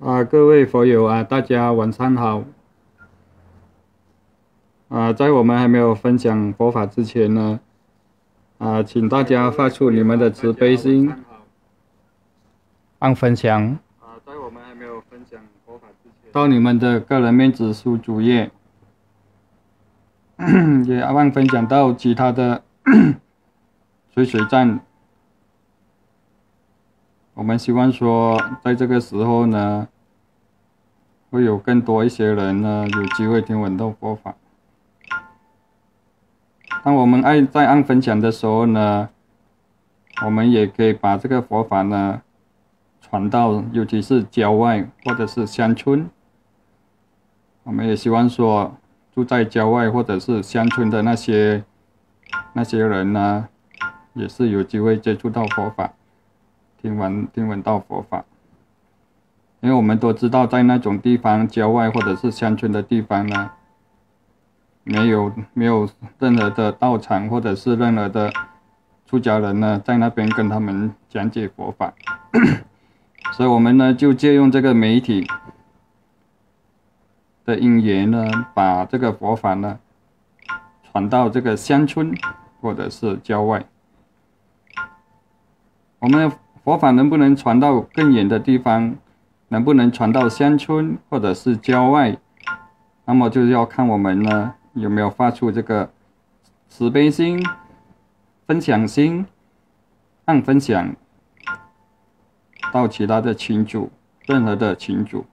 各位佛友大家晚上好。在我们还没有分享佛法之前呢，请大家发出你们的慈悲心，按分享。在我们还没有分享佛法之前，到你们的个人面子书主页，也按分享到其他的水站。我们希望说，在这个时候呢，会有更多一些人呢有机会听闻到佛法。当我们在按分享的时候呢，我们也可以把这个佛法呢传到，尤其是郊外或者是乡村。我们也希望说，住在郊外或者是乡村的那些人呢，也是有机会接触到佛法，听闻到佛法。因为我们都知道，在那种地方，郊外或者是乡村的地方呢，没有任何的道场或者是任何的出家人呢，在那边跟他们讲解佛法。所以我们呢就借用这个媒体的因缘呢，把这个佛法呢传到这个乡村或者是郊外。我们的佛法能不能传到更远的地方，能不能传到乡村或者是郊外，那么就是要看我们呢有没有发出这个慈悲心、分享心，按分享到其他的群组，任何的群组。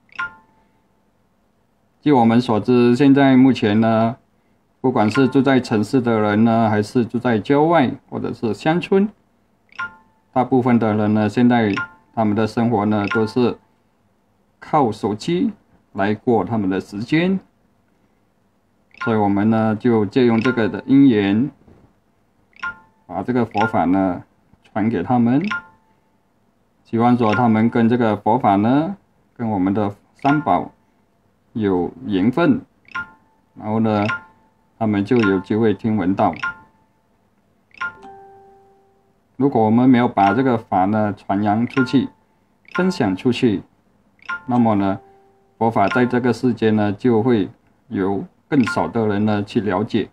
据我们所知，现在目前呢，不管是住在城市的人呢，还是住在郊外或者是乡村，大部分的人呢，现在他们的生活呢，都是靠手机来过他们的时间。所以我们呢就借用这个的因缘，把这个佛法呢传给他们，希望说他们跟这个佛法呢，跟我们的三宝有缘分，然后呢他们就有机会听闻到。如果我们没有把这个法呢传扬出去，分享出去，那么呢佛法在这个世界呢就会有更少的人呢去了解。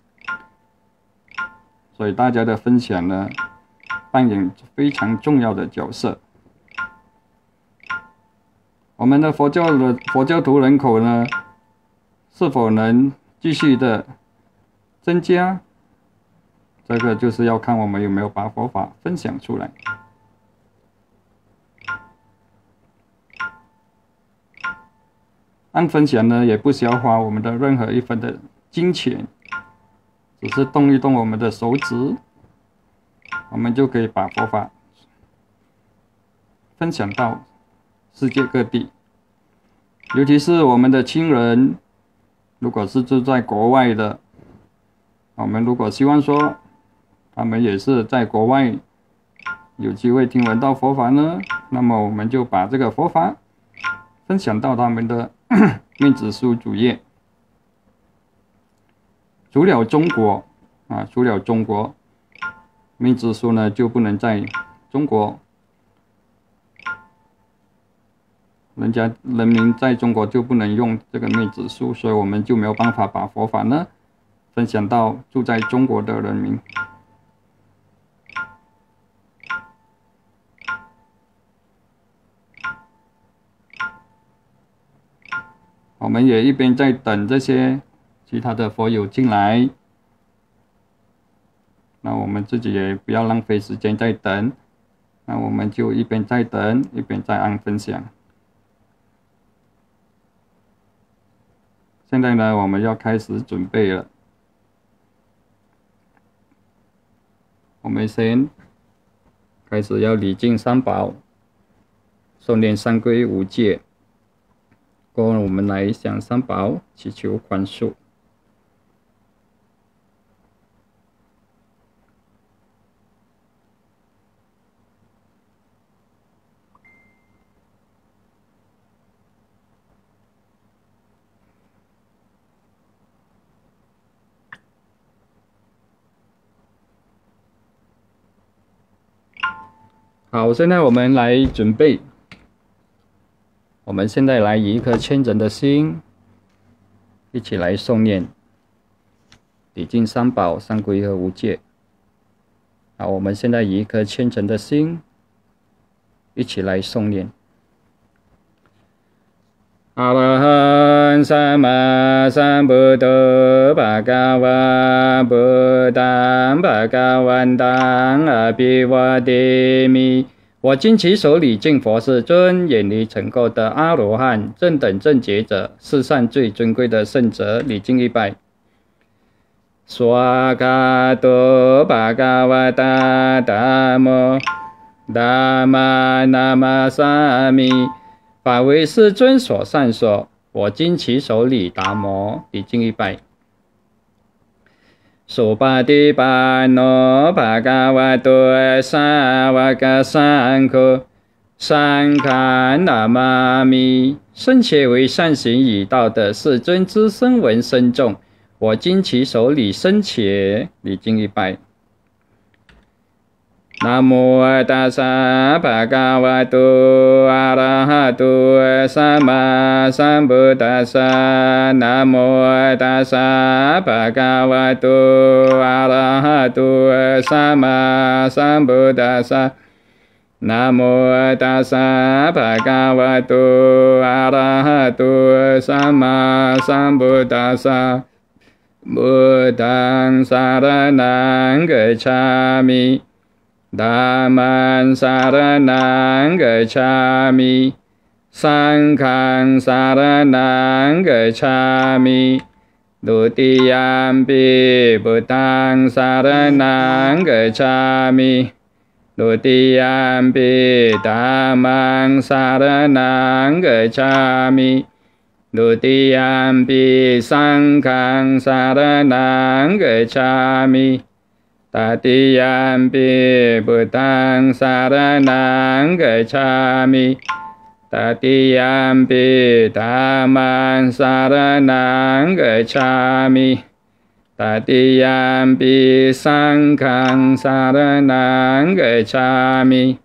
所以大家的分享呢扮演非常重要的角色。我们的佛教徒人口呢是否能继续的增加，这个就是要看我们有没有把佛法分享出来。按分享呢也不需要花我们的任何一分的金钱，只是动一动我们的手指，我们就可以把佛法分享到世界各地。尤其是我们的亲人，如果是住在国外的，我们如果希望说他们也是在国外有机会听闻到佛法呢，那么我们就把这个佛法分享到他们的面子书主页。除了中国面子书呢就不能在中国，人民在中国就不能用这个面子书，所以我们就没有办法把佛法呢分享到住在中国的人民。我们也一边在等这些其他的佛友进来，那我们自己也不要浪费时间在等，那我们就一边在等，一边在按分享。现在呢，我们要开始准备了。我们先开始要礼敬三宝，诵念三皈五戒，过后我们来向三宝祈求宽恕。好，现在我们来准备。 我们现在来以一颗虔诚的心，一起来诵念礼敬三宝、三皈和五戒。好，我们现在以一颗虔诚的心，一起来诵念。阿罗汉萨玛萨布多巴嘎哇布当巴嘎万当阿比瓦帝米。我今其手礼敬佛世尊，远离尘垢的阿罗汉，正等正觉者，世上最尊贵的圣者，礼敬100。娑嘎多巴嘎哇达达摩达玛那玛萨米。法为世尊所善说，我今其手礼达摩，礼敬100。苏巴提巴诺巴嘎哇多萨瓦嘎桑科桑卡那玛咪。圣且为善行已到的世尊之声闻深众，我今其手礼深且，礼敬100。南无大萨巴嘎哇多阿拉哈多萨玛萨布达萨。南无大萨巴嘎哇多阿拉哈多萨玛萨布达萨。南无大萨巴嘎哇多阿拉哈多萨玛萨布达萨。布当萨拉南格查米。达曼萨拉南格查米，桑康萨拉南格查米，卢蒂亚比布当萨拉南格查米，卢蒂亚比达曼萨拉南格查米，卢蒂亚比桑康萨拉南格查米。大地亚比布当萨拉南格查米，大地亚比达曼萨拉南格查米，大地亚比桑康萨拉南格查米，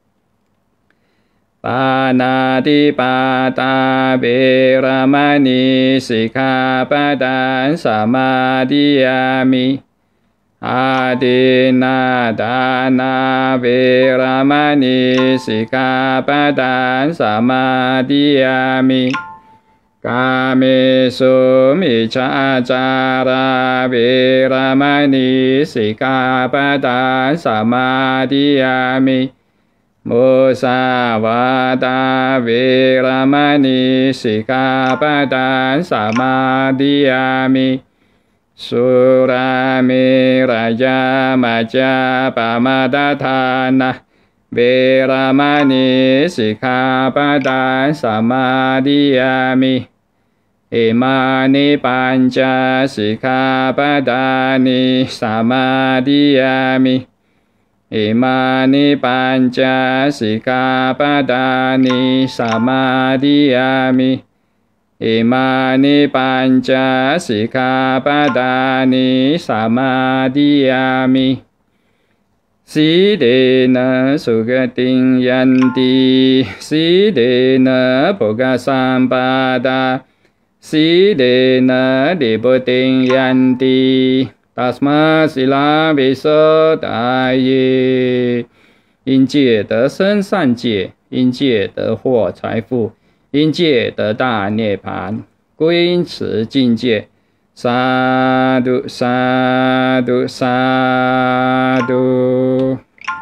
巴那提巴达比拉玛尼西卡巴丹萨玛提亚米。阿迪那达那维拉玛尼西卡巴丹萨玛提亚米，嘎米苏米查扎拉维拉玛尼西卡巴丹萨玛提亚米，摩萨瓦达维拉玛尼西卡巴丹萨玛提亚米。苏拉米拉加玛加巴玛达塔那维拉玛尼西卡巴丹萨玛提亚米，伊玛尼班加西卡巴达尼萨玛提亚米，伊玛尼班加西卡巴达尼萨玛提亚米。伊玛尼班加西卡巴达尼萨玛提亚米，悉地那苏格丁yan帝，悉地那布嘎桑巴达，悉地那利布丁yan帝，达斯玛西拉维索达耶。因戒得生善戒，因戒得获财富。因戒得大涅槃，故因此境界。萨嘟萨嘟萨嘟。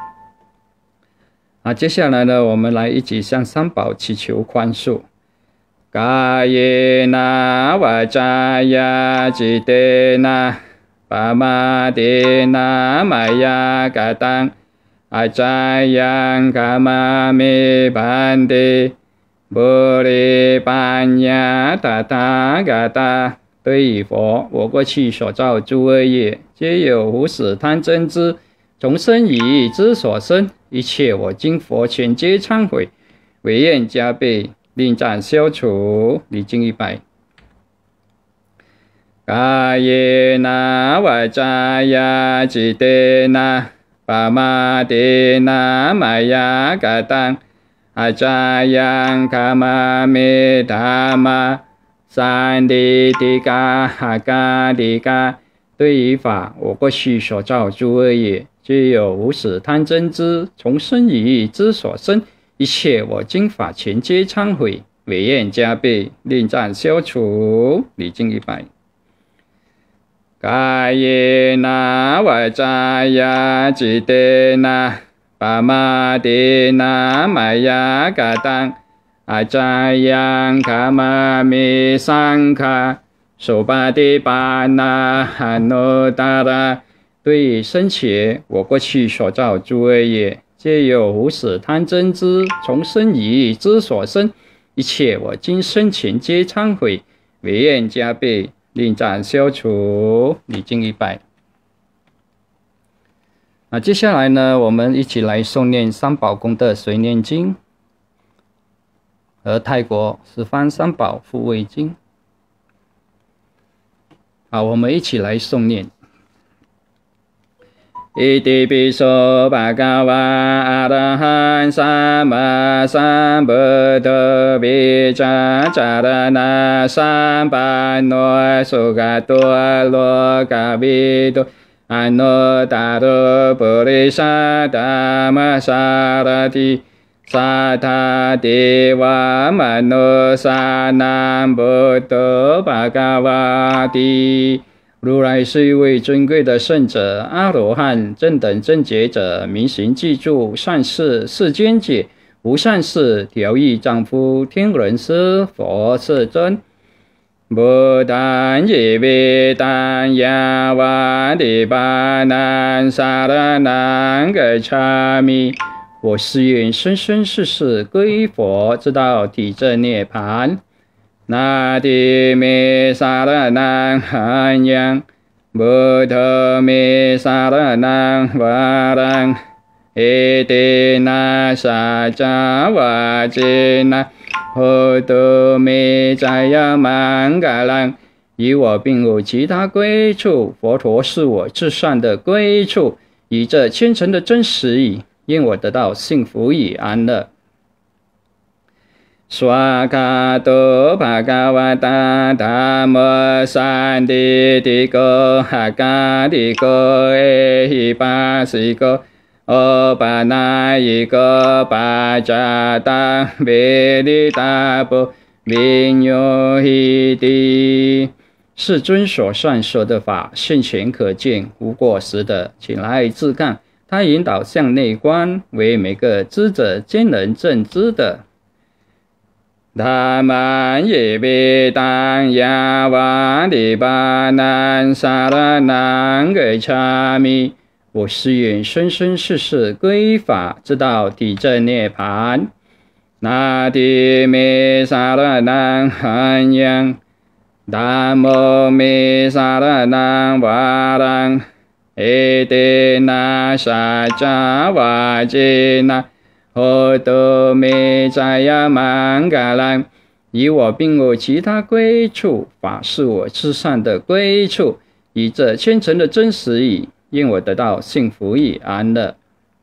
接下来呢，我们来一起向三宝祈求宽恕。嘎耶那瓦扎呀吉德那巴玛德那玛呀嘎当阿扎呀嘎玛米班德。波利班呀达达嘎达，对于佛，我过去所造诸恶业，皆有无始贪嗔痴，从生以之所生，一切我今佛前皆忏悔，唯愿加倍，令暂消除，礼敬100。嘎耶那瓦扎呀吉德那巴玛德那玛呀嘎当。 阿扎央卡玛米达玛三地地嘎哈嘎地嘎。对于法，我过去所造诸恶业，皆有无始贪嗔痴，从生于之所生，一切我经法前皆忏悔，唯愿加倍，令暂消除。礼经100。嘎耶那瓦扎呀吉德那巴玛迪那玛呀嘎当阿扎央卡玛米桑卡手巴迪巴那哈诺达拉。对于生前我过去所造诸恶业，皆有无始贪嗔痴，从生于之所生，一切我今生前皆忏悔，唯愿加倍，令暂消除。礼经100。接下来呢，我们一起来诵念三宝功德随念经，而泰国十方三宝护卫经。好，我们一起来诵念。อิติปิโสภะคะวะอะระหังสัมมาสัมพุทโธวิชาจารณะสัมปันโนสุขโตโลกวิทูอนุตตรปุริสธรรมสารถิสัทธาเทวมนุสานังพุทโธภะคะวะติ如来是一位尊贵的圣者，阿罗汉、正等正觉者，明行记住善事，世间解；无善事，调御丈夫，天人师，佛世尊。不但耶维但呀瓦迪巴南萨拉南格查米，我誓愿生生世世皈依佛，直到体证涅槃。那提米萨拉南汉扬，布特米萨拉南瓦朗，伊蒂那萨迦瓦吉那，护度米扎呀曼嘎朗。以我并无其他归处，佛陀是我至善的归处。以这虔诚的真实意，愿我得到幸福与安乐。swā kā tō bhagavata dhammo sanditiko hakatiko ehipasiko opanayiko pacata veditapo vinyohiti。世尊所善说的法，现前可见，无过时的，请来自看。他引导向内观，为每个知者皆能正知的。Dhamma yevi tang yava nibbānang saranang gacchāmi。我誓愿生生世世皈依法，直到体证涅槃。那提米萨拉南汉扬，达摩米萨拉南瓦朗，伊蒂那萨迦瓦吉那。护度米扎呀曼嘎朗，以我并无其他归处，法是我至善的归处。以这虔诚的真实意，愿我得到幸福与安乐。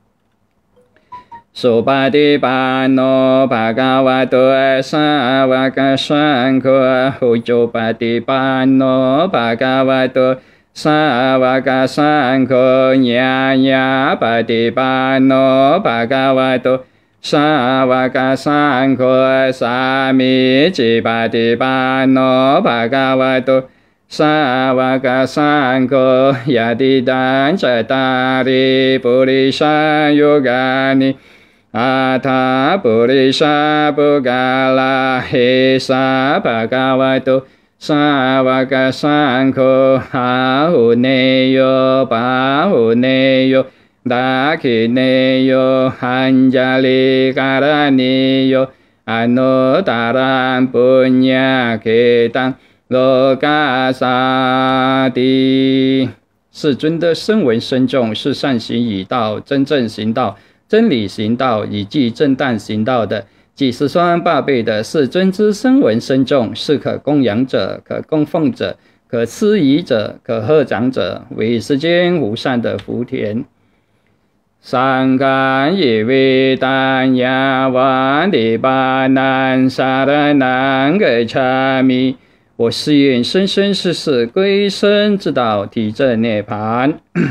苏巴蒂巴诺巴嘎瓦多萨瓦嘎桑科，呼周巴蒂巴诺巴嘎瓦多萨瓦嘎桑科呀呀巴蒂巴诺巴嘎瓦多萨瓦嘎桑科萨米吉巴蒂巴诺巴嘎瓦多萨瓦嘎桑科呀蒂丹扎达里布里沙尤嘎尼阿塔布里沙布嘎拉嘿萨巴嘎瓦多萨瓦嘎桑科哈胡内哟巴胡内哟达基内哟汉加里嘎拉尼哟阿诺达兰布尼给当罗嘎萨蒂。世尊的声闻声众是善行已到，真正行道，真理行道，以即正当行道的，即是说8倍的世尊之声闻声众，是可供养者，可供奉者，可施仪者，可合掌者，为世间无上的福田。 สังฆายิวิตัญญาวันติปานันสารนังกัจฉามิ我誓愿生生世世归生之道，体证涅槃。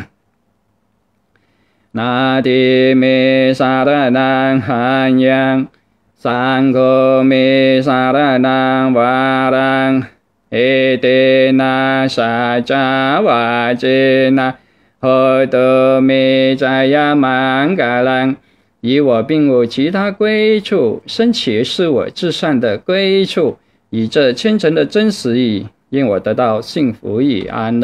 นาทิเมสารนังหันยังสังโฆเมสารนังวารังเอเตนะสัจจาวาเจนะโหตุเมจายามังกาลัง以我并无其他归处，生且是我至善的归处，以这虔诚的真实意，愿我得到幸福与安乐。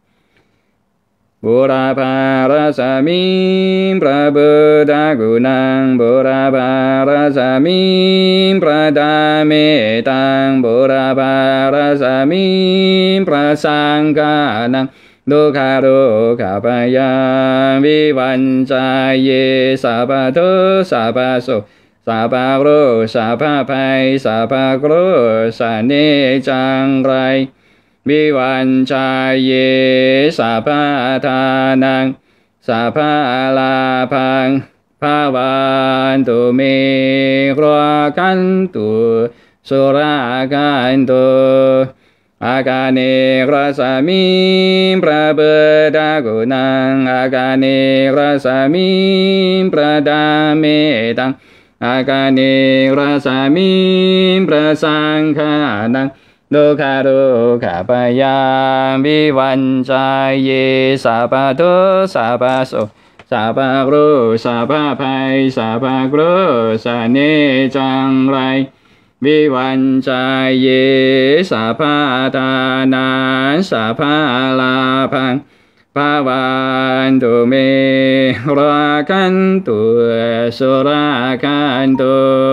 บูราภาราสามิพระบุตรกุณังบูราภาราสามิพระดาเมตังบูราภาราสามิพระสังฆานังดุขาดุขาปยาวิวันจายเยสัพพะทุสัพพะโสสัพพะโรสัพพะภัยสัพพะโกรสันเนจังไรวิวันชายเยสัพพะทานังสัพพะลาภังภาวันตุเมฆรากันตุสุรากันตุอากาเนกราสามิพระบุตรกุณังอากาเนกราสามิพระดาเมตังอากาเนกราสามิพระสังฆานังดุขาดุขาปยาวิวันจายเยสัพพะทุสัพพะโสสัพพะโรสัพพะภัยสัพพะโกรสันเนจังไรวิวันจายเยสัพพะทานังสัพพะลาภังภาวันตุเมรากันตุสุรากันตุ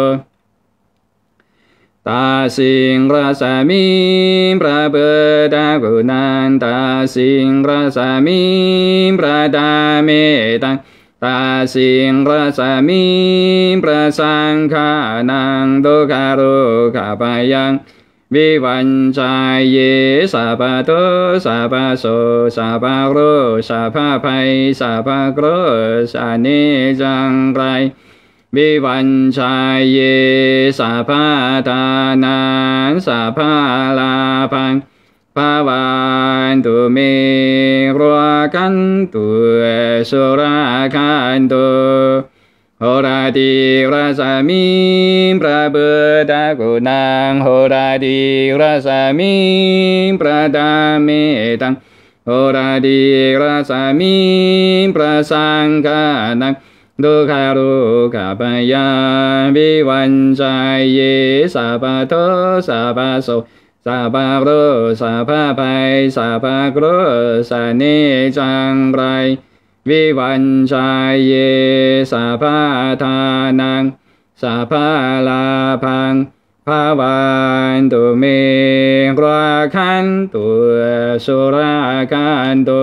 ตาสิงราสามิพระบุตรกุณังตาสิงราสามิพระดาเมตังตาสิงราสามิพระสังฆานังดุขาดุขาปยังวิวันจายเยสัพพะทุสัพพะโสสัพพะโรสัพพะภัยสัพพะโกรสันเนจังไรวิวันชายเยสัพพะทานังสัพพะลาภังภาวันตุเมฆรากันตุสุรากันตุโหราติราสามิพระบุตรกุณังโหราติราสามิพระดาเมตังโหราติราสามิพระสังฆานังดุขาดุขาปยาวิวันจายเยสัพพะทุสัพพะโสสัพพะโรสัพพะภัยสัพพะโกรสันเนจังไรวิวันจายเยสัพพะทานังสัพพะลาภังภาวันตุเมฆรากันตุสุรากันตุ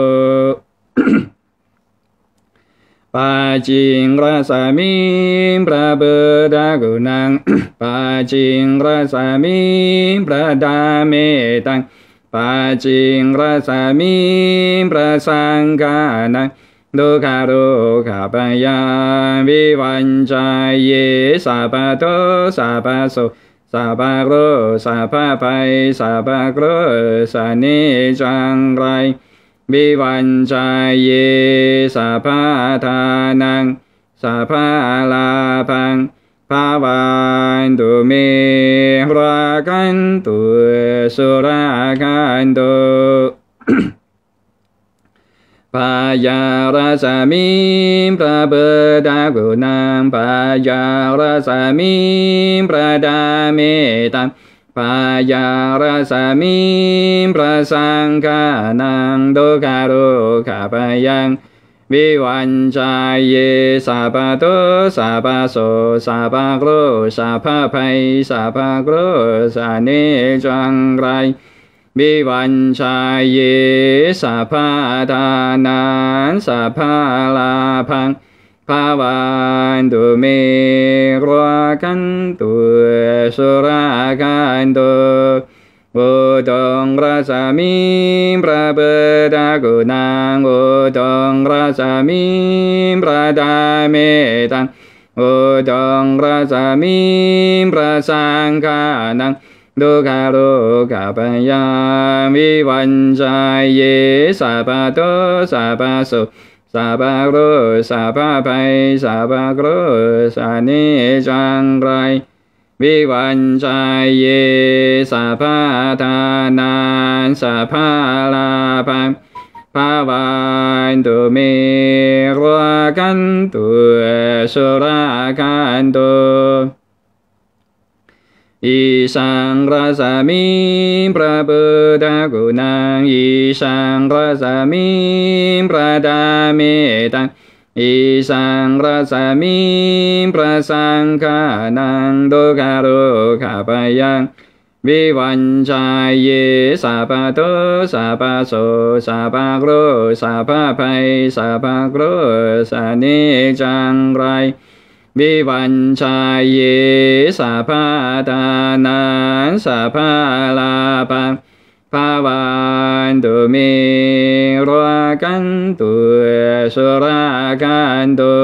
ปัจจิงราสามิพระบุตรกุณังปัจจิงราสามิพระดาเมตังปัจจิงราสามิพระสังฆานังดุขาดุขาปยาวิวันจายเยสัพพะทุสัพพะโสสัพพะโรสัพพะภัยสัพพะโกรสันเนจังไรวิวันจายเยสัพพะทานังสัพพะลาภังภาวันตุเมฆรากันตุสุรากันตุปายาราสามิพระบุตรกุณังปายาราสามิพระดาเมตังปายาราสามิพระสังฆานังดุขาดุขาปยังวิวันจายเยสัพพะทุสัพพะโสสัพพะโกรสัพพะภัยสัพพะโกรสันเนจังไรวิวันชายเยสัพพะทานังสัพพะลาภังภาวันตุเมฆรากันตุสุรากันตุ Udang rasami prabadagunang udang rasami pradamedang udang rasami prasangkanang dukkha vivancaya sabato sabaso sabagro sabapai sabagro sanijangrai vivancaya sabatanan sabalapan pavantu mirakantu surakantu Isang rasami prabadagunang isang rasami pradamedang isang rasami prasangkanang dukkha vivancaya sabato sabaso sabagro sabapai sabagro sanijangrai vivancaya sabatanan sabalapan pavantu mirakantu surakantu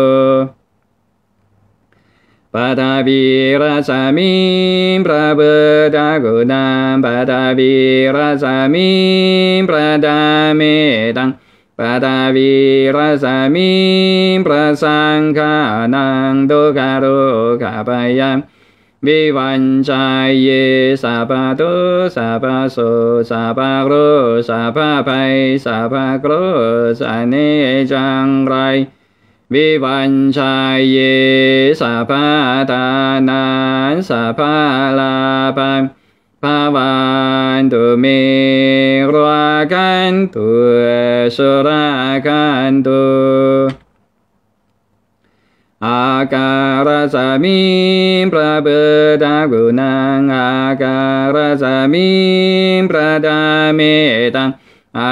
Padavirasamim prabadagunam padavirasamim pradamedang padavirasamim prasangkanang dukkha vivancaya sabato sabaso sabagro sabapai sabagro sanijangrai vivancaya sabatanan sabalapan pavantu mirakantu surakantu Akarasamim prabadagunang akarasamim pradamedang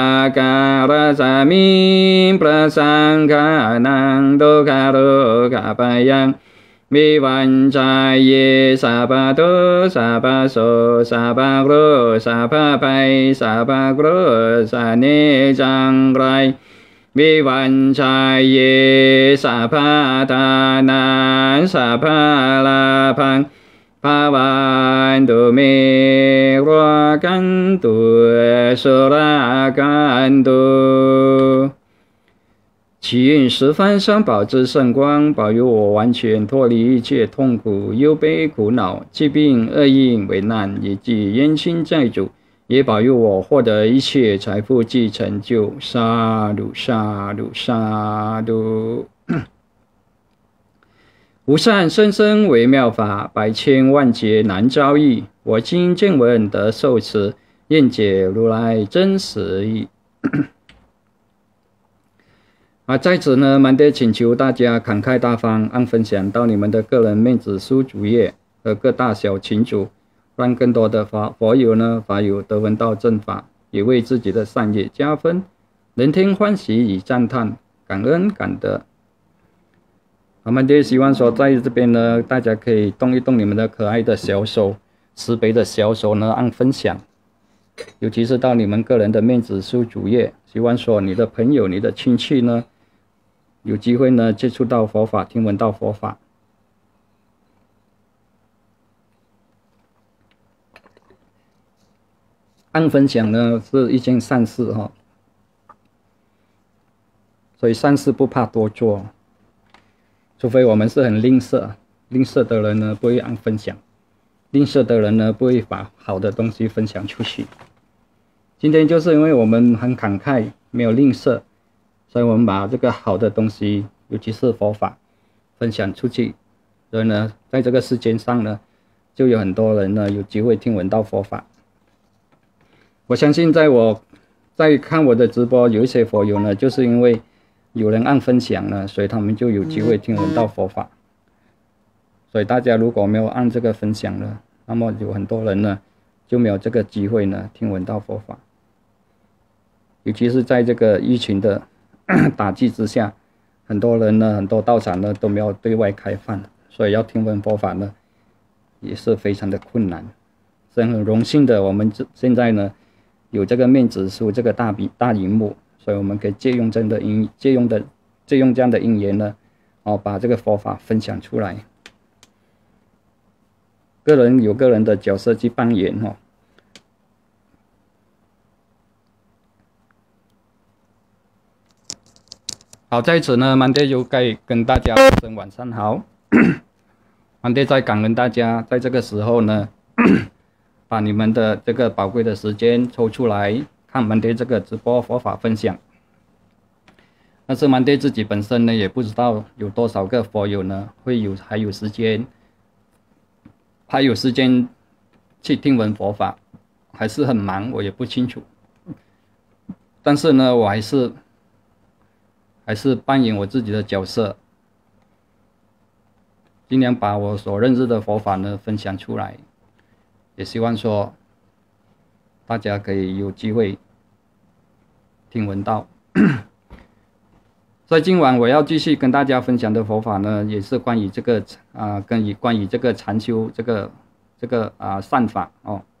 akarasamim prasangkanang dukkha vivancaya sabato sabaso sabagro sabapai sabagro sanijangrai vivancaya sabatanan sabalapan pavantu mirakantu surakantu祈愿十方三宝之圣光保佑我完全脱离一切痛苦、忧悲、苦恼、疾病、厄运、危难以及冤亲债主，也保佑我获得一切财富及成就。沙鲁沙鲁沙鲁。无上甚深微妙法，百千万劫难遭遇。我今见闻得受持，愿解如来真实义。在此呢，满地请求大家慷慨大方，按分享到你们的个人面子书主页和各大小群组，让更多的佛友得闻到正法，也为自己的善业加分，人听欢喜与赞叹，感恩感德。满地希望说，在这边呢，大家可以动一动你们的可爱的小手，慈悲的小手呢，按分享。尤其是到你们个人的面子书主页，希望说你的朋友、你的亲戚呢，有机会呢接触到佛法，听闻到佛法。按分享呢是一件善事哈，所以善事不怕多做，除非我们是很吝啬，吝啬的人呢不会按分享，吝啬的人呢不会把好的东西分享出去。今天就是因为我们很慷慨，没有吝啬，所以我们把这个好的东西，尤其是佛法，分享出去。所以呢，在这个世间上呢，就有很多人呢有机会听闻到佛法。我相信在看我的直播，有一些佛友呢，就是因为有人按分享呢，所以他们就有机会听闻到佛法。所以大家如果没有按这个分享呢，那么有很多人呢就没有这个机会呢听闻到佛法。尤其是在这个疫情的打击之下，很多人呢，很多道场呢都没有对外开放，所以要听闻佛法呢也是非常的困难， 真很荣幸的，我们现在呢有这个面子书这个大荧幕，所以我们可以借用这样的因缘呢，把这个佛法分享出来。个人有个人的角色去扮演好，在此呢，曼爹就该跟大家说声晚上好。曼爹在感恩大家在这个时候呢，把你们的这个宝贵的时间抽出来看曼爹这个直播佛法分享。但是曼爹自己本身呢，也不知道有多少个佛友呢还有时间去听闻佛法，还是很忙，我也不清楚。但是呢，我还是扮演我自己的角色，尽量把我所认识的佛法呢分享出来，也希望说大家可以有机会听闻到。所以今晚我要继续跟大家分享的佛法呢，也是关于这个关于这个禅修这个善法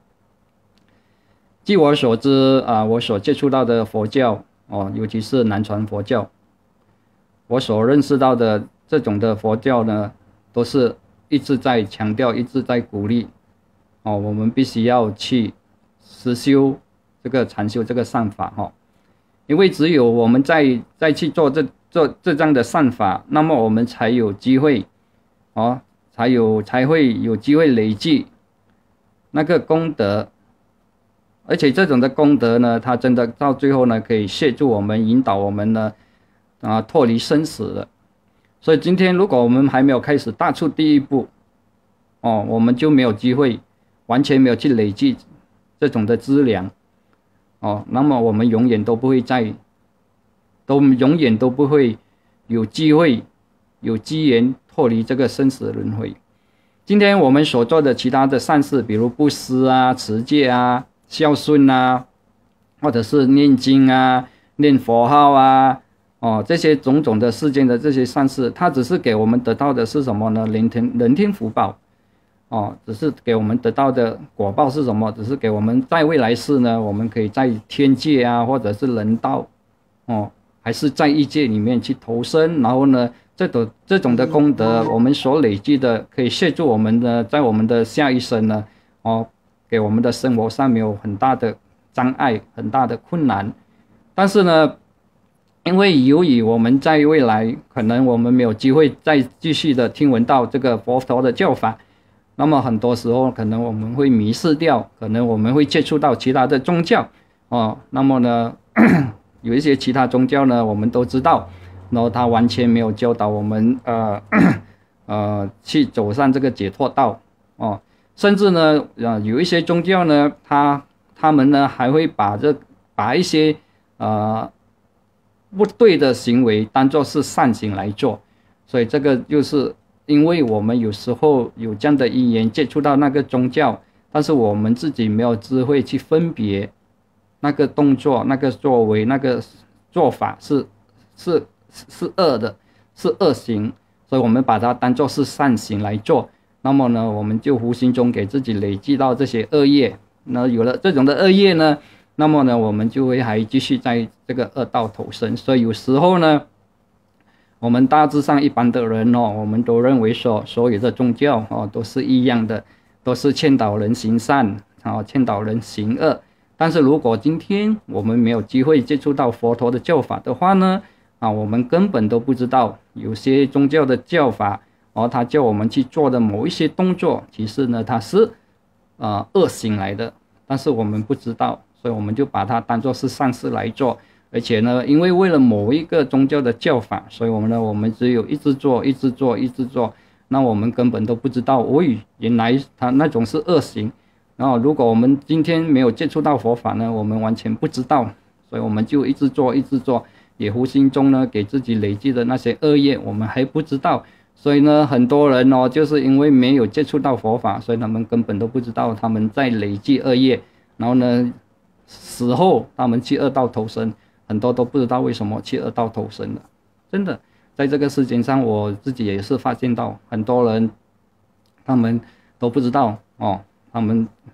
据我所知我所接触到的佛教尤其是南传佛教，我所认识到的这种的佛教呢，都是一直在强调，一直在鼓励我们必须要去实修这个禅修这个善法因为只有我们再去做这样的善法，那么我们才有机会才会有机会累积那个功德，而且这种的功德呢，它真的到最后呢，可以协助我们引导我们呢脱离生死了。所以今天如果我们还没有开始踏出第一步我们就没有机会，完全没有去累积这种的资粮那么我们永远都不会有机会有机缘脱离这个生死轮回。今天我们所做的其他的善事，比如布施持戒孝顺或者是念经念佛号这些种种的世间的这些善事，它只是给我们得到的是什么呢？人天福报只是给我们得到的果报是什么？只是给我们在未来世呢，我们可以在天界或者是人道还是在异界里面去投生，然后呢这种的功德我们所累积的，可以协助我们呢在我们的下一生呢给我们的生活上没有很大的障碍，很大的困难。但是呢，因为由于我们在未来可能我们没有机会再继续的听闻到这个佛陀的教法，那么很多时候可能我们会迷失掉，可能我们会接触到其他的宗教那么呢有一些其他宗教呢我们都知道，然后他完全没有教导我们去走上这个解脱道甚至呢有一些宗教呢他们呢还会把一些不对的行为当作是善行来做。所以这个就是因为我们有时候有这样的因缘接触到那个宗教，但是我们自己没有智慧去分别那个动作那个作为那个做法是恶的，是恶行，所以我们把它当作是善行来做，那么呢我们就无形中给自己累积到这些恶业，那有了这种的恶业呢，那么呢我们就会还继续在这个恶道投生。所以有时候呢我们大致上一般的人我们都认为说所有的宗教都是一样的，都是劝导人行善劝导人行恶。但是如果今天我们没有机会接触到佛陀的教法的话呢我们根本都不知道有些宗教的教法他叫我们去做的某一些动作，其实呢它是恶行来的，但是我们不知道，所以我们就把它当作是善事来做。而且呢因为为了某一个宗教的教法，所以我们只有一直做，那我们根本都不知道原来它那种是恶行。然后如果我们今天没有接触到佛法呢，我们完全不知道，所以我们就一直做，也无形中呢给自己累积的那些恶业我们还不知道。所以呢很多人就是因为没有接触到佛法，所以他们根本都不知道他们在累积恶业，然后呢死后他们去恶道投生，很多都不知道为什么去恶道投生的。真的在这个世界上我自己也是发现到很多人他们都不知道他们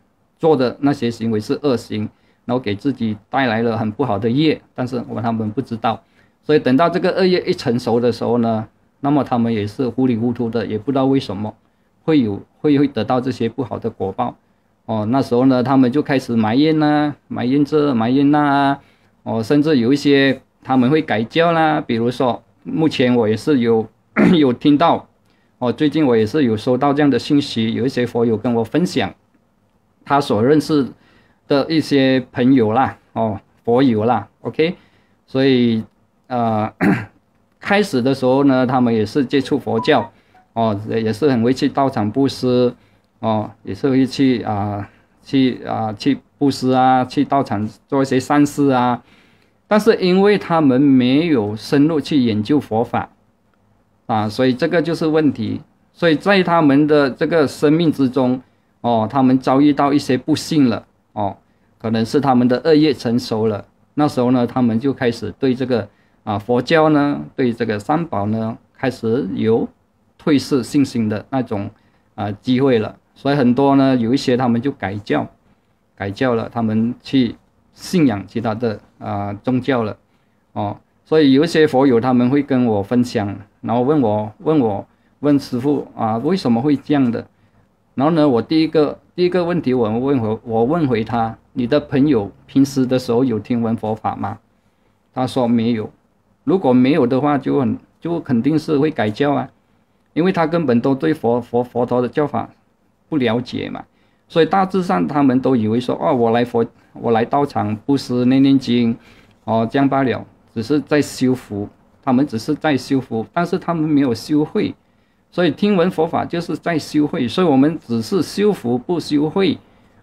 做的那些行为是恶行，然后给自己带来了很不好的业，但是他们不知道，所以等到这个恶业一成熟的时候呢，那么他们也是糊里糊涂的，也不知道为什么会得到这些不好的果报。那时候呢，他们就开始埋怨啊，埋怨这埋怨那啊，甚至有一些他们会改教啦，比如说目前我也是有有听到，最近我也是有收到这样的信息，有一些佛友跟我分享他所认识的一些朋友啦，佛友啦 ，OK， 所以开始的时候呢，他们也是接触佛教，也是很会去道场布施，也是会去布施啊，去道场做一些善事啊，但是因为他们没有深入去研究佛法所以这个就是问题。所以在他们的这个生命之中，他们遭遇到一些不幸了，可能是他们的恶业成熟了，那时候呢，他们就开始对这个佛教呢，对这个三宝呢，开始有退失信心的那种机会了。所以很多呢，有一些他们就改教了，他们去信仰其他的宗教了，所以有一些佛友他们会跟我分享，然后问师父为什么会这样的？然后呢，我第一个问题我问回他，你的朋友平时的时候有听闻佛法吗？他说没有。如果没有的话，就肯定是会改教啊，因为他根本都对佛陀的教法不了解嘛，所以大致上他们都以为说我来道场布施念经这样罢了，只是在修福，他们只是在修福，但是他们没有修慧，所以听闻佛法就是在修慧，所以我们只是修福不修慧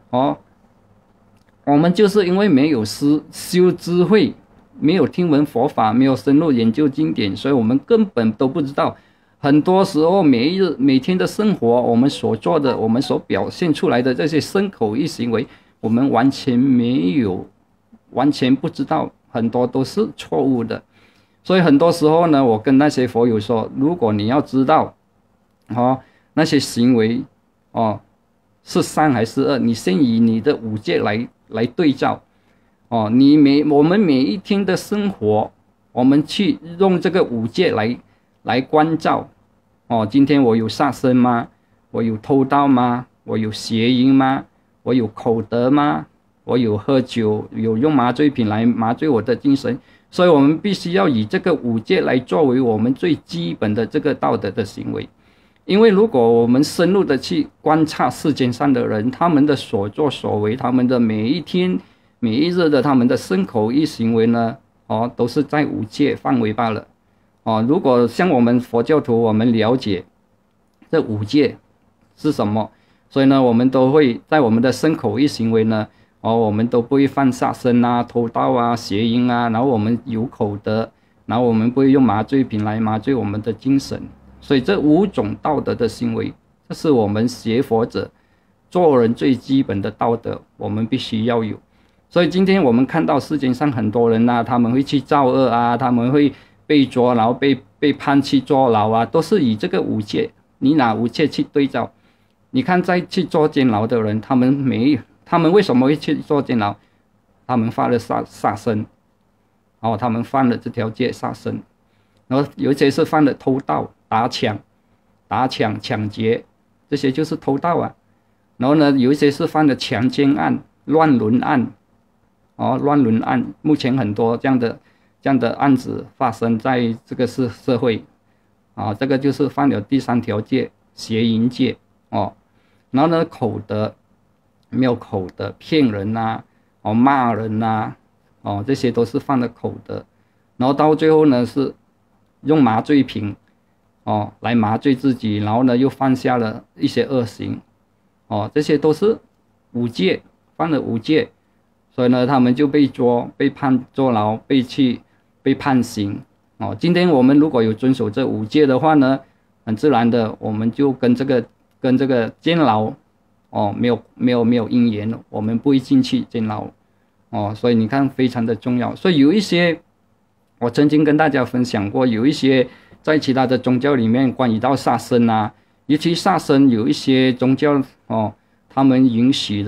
我们就是因为没有修智慧，没有听闻佛法，没有深入研究经典，所以我们根本都不知道。很多时候每天的生活，我们所做的，我们所表现出来的这些身口意行为，我们完全不知道，很多都是错误的。所以很多时候呢，我跟那些佛友说，如果你要知道那些行为是善还是恶，你先以你的五戒来对照我们每一天的生活，我们去用这个五戒来关照今天我有杀生吗？我有偷盗吗？我有邪淫吗？我有口德吗？我有喝酒，有用麻醉品来麻醉我的精神。所以我们必须要以这个五戒来作为我们最基本的这个道德的行为。因为如果我们深入的去观察世间上的人，他们的所作所为，他们的每一天每一日的他们的身口意行为呢都是在五戒范围罢了如果像我们佛教徒，我们了解这五戒是什么，所以呢，我们都会在我们的身口意行为呢我们都不会犯杀生偷盗邪淫然后我们有口德，然后我们不会用麻醉品来麻醉我们的精神。所以这五种道德的行为，这是我们学佛者做人最基本的道德，我们必须要有。所以今天我们看到世界上很多人他们会去造恶他们会被捉，然后被判去坐牢都是以这个五戒，你拿五戒去对照。你看在去坐监牢的人，他们为什么会去坐监牢？他们犯了杀生他们犯了这条戒杀生，然后有一些是犯了偷盗、打抢、抢劫，这些就是偷盗然后呢，有一些是犯了强奸案、乱伦案乱伦案，目前很多这样的案子发生在这个社会这个就是犯了第三条戒，邪淫戒然后呢，口德没有口德，骗人骂人这些都是犯了口德。然后到最后呢，是用麻醉品来麻醉自己，然后呢又犯下了一些恶行这些都是五戒，犯了五戒，所以呢他们就被捉，被判坐牢，被判刑今天我们如果有遵守这五戒的话呢，很自然的我们就跟这个监牢没有因缘，我们不会进去监牢所以你看非常的重要。所以有一些我曾经跟大家分享过，有一些在其他的宗教里面关于到杀生尤其杀生有一些宗教他们允许的，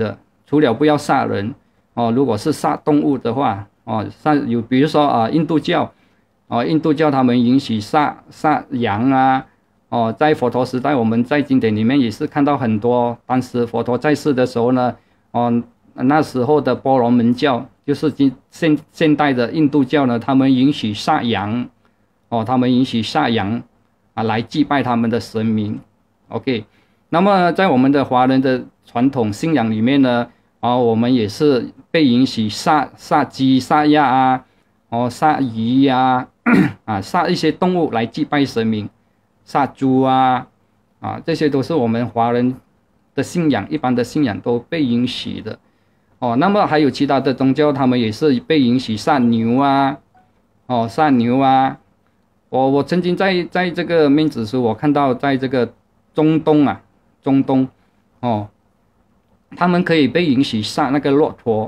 除了不要杀人哦，如果是杀动物的话哦，比如说印度教哦，印度教他们允许杀羊啊哦，在佛陀时代，我们在经典里面也是看到很多，当时佛陀在世的时候呢，哦，那时候的波罗门教就是现代的印度教呢，他们允许杀羊哦，他们允许杀羊来祭拜他们的神明。OK， 那么在我们的华人的传统信仰里面呢，我们也是被允许杀鸡、杀鸭杀鱼杀一些动物来祭拜神明，杀猪这些都是我们华人的信仰，一般的信仰都被允许的。那么还有其他的宗教，他们也是被允许杀牛杀牛我曾经在这个面子书，我看到在这个中东他们可以被允许杀那个骆驼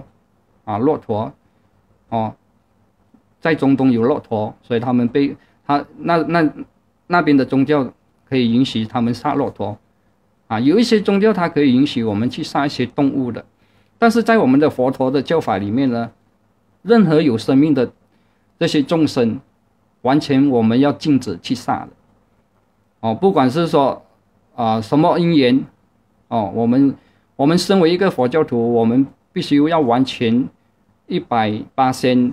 在中东有骆驼，所以他们那边的宗教可以允许他们杀骆驼有一些宗教它可以允许我们去杀一些动物的，但是在我们的佛陀的教法里面呢，任何有生命的这些众生，完全我们要禁止去杀的不管是说什么因缘我们身为一个佛教徒，我们必须要完全100%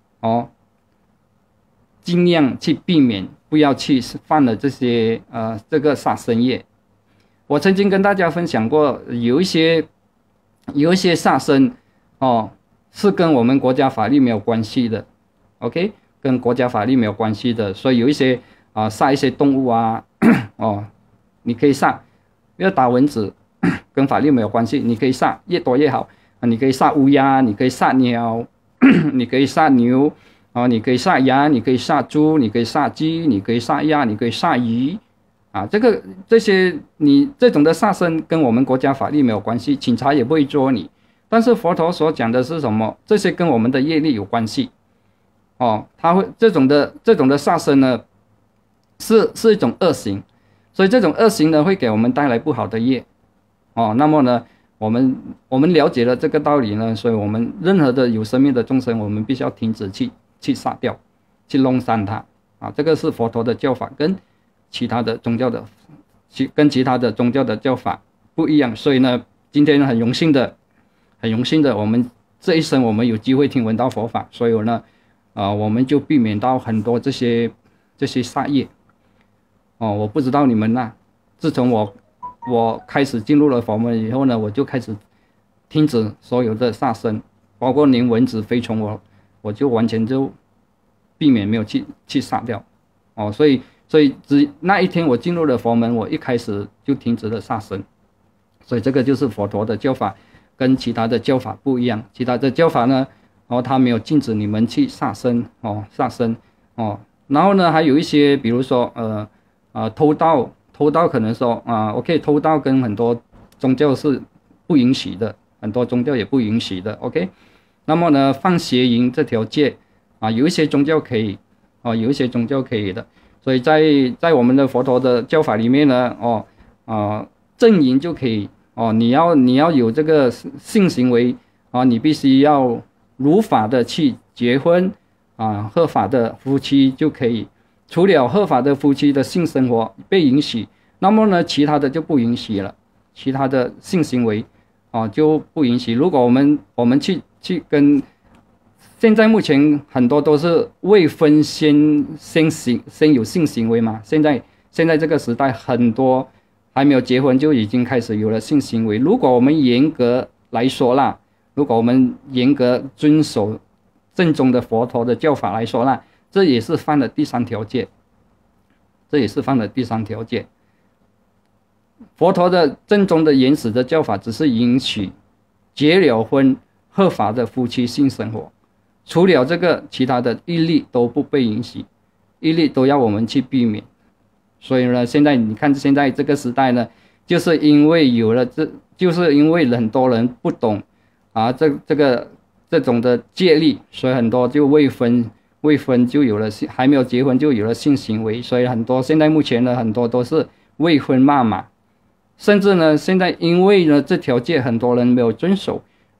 尽量去避免，不要去犯了这些这个杀生业。我曾经跟大家分享过，有一些杀生是跟我们国家法律没有关系的 ，OK， 跟国家法律没有关系的，所以有一些杀一些动物你可以杀，不要打蚊子，跟法律没有关系，你可以杀，越多越好你可以杀乌鸦，你可以杀鸟，你可以杀牛你可以杀羊，你可以杀猪，你可以杀鸡，你可以杀鸭，你可以杀鱼这些你这种的杀生跟我们国家法律没有关系，警察也不会捉你。但是佛陀所讲的是什么？这些跟我们的业力有关系他会这种的杀生呢是一种恶行，所以这种恶行呢会给我们带来不好的业那么呢我们了解了这个道理呢，所以我们任何的有生命的众生，我们必须要停止去杀掉，去弄伤它这个是佛陀的教法，跟其他的宗教的教法不一样。所以呢，今天很荣幸的，我们这一生我们有机会听闻到佛法，所以呢，我们就避免到很多这些杀业我不知道你们自从我开始进入了佛门以后呢，我就开始停止所有的杀生，包括连蚊子、飞虫我就完全就避免没有去杀掉所以那一天我进入了佛门，我一开始就停止了杀生。所以这个就是佛陀的教法，跟其他的教法不一样。其他的教法呢他没有禁止你们去杀生然后呢还有一些比如说偷盗可能说OK， 偷盗跟很多宗教是不允许的，很多宗教也不允许的 OK。 那么呢放邪淫这条戒有一些宗教可以有一些宗教可以的。所以在我们的佛陀的教法里面呢正淫就可以你要有这个性行为你必须要如法的去结婚合法的夫妻就可以。除了合法的夫妻的性生活被允许，那么呢其他的就不允许了，其他的性行为就不允许。如果我们去跟现在目前很多都是未婚先有性行为嘛，现在这个时代很多还没有结婚就已经开始有了性行为。如果我们严格来说啦，如果我们严格遵守正宗的佛陀的教法来说啦，这也是犯了第三条戒，佛陀的正宗的原始的教法只是允许结了婚合法的夫妻性生活，除了这个其他的一律都不被允许，一律都要我们去避免。所以呢现在你看现在这个时代呢，就是因为很多人不懂这种的戒律，所以很多就未婚就有了还没有结婚就有了性行为。所以很多现在目前呢很多都是未婚骂马，甚至呢现在因为呢这条戒很多人没有遵守，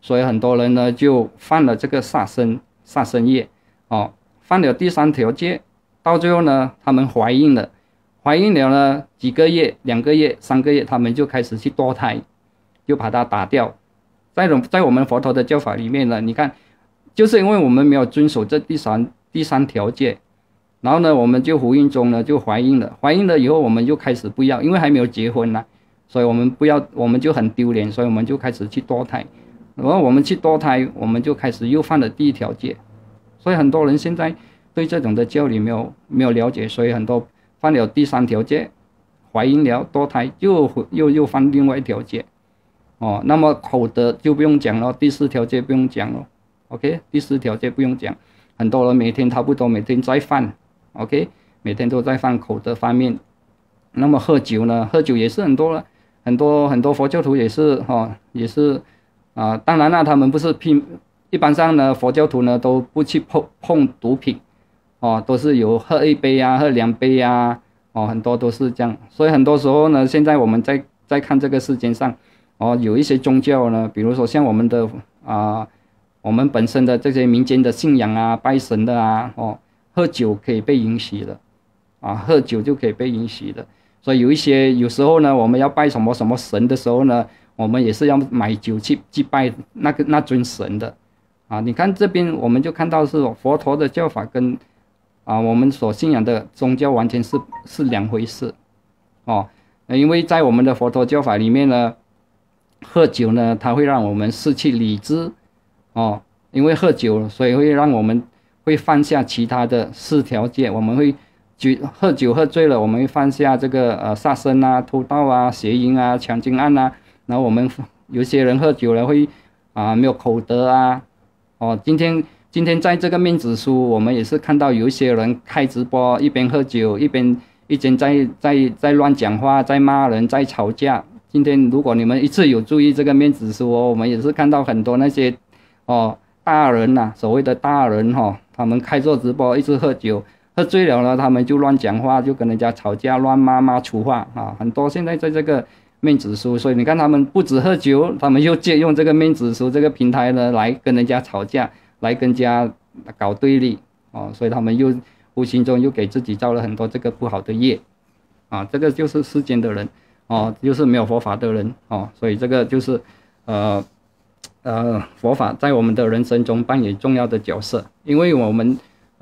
所以很多人呢就犯了这个杀生业，犯了第3条戒，到最后呢，他们怀孕了呢，几个月、2个月、3个月，他们就开始去堕胎，就把它打掉。在我们佛陀的教法里面呢，你看，就是因为我们没有遵守这第三条戒，然后呢，我们就无意中呢就怀孕了，怀孕了以后我们就开始不要，因为还没有结婚呢，所以我们不要，我们就很丢脸，所以我们就开始去堕胎。然后我们去堕胎，我们就开始又犯了第1条戒。所以很多人现在对这种的教理没有了解，所以很多犯了第3条戒，怀孕了堕胎，又犯另外1条戒。那么口德就不用讲了，第4条戒不用讲了。OK， 第4条戒不用讲，很多人每天差不多每天在犯。OK， 每天都在犯口德方面。那么喝酒呢？喝酒也是很多佛教徒也是当然了，他们不是一般上呢，佛教徒呢都不去碰毒品，都是有喝1杯啊，喝2杯啊，很多都是这样。所以很多时候呢，现在我们在看这个世界上，有一些宗教呢，比如说像我们本身的这些民间的信仰啊，拜神的啊，喝酒可以被允许的，喝酒就可以被允许的。所以有时候呢，我们要拜什么神的时候呢，我们也是要买酒去祭拜那尊神的。你看这边我们就看到是佛陀的教法跟我们所信仰的宗教完全是2回事。因为在我们的佛陀教法里面呢，喝酒呢，它会让我们失去理智。因为喝酒，所以会让我们会犯下其他的4条戒。我们会喝酒喝醉了，我们会犯下这个杀生啊、偷盗啊、邪淫啊、强奸案啊。然后我们有些人喝酒了会没有口德啊。今天在这个面子书，我们也是看到有一些人开直播，一边喝酒一边在乱讲话，在骂人，在吵架。今天如果你们一次有注意这个面子书我们也是看到很多那些大人呐，所谓的大人他们开做直播，一直喝酒，喝醉了呢，他们就乱讲话，就跟人家吵架，乱骂粗话很多现在在这个面子书，所以你看他们不止喝酒，他们又借用这个面子书这个平台呢，来跟人家吵架，来跟人家搞对立所以他们又无形中又给自己造了很多这个不好的业这个就是世间的人就是没有佛法的人所以这个就是佛法在我们的人生中扮演重要的角色，因为我们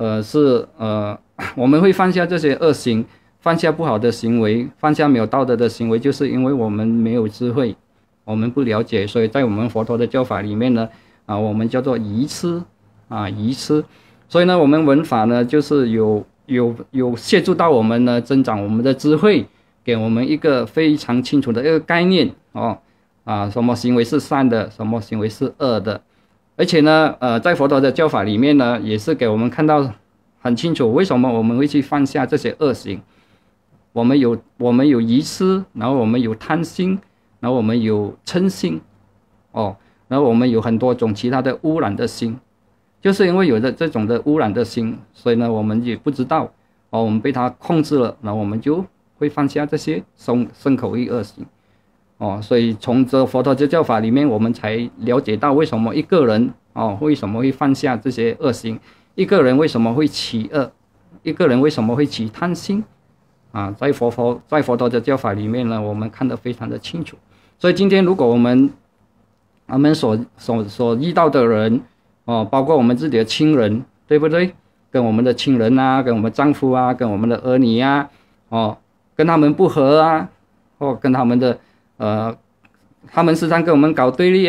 我们会犯下这些恶行，犯下不好的行为，犯下没有道德的行为，就是因为我们没有智慧，我们不了解。所以在我们佛陀的教法里面呢我们叫做愚痴愚痴。所以呢，我们闻法呢，就是有协助到我们呢，增长我们的智慧，给我们一个非常清楚的一个概念什么行为是善的，什么行为是恶的。而且呢在佛陀的教法里面呢，也是给我们看到很清楚为什么我们会去犯下这些恶行。我们有愚痴，然后我们有贪心，然后我们有嗔心然后我们有很多种其他的污染的心，就是因为有的这种的污染的心，所以呢我们也不知道我们被它控制了，然后我们就会犯下这些身口意恶行所以从这佛陀的教法里面，我们才了解到为什么一个人为什么会犯下这些恶行，一个人为什么会起恶，一个人为什么会起贪心在佛陀的教法里面呢，我们看得非常的清楚。所以今天如果我们所遇到的人包括我们自己的亲人，对不对？跟我们的亲人跟我们丈夫跟我们的儿女跟他们不和或跟他们的他们时常跟我们搞对立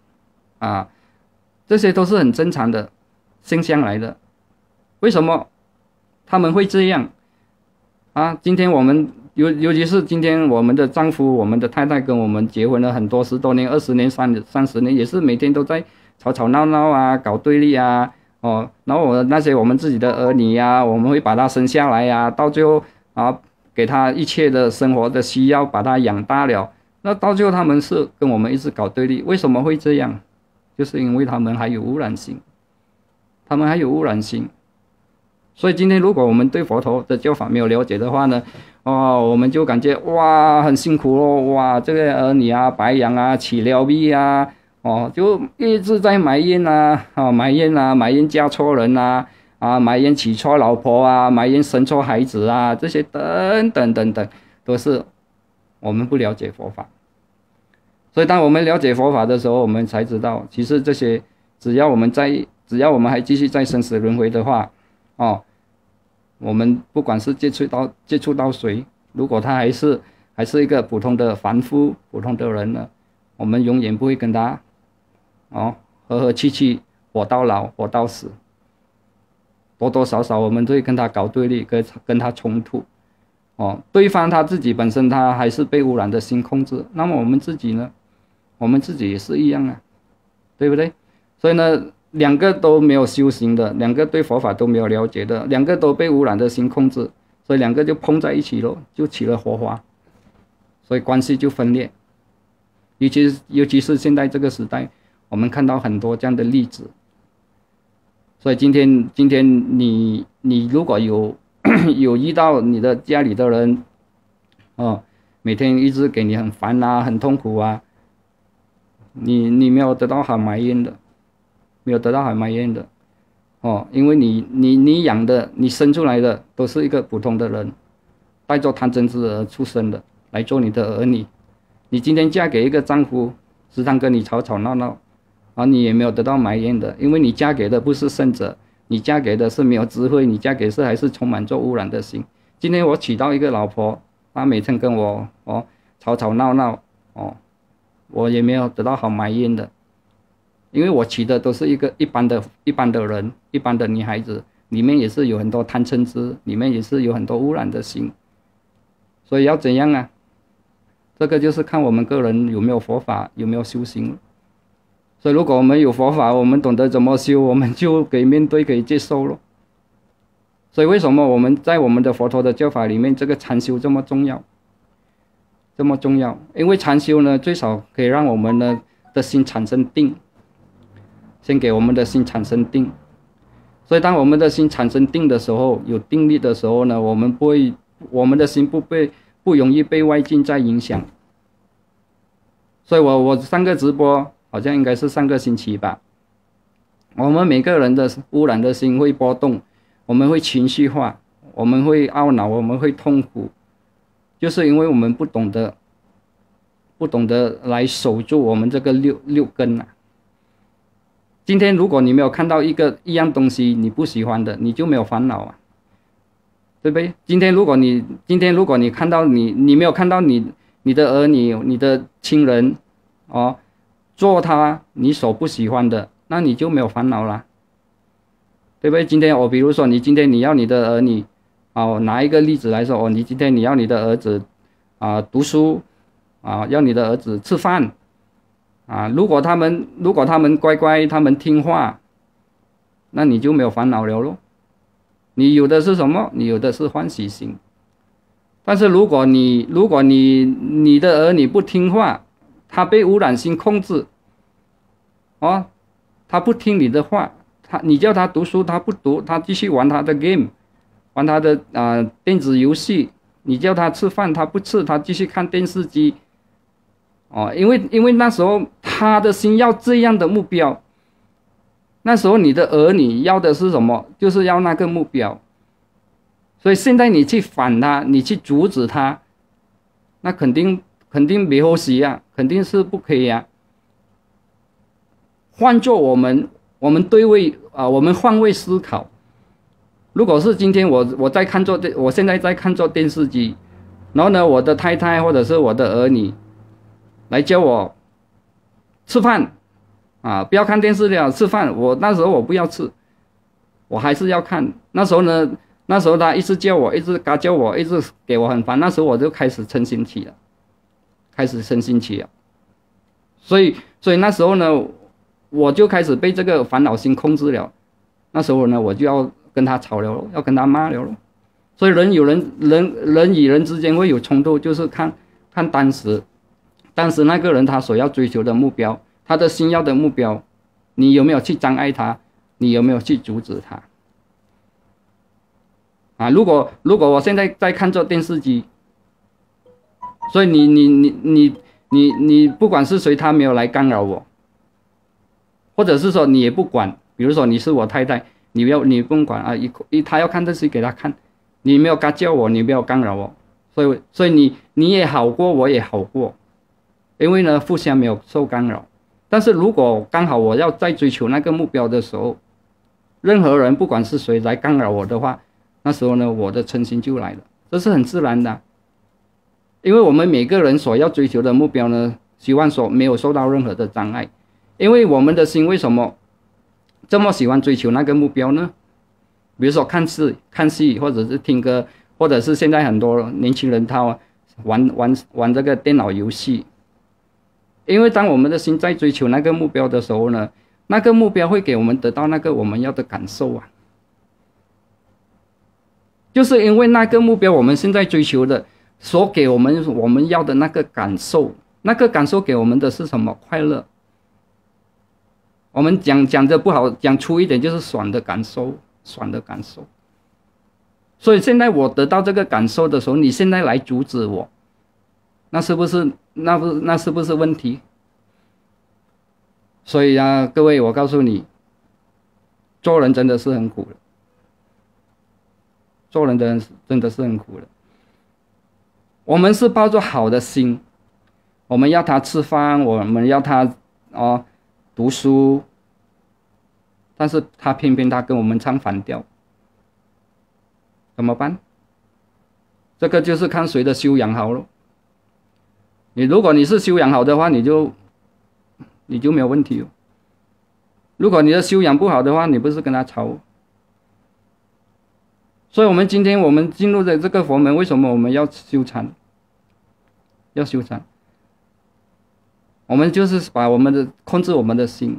这些都是很正常的现象来的。为什么他们会这样今天我们尤其是今天我们的丈夫，我们的太太跟我们结婚了很多10多年、20年、30年，也是每天都在吵吵闹闹搞对立然后那些我们自己的儿女我们会把他生下来到最后给他一切的生活的需要，把他养大了，那到最后他们是跟我们一直搞对立。为什么会这样？就是因为他们还有污染心，所以今天如果我们对佛陀的教法没有了解的话呢我们就感觉哇很辛苦咯，哇这个儿女白养起了逼哦，就一直在埋怨啊，埋怨啊，埋怨嫁错人啊，埋怨娶错老婆啊，埋怨生错孩子啊，这些等等等等，都是我们不了解佛法。所以当我们了解佛法的时候，我们才知道，其实这些只要我们还继续在生死轮回的话，我们不管是接触到谁，如果他还是一个普通的凡夫、普通的人呢，我们永远不会跟他和和气气，活到老活到死，多多少少我们都会跟他搞对立，跟他冲突。对方他自己本身他还是被污染的心控制，那么我们自己呢？我们自己也是一样啊，对不对？所以呢，两个都没有修行的，两个对佛法都没有了解的，两个都被污染的心控制，所以两个就碰在一起了，就起了火花，所以关系就分裂。尤其是现在这个时代，我们看到很多这样的例子。所以今天你如果有遇到你的家里的人，每天一直给你很烦啊，很痛苦啊，你没有得到好埋怨的，没有得到好埋怨的，因为你养的，你生出来的都是一个普通的人，带着贪嗔痴而出生的，来做你的儿女。你今天嫁给一个丈夫，时常跟你吵吵闹闹，你也没有得到埋怨的，因为你嫁给的不是圣者，你嫁给的是没有智慧，你嫁给还是充满着污染的心。今天我娶到一个老婆，她每天跟我吵吵闹闹，我也没有得到好埋怨的，因为我娶的都是一般的人，一般的女孩子，里面也是有很多贪嗔痴，里面也是有很多污染的心。所以要怎样啊？这个就是看我们个人有没有佛法，有没有修行。所以如果我们有佛法，我们懂得怎么修，我们就可以面对，可以接受了。所以为什么我们在我们的佛陀的教法里面，这个禅修这么重要？这么重要，因为禅修呢，最少可以让我们的心产生定，先给我们的心产生定。所以当我们的心产生定的时候，有定力的时候呢，我们的心不容易被外境再影响。所以我上个直播好像应该是上个星期吧，我们每个人的污染的心会波动，我们会情绪化，我们会懊恼，我们会痛苦，就是因为我们不懂得来守住我们这个六根啊。今天如果你没有看到一样东西你不喜欢的，你就没有烦恼啊，对不对？今天如果你看到你没有看到你的儿女、你的亲人做他你所不喜欢的，那你就没有烦恼了，对不对？今天比如说今天你要你的儿女拿一个例子来说，你今天你要你的儿子读书要你的儿子吃饭如果他们乖乖，他们听话，那你就没有烦恼了咯。你有的是什么？你有的是欢喜心。但是如果你的儿女不听话，他被污染心控制他不听你的话，你叫他读书他不读，他继续玩他的 game， 玩他的电子游戏。你叫他吃饭他不吃，他继续看电视机因为那时候他的心要这样的目标，那时候你的儿女要的是什么？就是要那个目标。所以现在你去反他，你去阻止他，那肯定没好事啊，肯定是不可以啊。换作我们我们换位思考，如果是今天我现在在看做电视机，然后呢，我的太太或者是我的儿女来叫我吃饭不要看电视了，吃饭。那时候我不要吃，我还是要看。那时候他一直叫我，一直叫我，一直给我很烦。那时候我就开始嗔心起了，所以那时候呢，我就开始被这个烦恼心控制了。那时候呢，我就要跟他吵了，要跟他骂了。所以人与人之间会有冲突，就是看当时那个人他所要追求的目标，他的心要的目标，你有没有去障碍他？你有没有去阻止他？如果我现在在看着电视机，所以你不管是谁，他没有来干扰我， 或者是说你也不管，比如说你是我太太，你不用管啊，他要看这些给他看，你没有干叫我，你没有干扰我，所以你也好过，我也好过，因为呢互相没有受干扰。但是如果刚好我要在追求那个目标的时候，任何人不管是谁来干扰我的话，那时候呢我的嗔心就来了，这是很自然的。因为我们每个人所要追求的目标呢，希望说没有受到任何的障碍。因为我们的心为什么这么喜欢追求那个目标呢？比如说看戏，或者是听歌，或者是现在很多年轻人他玩这个电脑游戏。因为当我们的心在追求那个目标的时候呢，那个目标会给我们得到那个我们要的感受啊。就是因为那个目标我们现在追求的所给我们要的那个感受，那个感受给我们的是什么？快乐。我们讲的不好，讲粗一点就是爽的感受。所以现在我得到这个感受的时候，你现在来阻止我，那是不是问题？所以啊，各位，我告诉你，做人真的是很苦的，做人真的是很苦的。我们是抱着好的心，我们要他吃饭，我们要他读书，但是他偏偏他跟我们唱反调，怎么办？这个就是看谁的修养好咯。如果你是修养好的话，你就没有问题哦。如果你的修养不好的话，你不是跟他吵。所以今天我们进入的这个佛门，为什么我们要修禅？我们就是把控制我们的心，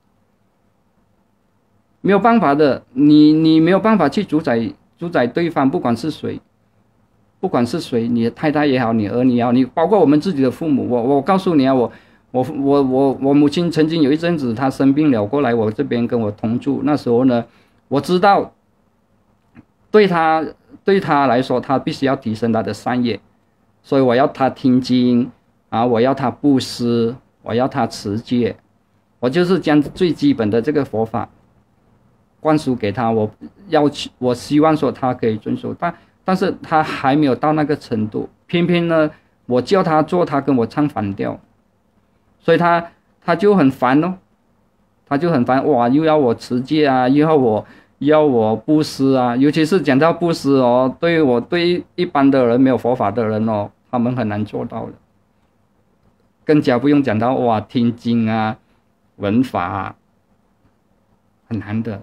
没有办法的，你没有办法去主宰对方，不管是谁，你的太太也好，你儿女也好，你包括我们自己的父母。我告诉你啊，我母亲曾经有一阵子她生病了，过来我这边跟我同住。那时候呢，我知道对她来说，她必须要提升她的善业，所以我要她听经啊，我要她布施，我要她持戒，我就是将最基本的这个佛法灌输给她。我希望说她可以遵守，但是她还没有到那个程度，偏偏呢我叫她做，她跟我唱反调，所以她就很烦哦，哇，又要我持戒啊，又要我布施啊，尤其是讲到布施哦，对一般的人没有佛法的人哦，他们很难做到的，更加不用讲到哇听经啊、闻法啊，很难的。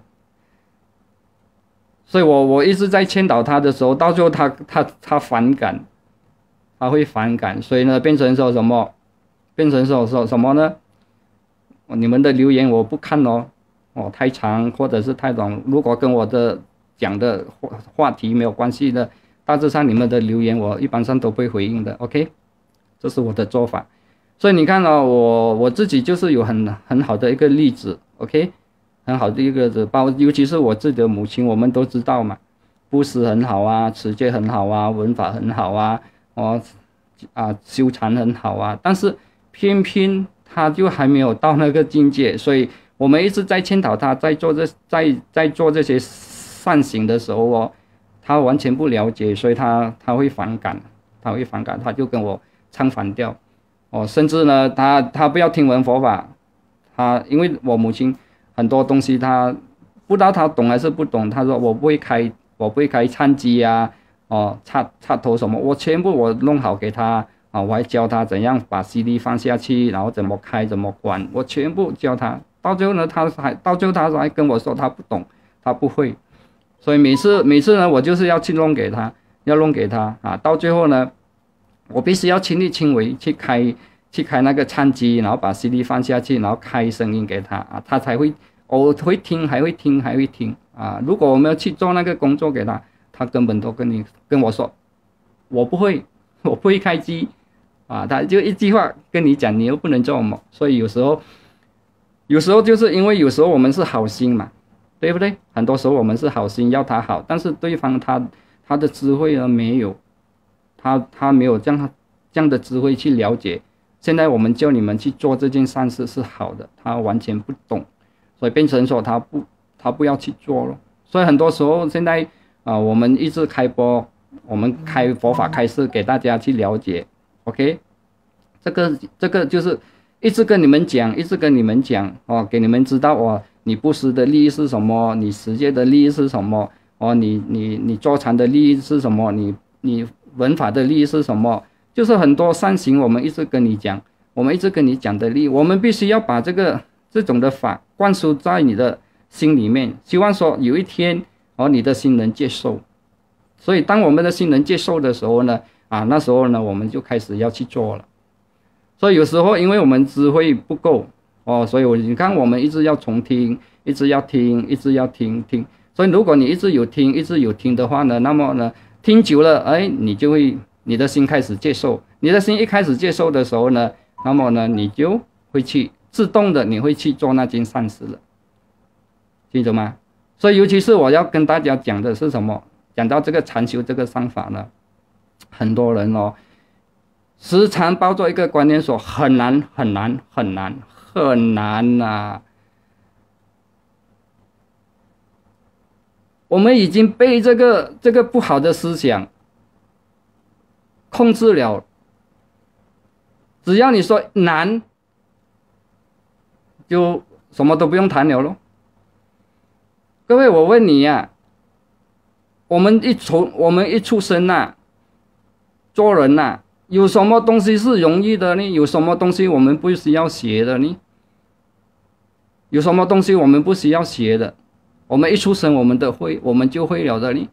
所以我一直在劝导他的时候，到最后他反感，他会反感，所以呢变成说什么？变成说什么呢？你们的留言我不看哦，太长或者是太短，如果跟我的讲的话题没有关系的，大致上你们的留言我一般上都不会回应的 ，OK， 这是我的做法。所以你看哦，我自己就是有很好的一个例子 ，OK。很好的一个尤其是我自己的母亲，我们都知道嘛，布施很好啊，持戒很好啊，闻法很好啊，修禅很好啊，但是偏偏他就还没有到那个境界，所以我们一直在劝导他，在做这些善行的时候哦，他完全不了解，所以他会反感，他就跟我唱反调，甚至呢，他不要听闻佛法，因为我母亲很多东西他不知道他懂还是不懂，他说我不会开忏机啊，插头什么，我全部我弄好给他啊，我还教他怎样把 CD 放下去，然后怎么开怎么关，我全部教他。到最后呢，他还跟我说他不懂，他不会，所以每次呢，我就是要去弄给他啊，到最后呢，我必须要亲力亲为去开那个唱机，然后把 CD 放下去，然后开声音给他啊，他才会会听，还会听啊。如果我们要去做那个工作给他，他根本都跟我说，我不会开机啊，他就一句话跟你讲，你又不能做什么。所以有时候就是因为有时候我们是好心嘛，对不对？很多时候我们是好心要他好，但是对方他的智慧呢没有，他没有这样的智慧去了解。现在我们叫你们去做这件善事是好的，他完全不懂， 所以变成说他不要去做了。所以很多时候现在我们一直开播，我们开佛法开示给大家去了解 ，OK， 这个就是一直跟你们讲，给你们知道你布施的利益是什么，你持戒的利益是什么，你坐禅的利益是什么，你闻法的利益是什么，就是很多善行我们一直跟你讲，的利益，我们必须要把这种的法灌输在你的心里面，希望说有一天你的心能接受。所以当我们的心能接受的时候呢，那时候呢我们就开始要去做了。所以有时候因为我们智慧不够所以你看我们一直要重听，一直要听。所以如果你一直有听的话呢，那么呢听久了，你的心开始接受，你的心一开始接受的时候呢，那么呢你就会去自动的你会去做那件善事了，记得吗？所以尤其是我要跟大家讲的是什么？讲到这个禅修这个方法呢，很多人时常抱着一个观念说很难啊。我们已经被这个不好的思想控制了，只要你说难，就什么都不用谈了咯。各位，我问你我们一出生做人有什么东西是容易的呢？有什么东西我们不需要学的呢？有什么东西我们不需要学的？我们一出生我们就会了的呢。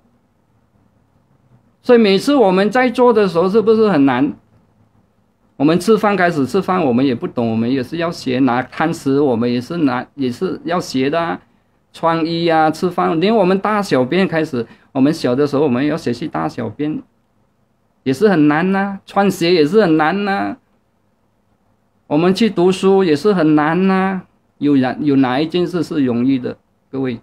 所以每次我们在做的时候是不是很难？我们开始吃饭我们也不懂，我们也是要学，拿汤匙我们也是要学的穿衣吃饭，连我们大小便开始，我们小的时候我们要学习大小便也是很难穿鞋也是很难我们去读书也是很难有哪一件事是容易的？各位，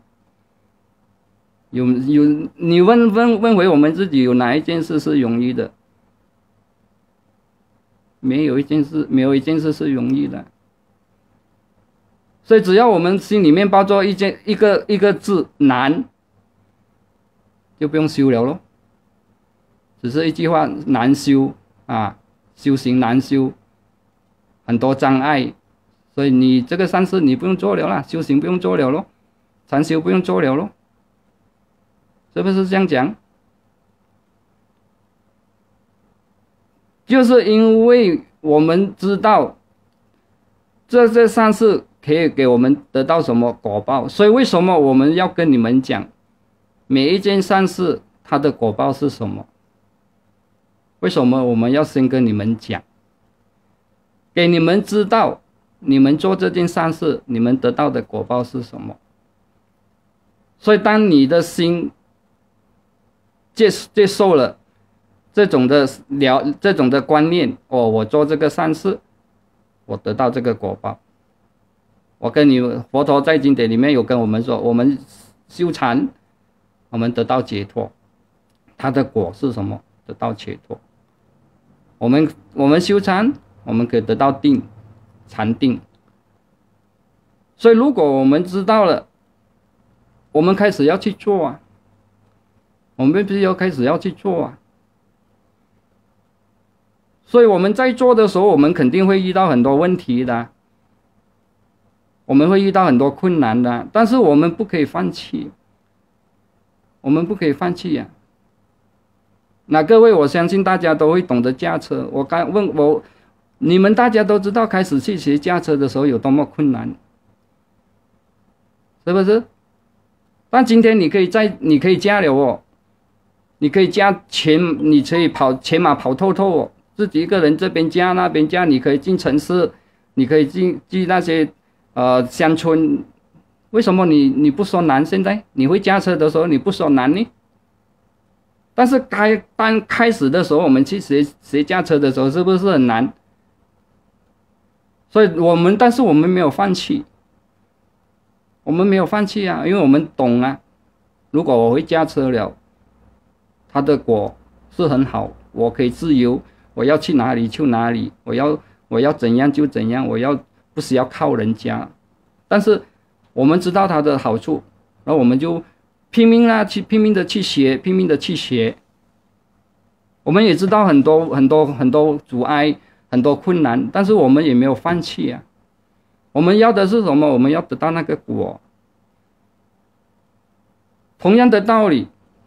你问回我们自己，有哪一件事是容易的？没有一件事是容易的。所以只要我们心里面抱着一个字难，就不用修了咯。只是一句话，难修修行难修，很多障碍，所以你这个善事你不用做了啦，修行不用做了咯，禅修不用做了咯，是不是这样讲？就是因为我们知道这些善事可以给我们得到什么果报，所以为什么我们要跟你们讲每一件善事它的果报是什么？为什么我们要先跟你们讲，给你们知道你们做这件善事你们得到的果报是什么？所以当你的心接受了这种的观念我做这个善事我得到这个果报。我跟你佛陀在经典里面有跟我们说，我们修禅我们得到解脱，它的果是什么？得到解脱。我们修禅我们可以得到禅定。所以如果我们知道了，我们开始要去做我们必须要开始要去做所以我们在做的时候我们肯定会遇到很多问题的，我们会遇到很多困难的，但是我们不可以放弃，那各位，我相信大家都会懂得驾车。你们大家都知道，开始去学驾车的时候有多么困难，是不是？但今天你可以驾了你可以驾你可以骑马跑透透自己一个人这边驾那边驾，你可以进城市，你可以进那些乡村。为什么你不说难？现在你会驾车的时候你不说难呢？但是刚开始的时候我们去学驾车的时候是不是很难？所以但是我们没有放弃，因为我们懂如果我会驾车了，它的果是很好，我可以自由，我要去哪里去哪里，我要怎样就怎样，我要不需要靠人家。但是我们知道它的好处，然后我们就拼命的去学，拼命的去学。我们也知道很多阻碍，很多困难，但是我们也没有放弃啊。我们要的是什么？我们要得到那个果。同样的道理，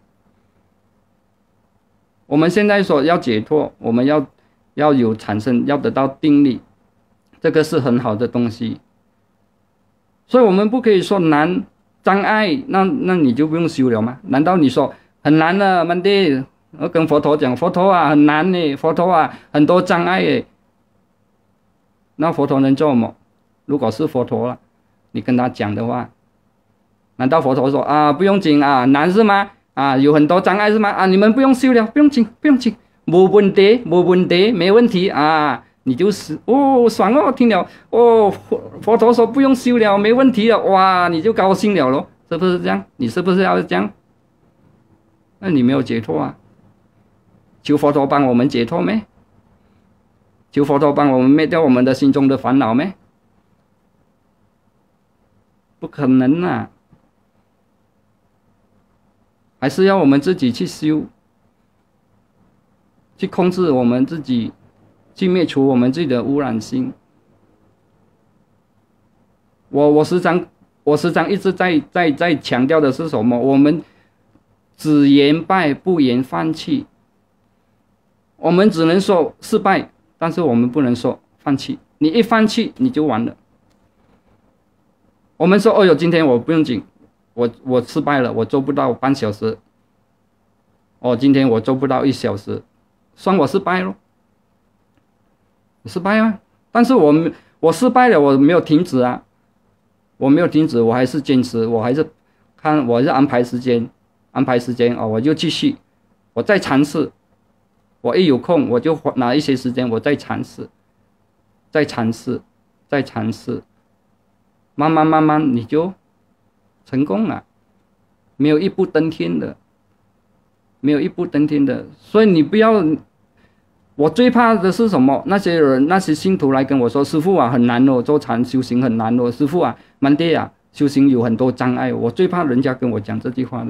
我们现在说要解脱，我们要有产生，要得到定力，这个是很好的东西。所以我们不可以说难障碍，那你就不用修了吗？难道你说很难的曼迪？我跟佛陀讲，佛陀啊很难呢，佛陀啊很多障碍耶。那佛陀能做什么？如果是佛陀了，你跟他讲的话，难道佛陀说啊不用紧啊，难是吗？啊有很多障碍是吗？啊你们不用修了，不用紧，没问题，没问题啊。你就是哦爽哦，听了哦佛陀说不用修了，没问题了，哇你就高兴了咯，是不是这样？你是不是要这样？那你没有解脱啊？求佛陀帮我们解脱没？求佛陀帮我们灭掉我们的心中的烦恼没？不可能啊！还是要我们自己去修，去控制我们自己，去灭除我们自己的污染性。我时常一直在强调的是什么？我们只言败，不言放弃。我们只能说失败，但是我们不能说放弃。你一放弃，你就完了。我们说，哦哟，今天我不用紧，我失败了，我做不到半小时。哦，今天我做不到1小时，算我失败咯。失败啊！但是我失败了，我没有停止啊，我没有停止，我还是坚持，我还是安排时间哦，我就继续，我再尝试。我一有空，我就拿一些时间，我再尝试，慢慢你就成功了。没有一步登天的，所以你不要。我最怕的是什么？那些信徒来跟我说：“师父啊，很难哦，做禅修行很难哦，师父啊，曼爹啊，修行有很多障碍。”我最怕人家跟我讲这句话的。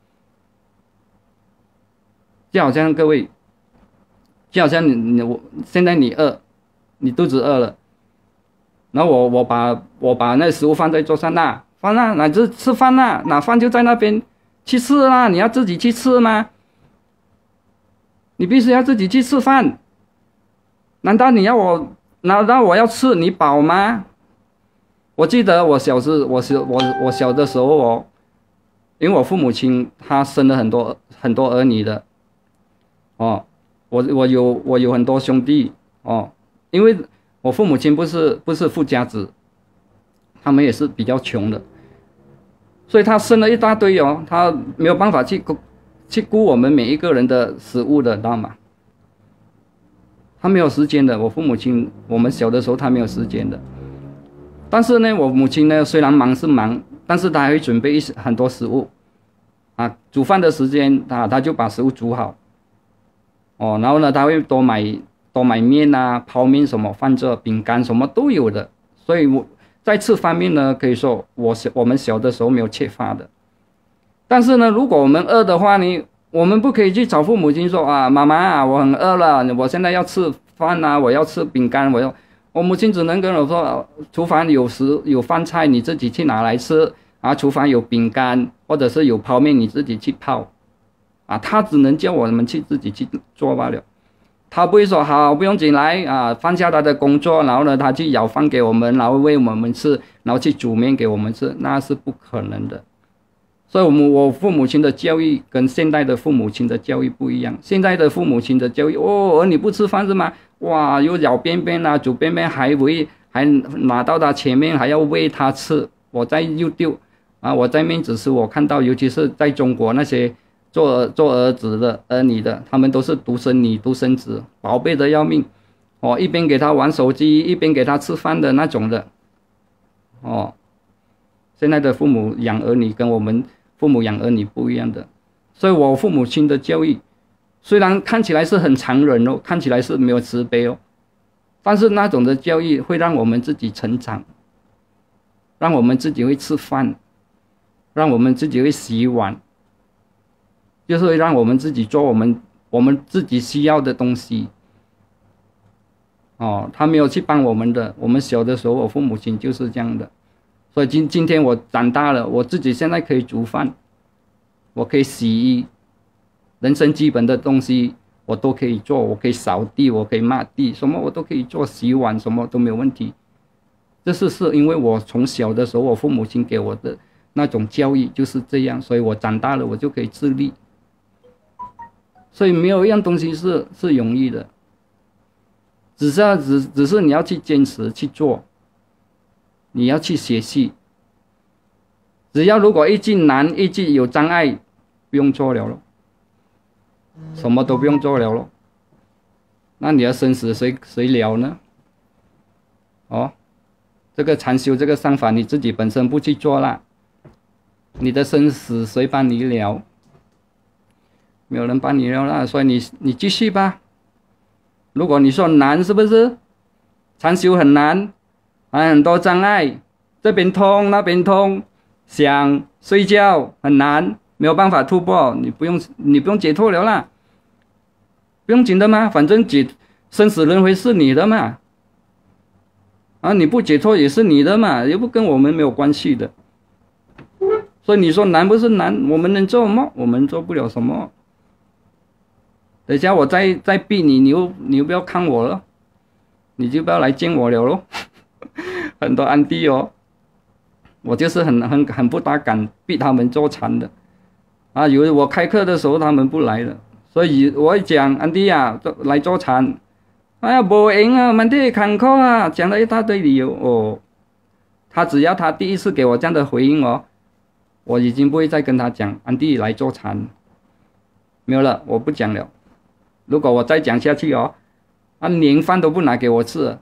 就好像各位。就好像现在你饿，你肚子饿了，然后我把那食物放在桌上啦，放啦，那就吃饭啦，那饭就在那边去吃啦，你要自己去吃吗？你必须要自己去吃饭，难道我要吃你饱吗？我记得我小的时候哦，因为我父母亲他生了很多儿女的，哦。我有很多兄弟哦，因为我父母亲不是富家子，他们也是比较穷的，所以他生了一大堆哦，他没有办法去顾我们每一个人的食物的，知道吗？他没有时间的。我父母亲我们小的时候他没有时间的，但是呢，我母亲呢虽然忙是忙，但是他还会准备很多食物啊，煮饭的时间他就把食物煮好。哦，然后呢，他会多买面啊、泡面什么，放着饼干什么都有的。所以在吃方面呢，可以说我们小的时候没有缺乏的。但是呢，如果我们饿的话呢，我们不可以去找父母亲说啊，妈妈啊，我很饿了，我现在要吃饭啊，我要吃饼干，我母亲只能跟我说，厨房有饭菜，你自己去拿来吃啊，厨房有饼干或者是有泡面，你自己去泡。啊，他只能叫我们自己去做罢了，他不会说好不用紧来啊，放下他的工作，然后呢，他去舀饭给我们，然后喂我们吃，然后去煮面给我们吃，那是不可能的。所以我父母亲的教育跟现代的父母亲的教育不一样。现在的父母亲的教育，哦，儿女不吃饭是吗？哇，又舀便便啊，煮便便还拿到他前面还要喂他吃。我在YouTube啊，我在面子时我看到，尤其是在中国那些。做儿子的儿女的，他们都是独生女独生子，宝贝的要命哦，一边给他玩手机，一边给他吃饭的那种的哦。现在的父母养儿女跟我们父母养儿女不一样的，所以我父母亲的教育虽然看起来是很残忍哦，看起来是没有慈悲哦，但是那种的教育会让我们自己成长， 让我们自己会吃饭，让我们自己会洗碗，就是会让我们自己做我们自己需要的东西。哦，他没有去帮我们的。我们小的时候，我父母亲就是这样的。所以今天我长大了，我自己现在可以煮饭，我可以洗衣，人生基本的东西我都可以做，我可以扫地，我可以抹地，什么我都可以做，洗碗什么都没有问题。这是因为我从小的时候，我父母亲给我的那种教育就是这样，所以我长大了我就可以自立。所以没有一样东西是容易的，只是你要去坚持去做，你要去学习。只要如果一句难，一句有障碍，不用做了咯，什么都不用做了咯。那你的生死谁了呢？哦，这个禅修这个上法你自己本身不去做啦，你的生死谁帮你了？没有人帮你了啦，所以你继续吧。如果你说难，是不是？禅修很难，还很多障碍，这边痛那边痛，想睡觉很难，没有办法突破，你不用解脱了啦，不用紧的嘛，反正生死轮回是你的嘛，啊，你不解脱也是你的嘛，又不跟我们没有关系的。所以你说难不是难，我们能做什么？我们做不了什么。等一下我再逼你，你又不要看我了，你就不要来见我了咯。很多安迪哦，我就是很不大敢逼他们做禅的，啊，有我开课的时候他们不来了，所以我会讲安迪啊，来做禅，哎呀，不赢啊，满地坎坷啊，讲了一大堆理由哦。他只要他第一次给我这样的回应哦，我已经不会再跟他讲安迪来做禅，没有了，我不讲了。如果我再讲下去哦，连饭都不拿给我吃了。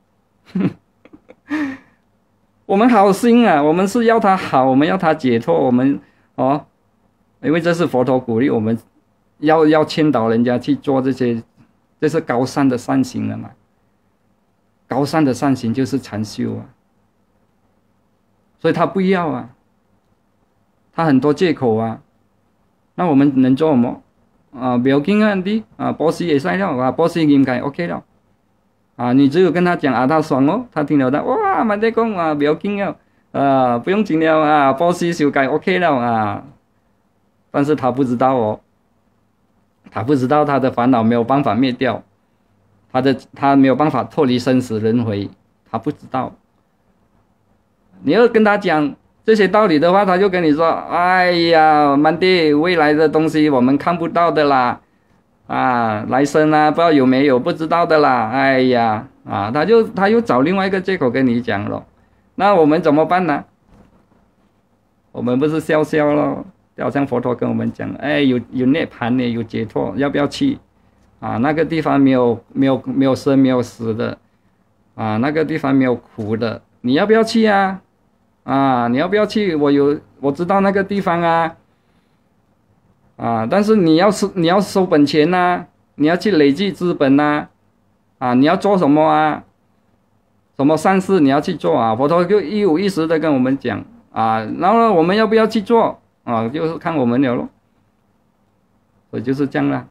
我们好心啊，我们是要他好，我们要他解脱，我们哦，因为这是佛陀鼓励我们要劝导人家去做这些，这是高尚的善行了嘛。高尚的善行就是禅修啊，所以他不要啊，他很多借口啊，那我们能做什么？啊，不要紧啊，弟啊，波斯也晒了啊，波斯应该 OK 了啊，你只有跟他讲啊，他爽哦，他听了他哇，满地讲啊，不要紧了啊，不用紧了啊，波斯修改 OK 了啊，但是他不知道哦，他不知道他的烦恼没有办法灭掉，他没有办法脱离生死轮回，他不知道。你要跟他讲这些道理的话，他就跟你说：“哎呀，满地未来的东西我们看不到的啦，啊，来生啊，不知道有没有，不知道的啦。哎呀，啊，他又找另外一个借口跟你讲了，那我们怎么办呢？我们不是笑笑咯，好像佛陀跟我们讲，哎，有涅槃呢，有解脱，要不要去？啊，那个地方没有生没有死的，啊，那个地方没有苦的，你要不要去啊？”啊，你要不要去？我知道那个地方啊，啊，但是你要收本钱呐，你要去累积资本呐，啊，你要做什么啊？什么善事你要去做啊？佛陀就一五一十的跟我们讲啊，然后呢，我们要不要去做啊？就是看我们了咯。所以就是这样啦。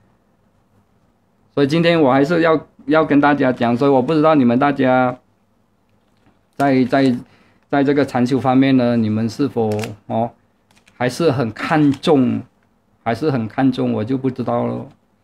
所以今天我还是要跟大家讲，所以我不知道你们大家在这个禅修方面呢，你们是否还是很看重，我就不知道了。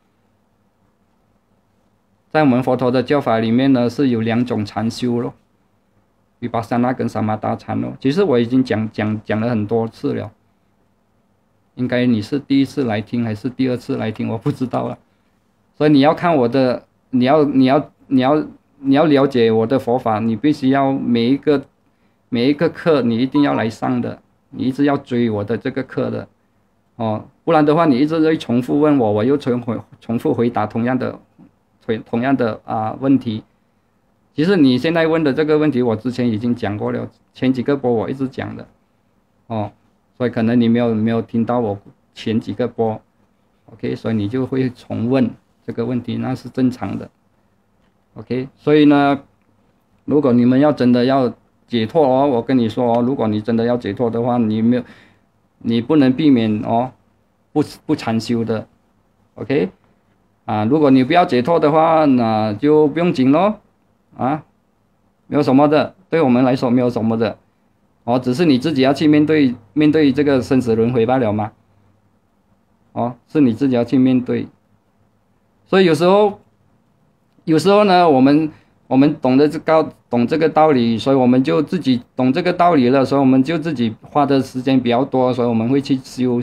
在我们佛陀的教法里面呢，是有2种禅修咯，维巴萨那跟萨玛达禅咯。其实我已经讲了很多次了，应该你是第一次来听还是第2次来听，我不知道了。所以你要看我的，你要了解我的佛法，你必须要每一个课你一定要来上的，你一直要追我的这个课的，哦，不然的话你一直会重复问我，我又重复回答同样的问题。其实你现在问的这个问题，我之前已经讲过了，前几个播我一直讲的，哦，所以可能你没有听到我前几个播 ，OK， 所以你就会重问这个问题，那是正常的 ，OK， 所以呢，如果你们真的要解脱哦，我跟你说哦，如果你真的要解脱的话，你不能避免哦，不禅修的 ，OK， 啊，如果你不要解脱的话，那就不用紧咯，啊，没有什么的，对我们来说没有什么的，哦，只是你自己要去面对这个生死轮回罢了嘛，哦，是你自己要去面对，所以有时候呢，我们懂这个道理，所以我们就自己懂这个道理了，所以我们就自己花的时间比较多，所以我们会去修，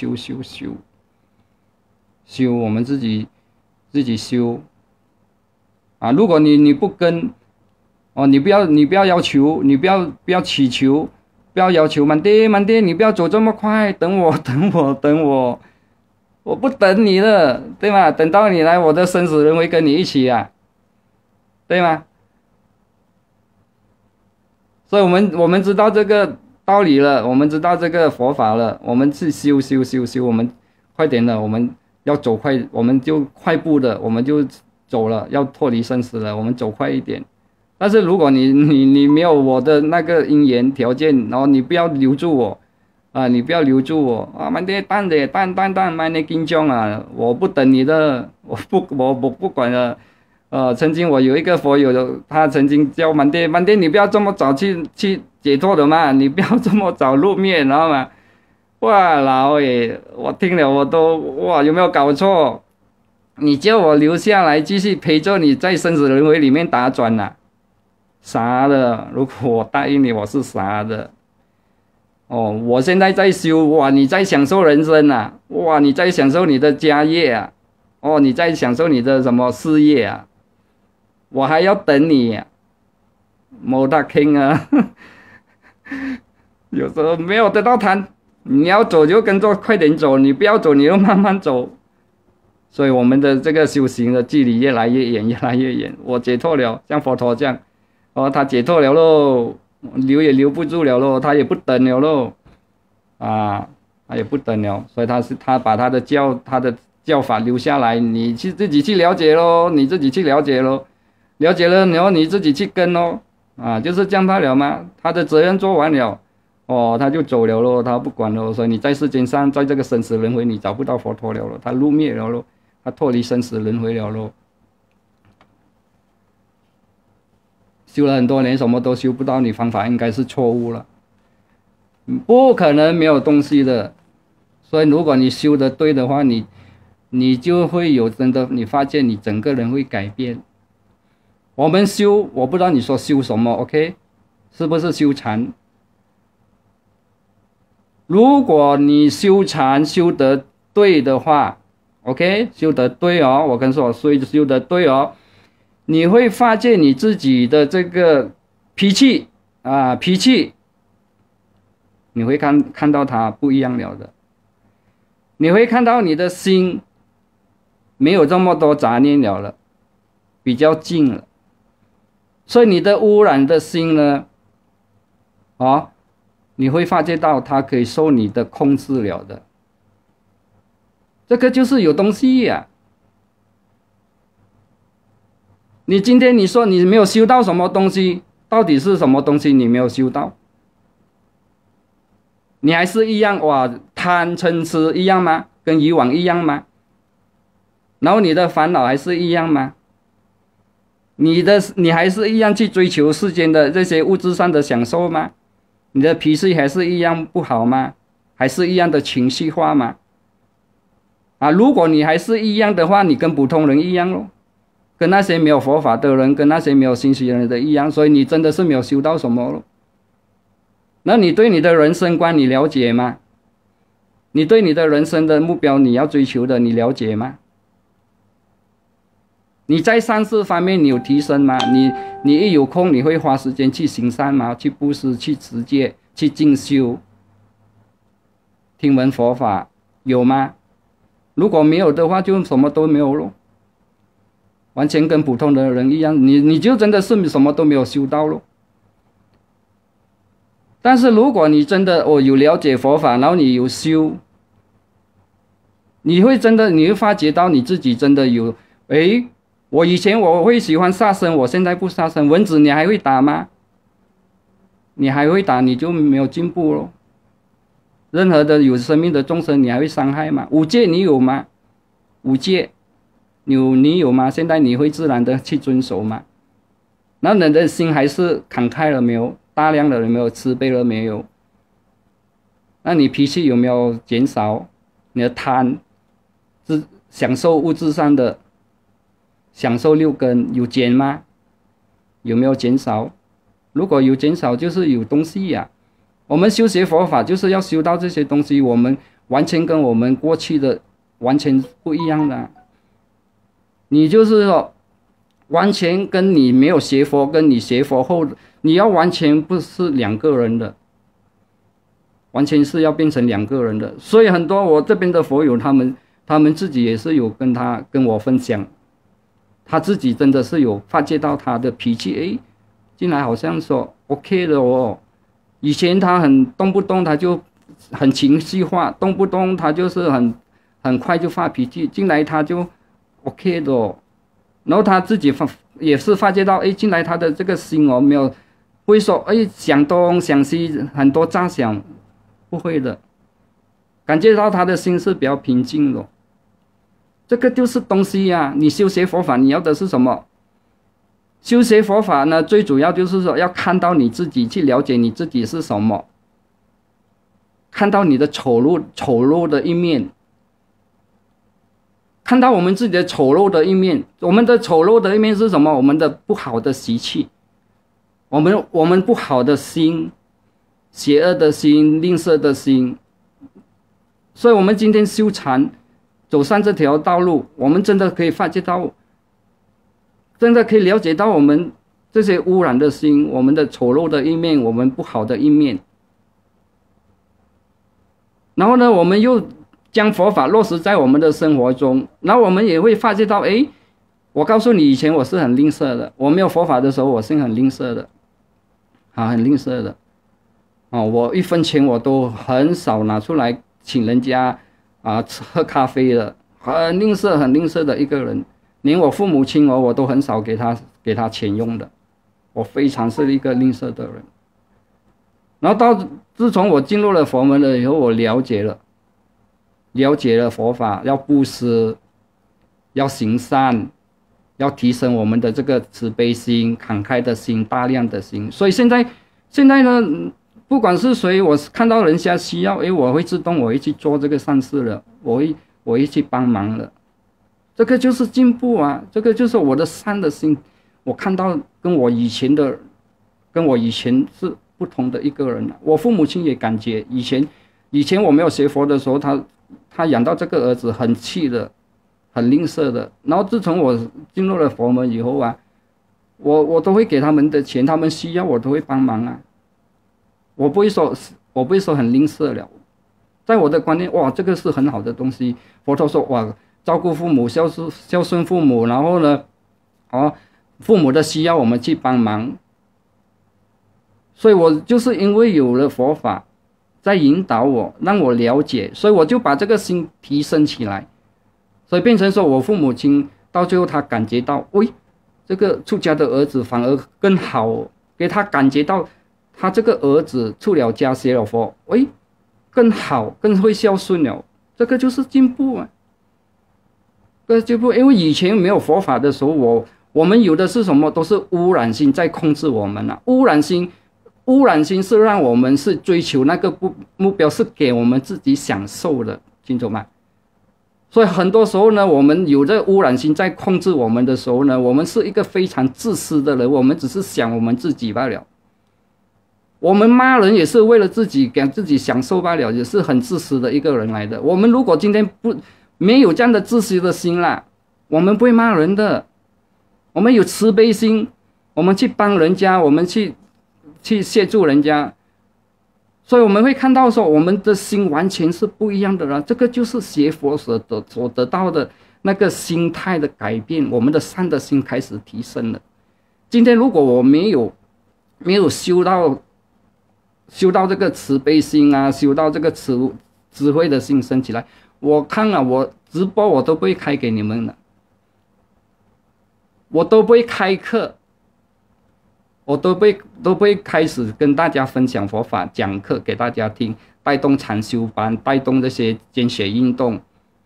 我们自己修啊。如果你不跟哦，你不要要求，你不要祈求，不要要求满爹，你不要走这么快，等我，我不等你了，对吗？等到你来，我的生死轮回跟你一起啊，对吗？所以我们知道这个道理了，我们知道这个佛法了，我们去修，我们快点了，我们要走快，我们就快步的，我们就走了，要脱离生死了，我们走快一点。但是如果你没有我的那个因缘条件，然后你不要留住我啊，你不要留住我啊，慢点等的，等，慢点紧张啊，我不等你的，我不管了。曾经我有一个佛友，他曾经叫满爹，你不要这么早去解脱的嘛，你不要这么早入灭，知道吗？哇，老诶，我听了我都哇，有没有搞错？你叫我留下来继续陪着你在生死轮回里面打转啊？傻的！如果我答应你，我是傻的。哦，我现在在修哇，你在享受人生啊，哇，你在享受你的家业啊，哦，你在享受你的什么事业啊？我还要等你呀，冇得傾啊！有时候没有得到谈，你要走就跟着快点走，你不要走你就慢慢走。所以我们的这个修行的距离越来越远，我解脱了，像佛陀这样，哦，他解脱了咯，留也留不住了咯，他也不等了咯，啊，他也不等了，所以他把他的教法留下来，你自己去了解咯，了解了，然后你自己去跟咯，啊，就是这样罢了嘛。他的责任做完了，哦，他就走了咯，他不管了。所以你在世间上，在这个生死轮回，你找不到佛陀了咯，他入灭了咯，他脱离生死轮回了咯。修了很多年，什么都修不到，你方法应该是错误了，不可能没有东西的。所以如果你修得对的话，你就会有真的，你发现你整个人会改变。我们修，我不知道你说修什么 ，OK， 是不是修禅？如果你修禅修得对的话 ，OK， 修得对哦，我跟你说，修得对哦，你会发现你自己的这个脾气，你会看到它不一样了的，你会看到你的心没有这么多杂念了，比较静了。所以你的污染的心呢，你会发觉到它可以受你的控制了的。这个就是有东西呀。你今天你说你没有修到什么东西，到底是什么东西你没有修到？你还是一样哇，贪嗔痴一样吗？跟以往一样吗？然后你的烦恼还是一样吗？你还是一样去追求世间的这些物质上的享受吗？你的脾气还是一样不好吗？还是一样的情绪化吗？如果你还是一样的话，你跟普通人一样咯，跟那些没有佛法的人，跟那些没有信息的人的一样，所以你真的是没有修到什么咯。那你对你的人生观你了解吗？你对你的人生的目标你要追求的你了解吗？你在善事方面你有提升吗？你一有空你会花时间去行善吗？去布施，去持戒，去进修，听闻佛法有吗？如果没有的话，就什么都没有咯，完全跟普通的人一样，你就真的是什么都没有修到咯。但是如果你真的有了解佛法，然后你有修，你会发觉到你自己真的有，我以前我会喜欢杀生，我现在不杀生。蚊子你还会打吗？ 你还会打，你就没有进步咯。任何的有生命的众生，你还会伤害吗？五戒你有吗？五戒你有吗？现在你会自然的去遵守吗？那你的心还是慷慨了没有？大量的有没有？慈悲了没有？那你脾气有没有减少？你的贪，享受物质上的，享受六根有减吗？有没有减少？如果有减少，就是有东西呀。我们修学佛法就是要修到这些东西，我们完全跟我们过去的完全不一样的。你就是说，完全跟你没有学佛，跟你学佛后，你要完全不是两个人的，完全是要变成两个人的。所以很多我这边的佛友，他们自己也是有跟我分享，他自己真的是有发觉到他的脾气，诶，进来好像说 OK 的哦。以前他动不动他就很情绪化，动不动他就是很快就发脾气，进来他就 OK 的哦。然后他自己也是发觉到，哎，进来他的这个心哦，没有不会说，哎，想东想西，很多杂想，不会的，感觉到他的心是比较平静的。这个就是东西呀，你修学佛法，你要的是什么？修学佛法呢，最主要就是说要看到你自己，去了解你自己是什么，看到你的丑陋的一面，看到我们自己的丑陋的一面。我们的丑陋的一面是什么？我们的不好的习气，我们不好的心，邪恶的心，吝啬的心。所以我们今天修禅，走上这条道路，我们真的可以发觉到，真的可以了解到我们这些污染的心，我们的丑陋的一面，我们不好的一面。然后呢，我们又将佛法落实在我们的生活中，然后我们也会发觉到，诶，我告诉你，以前我是很吝啬的，我没有佛法的时候，我是很吝啬的，很吝啬的，我1分钱我都很少拿出来请人家喝咖啡的，很吝啬的一个人。连我父母亲我都很少给他钱用的，我非常是一个吝啬的人。然后自从我进入了佛门了以后，我了解了佛法，要布施，要行善，要提升我们的这个慈悲心、慷慨的心、大量的心。所以现在呢，不管是谁，我看到人家需要，我会自动我会去做这个善事了，我会去帮忙了。这个就是进步啊！这个就是我的善的心，我看到跟我以前是不同的一个人了。我父母亲也感觉以前我没有学佛的时候，他养到这个儿子很气的，很吝啬的。然后自从我进入了佛门以后啊，我都会给他们的钱，他们需要我都会帮忙啊。我不会说很吝啬了，在我的观念，哇，这个是很好的东西。佛陀说，哇，照顾父母，孝顺父母，然后呢，父母的需要我们去帮忙。所以我就是因为有了佛法在引导我，让我了解，所以我就把这个心提升起来，所以变成说我父母亲到最后他感觉到，喂，这个出家的儿子反而更好，给他感觉到他这个儿子出了家学了佛，喂，更好，更会孝顺了，这个就是进步啊。因为以前没有佛法的时候，我们有的是什么？都是污染心在控制我们啊。污染心是让我们是追求那个目标，是给我们自己享受的，清楚吗？所以很多时候呢，我们有这污染心在控制我们的时候呢，我们是一个非常自私的人，我们只是想我们自己罢了。我们骂人也是为了自己，给自己享受罢了，也是很自私的一个人来的。我们如果今天没有这样的自私的心啦，我们不会骂人的。我们有慈悲心，我们去帮人家，我们去协助人家，所以我们会看到说，我们的心完全是不一样的了。这个就是学佛所得到的那个心态的改变，我们的善的心开始提升了。今天如果我没有修到这个慈悲心啊，修到这个智慧的心升起来，我看啊，我直播我都不会开给你们的，我都不会开课， 我都不会开始跟大家分享佛法，讲课给大家听，带动禅修班，带动这些捐血运动。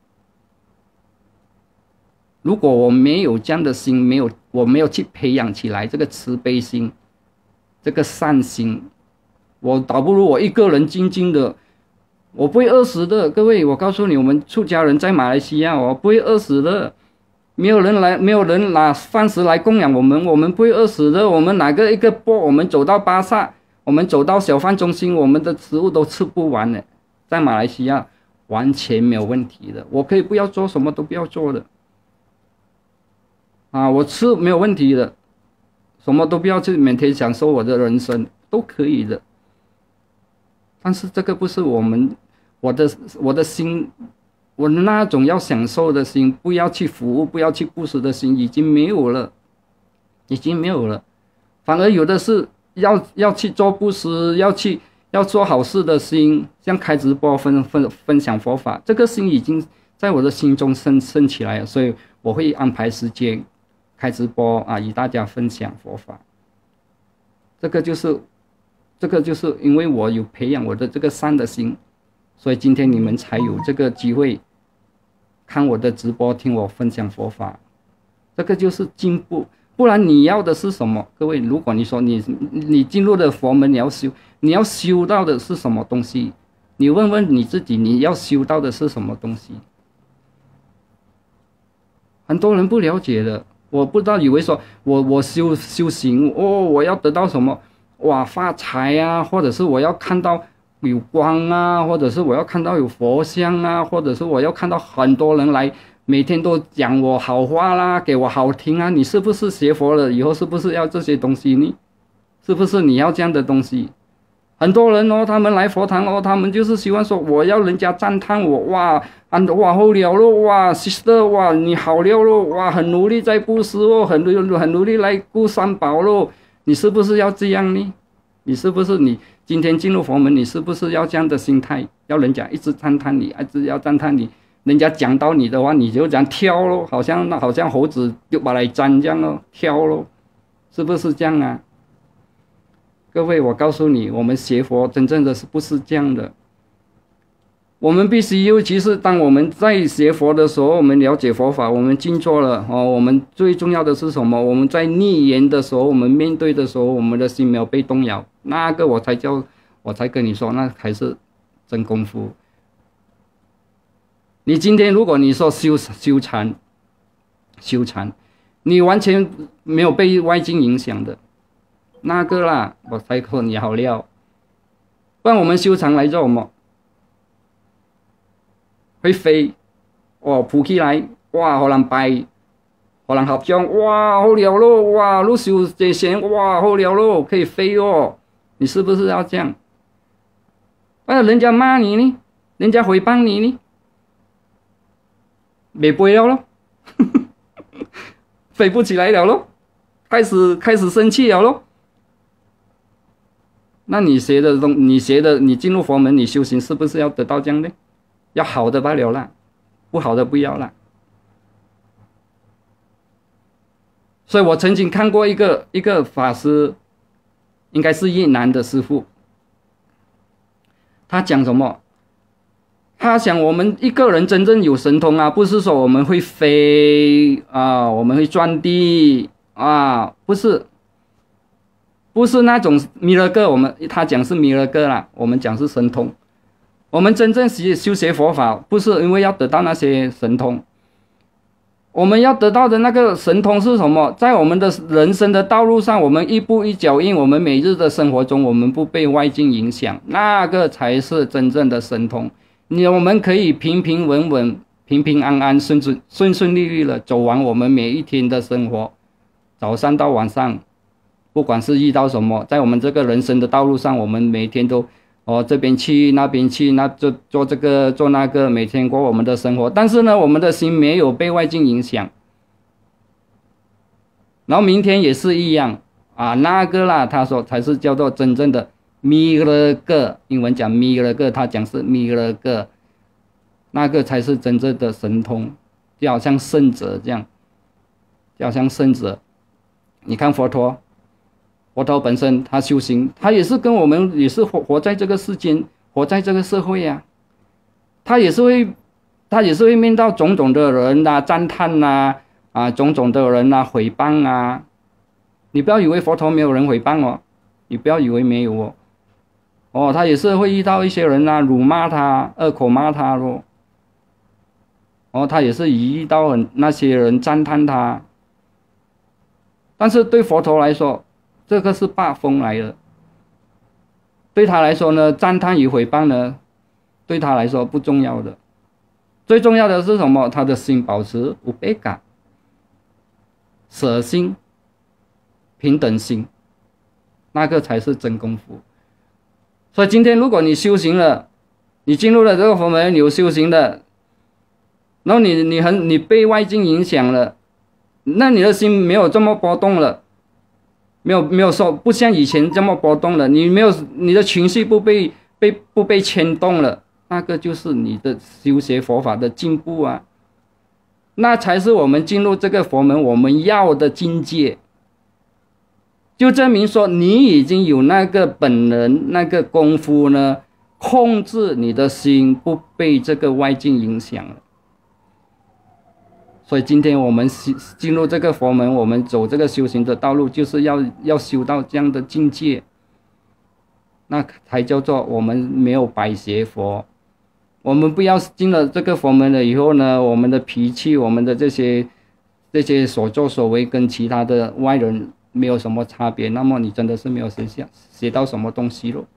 如果我没有这样的心，我没有去培养起来这个慈悲心，这个善心，我倒不如我一个人静静的，我不会饿死的。各位，我告诉你，我们出家人在马来西亚，我不会饿死的。没有人拿饭食来供养我们不会饿死的。我们哪个一个波，我们走到巴萨，我们走到小贩中心，我们的食物都吃不完的。在马来西亚完全没有问题的，我可以不要做什么都不要做的。我吃没有问题的，什么都不要去，每天享受我的人生都可以的。但是这个不是我的心，我那种要享受的心，不要去服务，不要去布施的心已经没有了，反而有的是要去做布施，要做好事的心，像开直播分享佛法，这个心已经在我的心中升起来了，所以我会安排时间开直播与大家分享佛法。这个就是因为我有培养我的这个善的心，所以今天你们才有这个机会看我的直播，听我分享佛法。这个就是进步。不然你要的是什么？各位，如果你说你进入了佛门，你要修到的是什么东西？你问问你自己，你要修到的是什么东西？很多人不了解的，我不知道，以为说我修行我要得到什么发财啊，或者是我要看到有光啊，或者是我要看到有佛像啊，或者是我要看到很多人来每天都讲我好话啦，给我好听啊。你是不是学佛了以后是不是要这些东西呢？是不是你要这样的东西？很多人他们来佛堂他们就是希望说我要人家赞叹我好了咯sister 你好了咯很努力在布施很努力来顾三宝咯。你是不是要这样呢？你是不是你今天进入佛门，你是不是要这样的心态？要人家一直赞叹你，一直要赞叹你，人家讲到你的话，你就这样跳咯，好像猴子就把来粘这样咯，跳咯，是不是这样啊？各位，我告诉你，我们学佛真正的是不是这样的？我们必须，尤其是当我们在学佛的时候，我们了解佛法，我们静坐了我们最重要的是什么？我们在逆言的时候，我们面对的时候，我们的心没有被动摇，那个我才跟你说，那才是真功夫。你今天如果你说修禅，你完全没有被外境影响的，那个啦，我才说你好料。不然我们修禅来做什么？会飞，扑起来，互人拜，互人合掌，好了咯，你修这些，好了咯，可以飞哦。你是不是要这样？人家骂你呢，人家诽谤你呢，没飞了咯，飞不起来了咯，开始生气了咯。那你进入佛门，你修行是不是要得到这样的？要好的罢了啦，不好的不要啦。所以我曾经看过一个法师，应该是越南的师父，他讲什么？他讲我们一个人真正有神通不是说我们会飞我们会钻地不是那种弥勒个，他讲是弥勒个啦，我们讲是神通。我们真正修学佛法，不是因为要得到那些神通，我们要得到的那个神通是什么？在我们的人生的道路上，我们一步一脚印，我们每日的生活中，我们不被外境影响，那个才是真正的神通。我们可以平平稳稳、平平安安、顺利利的走完我们每一天的生活，早上到晚上，不管是遇到什么，在我们这个人生的道路上，我们每天都这边去那边去，那就做这个做那个，每天过我们的生活。但是呢，我们的心没有被外境影响。然后明天也是一样那个啦，他说才是叫做真正的弥勒个，英文讲弥勒个，他讲是弥勒个，那个才是真正的神通，就好像圣者这样，就好像圣者。你看佛陀佛陀本身他修行，他也是跟我们也是活在这个世间，活在这个社会啊，他也是会面到种种的人啊赞叹啊种种的人啊诽谤啊。你不要以为佛陀没有人诽谤哦，你不要以为没有哦，他也是会遇到一些人啊辱骂他、恶口骂他咯。他也是遇到那些人赞叹他。但是对佛陀来说，这个是罢风来的。对他来说呢，赞叹与诽谤呢，对他来说不重要的。最重要的是什么？他的心保持无被感、舍心、平等心，那个才是真功夫。所以今天如果你修行了，你进入了这个佛门，你有修行的，然后你被外境影响了，那你的心没有这么波动了，没有说不像以前这么波动了，你的情绪不被牵动了，那个就是你的修学佛法的进步啊，那才是我们进入这个佛门我们要的境界。就证明说你已经有那个本能那个功夫呢，控制你的心不被这个外境影响了。所以今天我们进入这个佛门，我们走这个修行的道路，就是要修到这样的境界，那才叫做我们没有白学佛。我们不要进了这个佛门了以后呢，我们的脾气，我们的这些所作所为跟其他的外人没有什么差别，那么你真的是没有学到什么东西咯。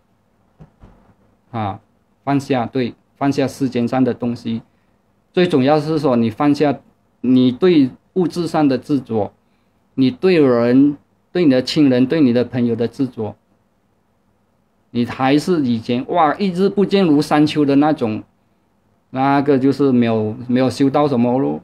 放下世间上的东西，最重要是说你放下你对物质上的执着，你对人、对你的亲人、对你的朋友的执着，你还是以前一日不见如山丘的那种，那个就是没有修到什么咯。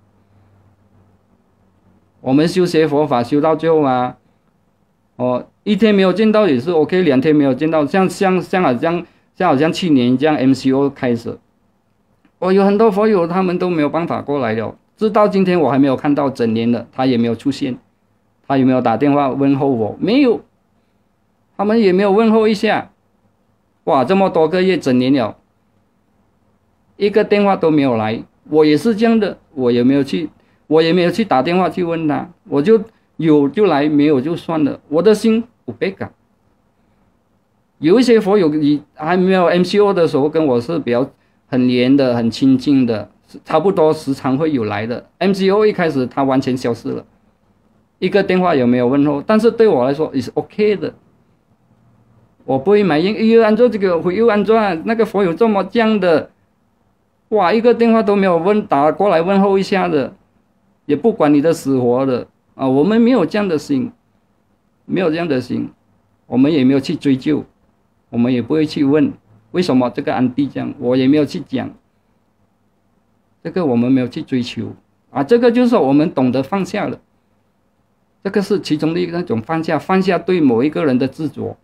我们修学佛法修到最后啊，一天没有见到也是 OK， 2天没有见到，像好像去年这样 MCO 开始，有很多佛友他们都没有办法过来了，直到今天我还没有看到整年了，他也没有出现，他有没有打电话问候我？没有，他们也没有问候一下。这么多个月整年了，一个电话都没有来。我也是这样的，我也没有去打电话去问他，我就有就来，没有就算了，我的心不被感。有一些佛友还没有 MCO 的时候跟我是比较很连的很亲近的，差不多时常会有来的。 MCO 一开始他完全消失了，一个电话也没有问候，但是对我来说也是 OK 的，我不会埋怨又安做这个又安做那个佛友这么这样的，一个电话都没有打过来问候一下的，也不管你的死活的我们没有这样的心，没有这样的心，我们也没有去追究，我们也不会去问为什么这个安迪这样，我也没有去讲，这个我们没有去追求这个就是我们懂得放下了，这个是其中的那种放下对某一个人的执着，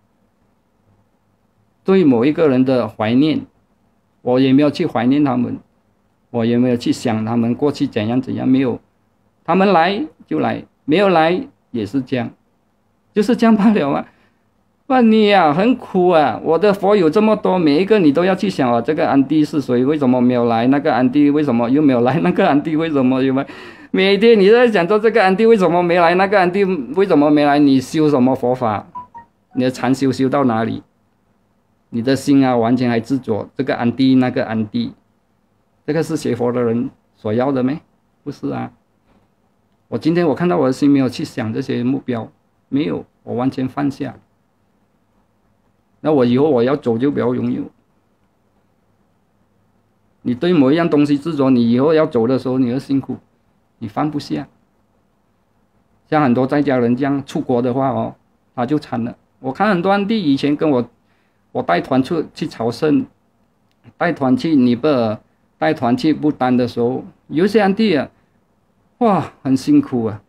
对某一个人的怀念，我也没有去怀念他们，我也没有去想他们过去怎样，没有，他们来就来，没有来也是这样，就是这样罢了啊。你很苦啊，我的佛友这么多，每一个你都要去想这个安迪是谁，为什么没有来，那个安迪为什么又没有来，那个安迪为什么又没，每天你都在讲说这个安迪为什么没来，那个安迪为什么没来，你修什么佛法？你的禅修到哪里？你的心完全还执着这个安迪那个安迪，这个是学佛的人所要的没？不是啊。我今天我看到我的心没有去想这些目标，没有，我完全放下。那我以后我要走就不要拥有。你对某一样东西执着，你以后要走的时候你会辛苦，你放不下。像很多在家人这样出国的话他就惨了。我看很多安迪以前跟我带团去朝圣，带团去尼泊尔，带团去不丹的时候，有些安迪很辛苦啊。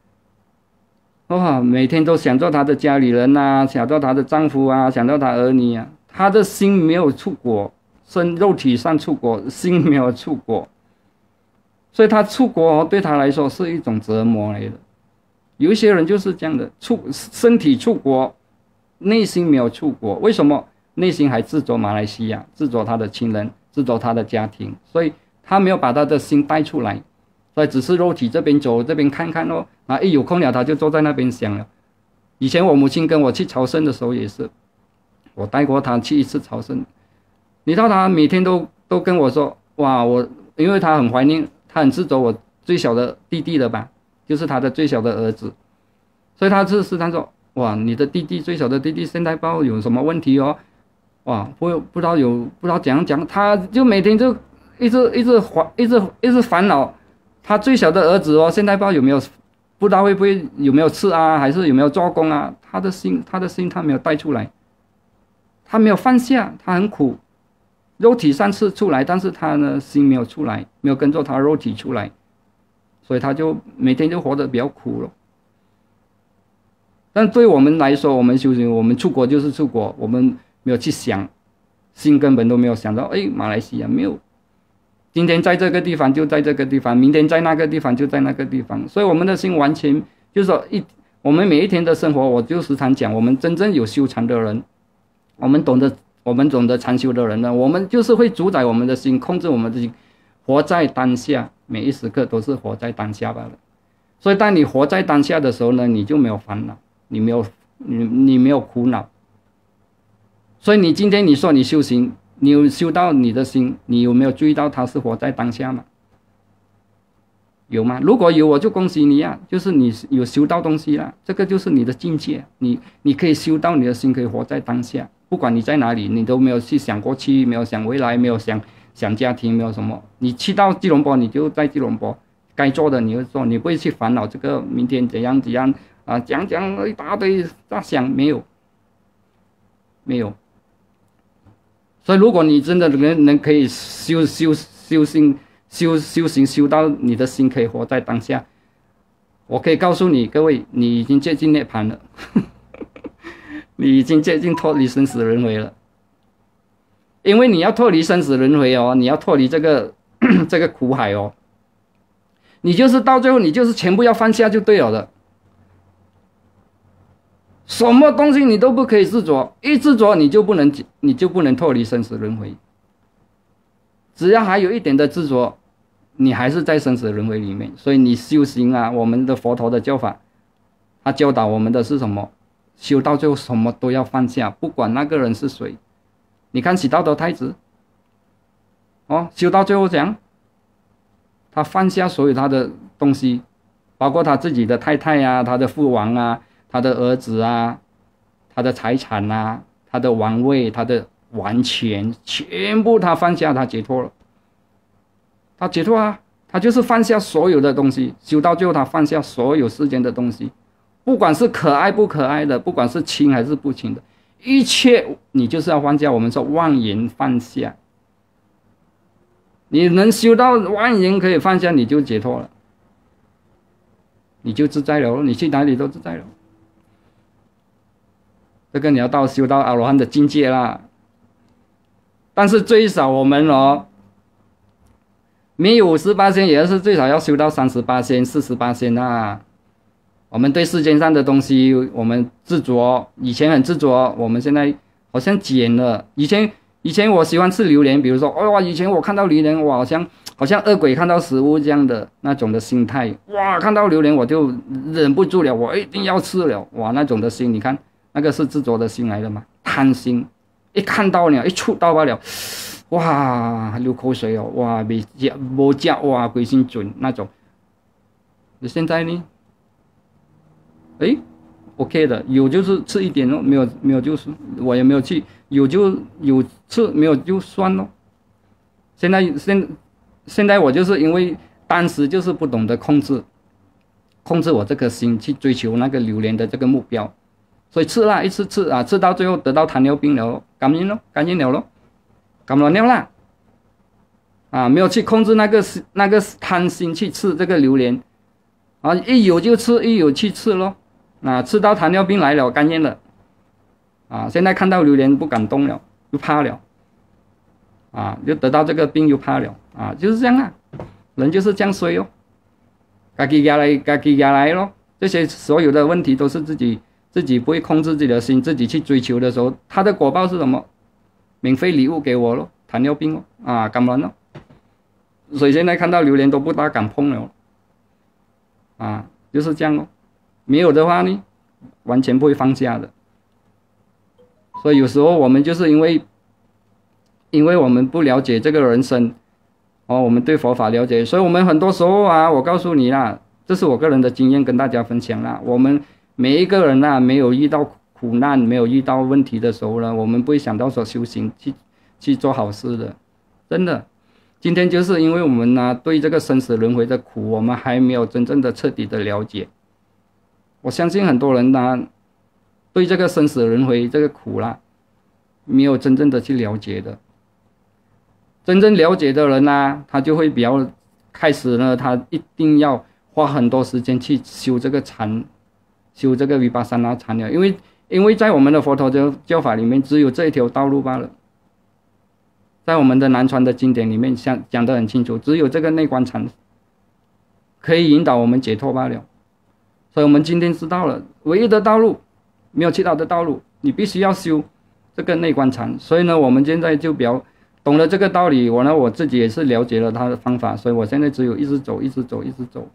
每天都想到他的家里人想到他的丈夫想到他儿女他的心没有出国，肉体上出国，心没有出国，所以他出国对他来说是一种折磨来的。 有一些人就是这样的，身体出国，内心没有出国，为什么？内心还执着马来西亚，执着他的亲人，执着他的家庭，所以他没有把他的心带出来，所以只是肉体这边走这边看看哦，啊，一有空了他就坐在那边想了。以前我母亲跟我去朝圣的时候也是，我带过她去一次朝圣，你知道她每天都跟我说，哇，因为她很怀念，她很执着我最小的弟弟的吧，就是她的最小的儿子，所以她是时常说，哇，你的弟弟最小的弟弟现在不知道有什么问题哦，哇，不知道怎样讲，他就每天就一直烦恼，他最小的儿子哦，现在不知道不知道会不会有没有吃啊，还是有没有做工啊？他的心他没有带出来，他没有放下，他很苦，肉体上是出来，但是他呢心没有出来，没有跟着他肉体出来，所以他就每天就活得比较苦了。但对我们来说，我们修行，我们出国就是出国，我们没有去想，心根本都没有想到，哎，马来西亚没有，今天在这个地方就在这个地方，明天在那个地方就在那个地方，所以我们的心完全就是说我们每一天的生活，我就时常讲，我们真正有修禅的人，我们懂得禅修的人呢，我们就是会主宰我们的心，控制我们的心，活在当下，每一时刻都是活在当下罢了。所以当你活在当下的时候呢，你就没有烦恼，你没有苦恼。所以你今天你说你修行，你有修到你的心，你有没有注意到它是活在当下吗？有吗？如果有，我就恭喜你啊，就是你有修到东西了，这个就是你的境界，你可以修到你的心可以活在当下，不管你在哪里，你都没有去想过去，没有想未来，没有想家庭，没有什么，你去到吉隆坡你就在吉隆坡，该做的你会做，你不会去烦恼这个明天怎样啊，讲一大堆大想，没有。所以如果你真的能可以修行修到你的心可以活在当下，我可以告诉你各位，你已经接近涅槃了你已经接近脱离生死轮回了。因为你要脱离生死轮回哦，你要脱离这个这个苦海哦，你就是到最后你就是全部要放下就对了的，什么东西你都不可以执着，一执着你就不能脱离生死轮回。只要还有一点的执着，你还是在生死轮回里面。所以你修行啊，我们的佛陀的教法，他教导我们的是什么？修到最后什么都要放下，不管那个人是谁。你看悉达多太子，修到最后讲，他放下所有他的东西，包括他自己的太太啊，他的父王啊，他的儿子啊，他的财产啊，他的王位，他的完全全部他放下，他解脱了。他解脱啊，他就是放下所有的东西，修到最后他放下所有世间的东西，不管是可爱不可爱的，不管是亲还是不亲的，一切你就是要放下。我们说妄言放下，你能修到妄言可以放下，你就解脱了，你就自在了，你去哪里都自在了。这个你要修到阿罗汉的境界啦。但是最少我们没有50%，也是最少要修到38%、40%啊。我们对世间上的东西，我们执着，以前很执着，我们现在好像减了。以前我喜欢吃榴莲，比如说，哇，以前我看到榴莲，我好像恶鬼看到食物这样的那种的心态，哇，看到榴莲我就忍不住了，我一定要吃了，哇，那种的心，你看那个是执着的心来的嘛，贪心，一看到了，一触到了，哇，流口水哦，哇，没加，哇，鬼心准那种。你现在呢？OK 的，有就是吃一点咯，没有就是我也没有去，有就有吃，没有就算咯。现在我就是因为当时就是不懂得控制我这颗心去追求那个榴莲的这个目标，所以吃啦，一直吃啊，吃到最后得到糖尿病了，感染了咯，感染了啦，啊，没有去控制那个贪心去吃这个榴莲，啊，一有就吃，一有去吃咯。啊，吃到糖尿病来了，肝炎了，啊，现在看到榴莲不敢动了，又怕了，啊，就得到这个病又怕了，啊，就是这样啊，人就是这样衰哦，自己压来咯， 这些所有的问题都是自己不会控制自己的心，自己去追求的时候，他的果报是什么？免费礼物给我咯，糖尿病哦，啊，感染了，所以现在看到榴莲都不大敢碰了，啊，就是这样哦。没有的话呢，完全不会放下的。所以有时候我们就是因为我们不了解这个人生，哦，我们对佛法了解，所以我们很多时候啊，我告诉你啦，这是我个人的经验跟大家分享啦。我们每一个人啊，没有遇到苦难，没有遇到问题的时候呢，我们不会想到说修行去做好事的，真的。今天就是因为我们呢对这个生死轮回的苦，我们还没有真正的彻底的了解。我相信很多人呢对这个生死轮回这个苦啦，没有真正的去了解的。真正了解的人呢，他就会比较开始呢，他一定要花很多时间去修这个禅，修这个维巴萨那禅了，因为在我们的佛陀教法里面，只有这一条道路罢了。在我们的南传的经典里面讲得很清楚，只有这个内观禅可以引导我们解脱罢了。所以我们今天知道了，唯一的道路，没有其他的道路，你必须要修这个内观禅。所以呢，我们现在就比较懂了这个道理，我自己也是了解了他的方法，所以我现在只有一直走，一直走，一直走。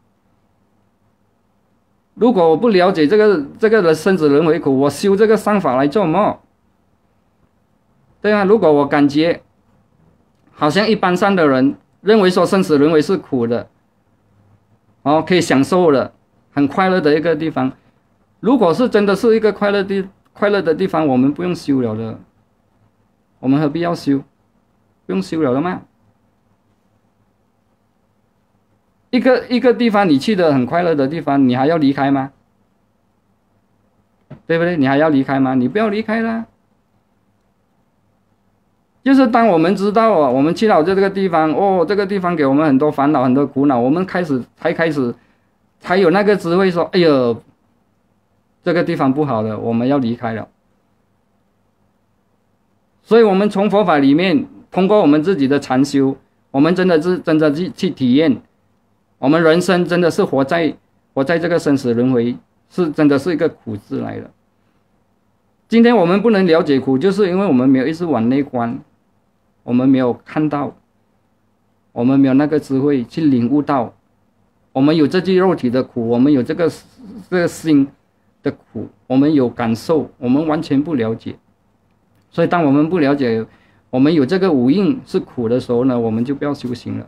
如果我不了解这个的生死轮回苦，我修这个善法来做什么？对啊，如果我感觉好像一般上的人认为说生死轮回是苦的，哦，可以享受的，很快乐的一个地方。如果是真的是一个快乐的地方，我们不用修了的，我们何必要修？不用修了的吗？一个地方你去的很快乐的地方，你还要离开吗？对不对？你还要离开吗？你不要离开啦。就是当我们知道哦，我们去到这个地方，哦，这个地方给我们很多烦恼、很多苦恼，我们才有那个智慧说，哎呦，这个地方不好了，我们要离开了。所以我们从佛法里面，通过我们自己的禅修，我们真的去体验，我们人生真的是活在这个生死轮回，是真的是一个苦字来的。今天我们不能了解苦，就是因为我们没有一直往内观，我们没有看到，我们没有那个智慧去领悟到，我们有这具肉体的苦，我们有这个心的苦，我们有感受，我们完全不了解。所以当我们不了解，我们有这个五蕴是苦的时候呢，我们就不要修行了。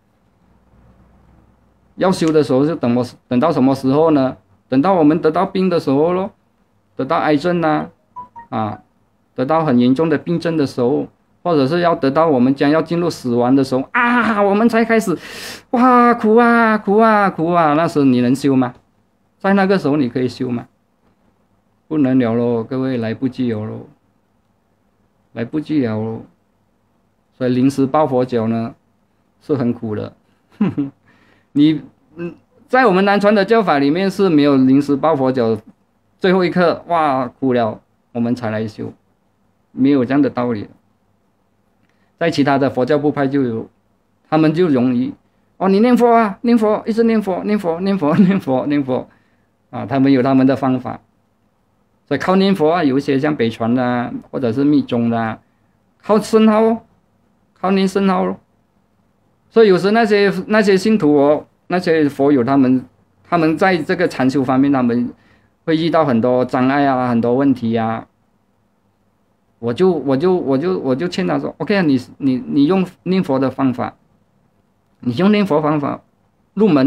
要修的时候是等到什么时候呢？等到我们得到病的时候咯，得到癌症得到很严重的病症的时候，或者是要得到我们将要进入死亡的时候啊，我们才开始，哇，苦啊苦啊苦啊！那时你能修吗？在那个时候你可以修吗？不能了咯，各位，来不及了咯，来不及了咯。所以临时抱佛脚呢，是很苦的。在我们南传的教法里面是没有临时抱佛脚，最后一刻哇苦了，我们才来修，没有这样的道理。在其他的佛教部派就有，他们就容易哦，你念佛啊，念佛，一直念佛，念佛，念佛，念佛，念佛啊，他们有他们的方法。所以靠念佛啊，有一些像北传的或者是密宗的，靠圣号，靠念圣号咯。所以有时那些信徒哦，那些佛友他们在这个禅修方面，他们会遇到很多障碍啊，很多问题啊。我就劝他说 ，OK 啊，你用念佛的方法，你用念佛方法入门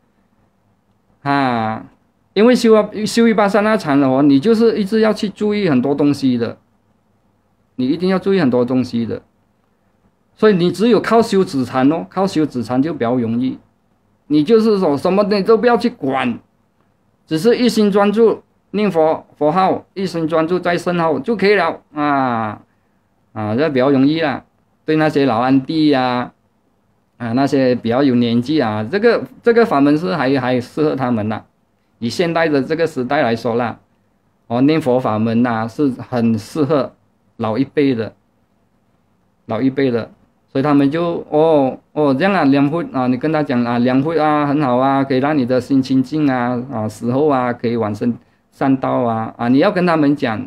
啊，因为修一八三那禅哦，你就是一直要去注意很多东西的，你一定要注意很多东西的。所以你只有靠修止禅哦，靠修止禅就比较容易。你就是说什么你都不要去管，只是一心专注念佛号，一心专注在圣号就可以了这比较容易啦。对那些老安弟那些比较有年纪这个法门是还适合他们啦。以现代的这个时代来说啦，念佛法门是很适合老一辈的。 所以他们就这样啊，两会啊，你跟他讲啊，两会啊很好啊，可以让你的心清净啊，死后啊可以往生善道啊，你要跟他们讲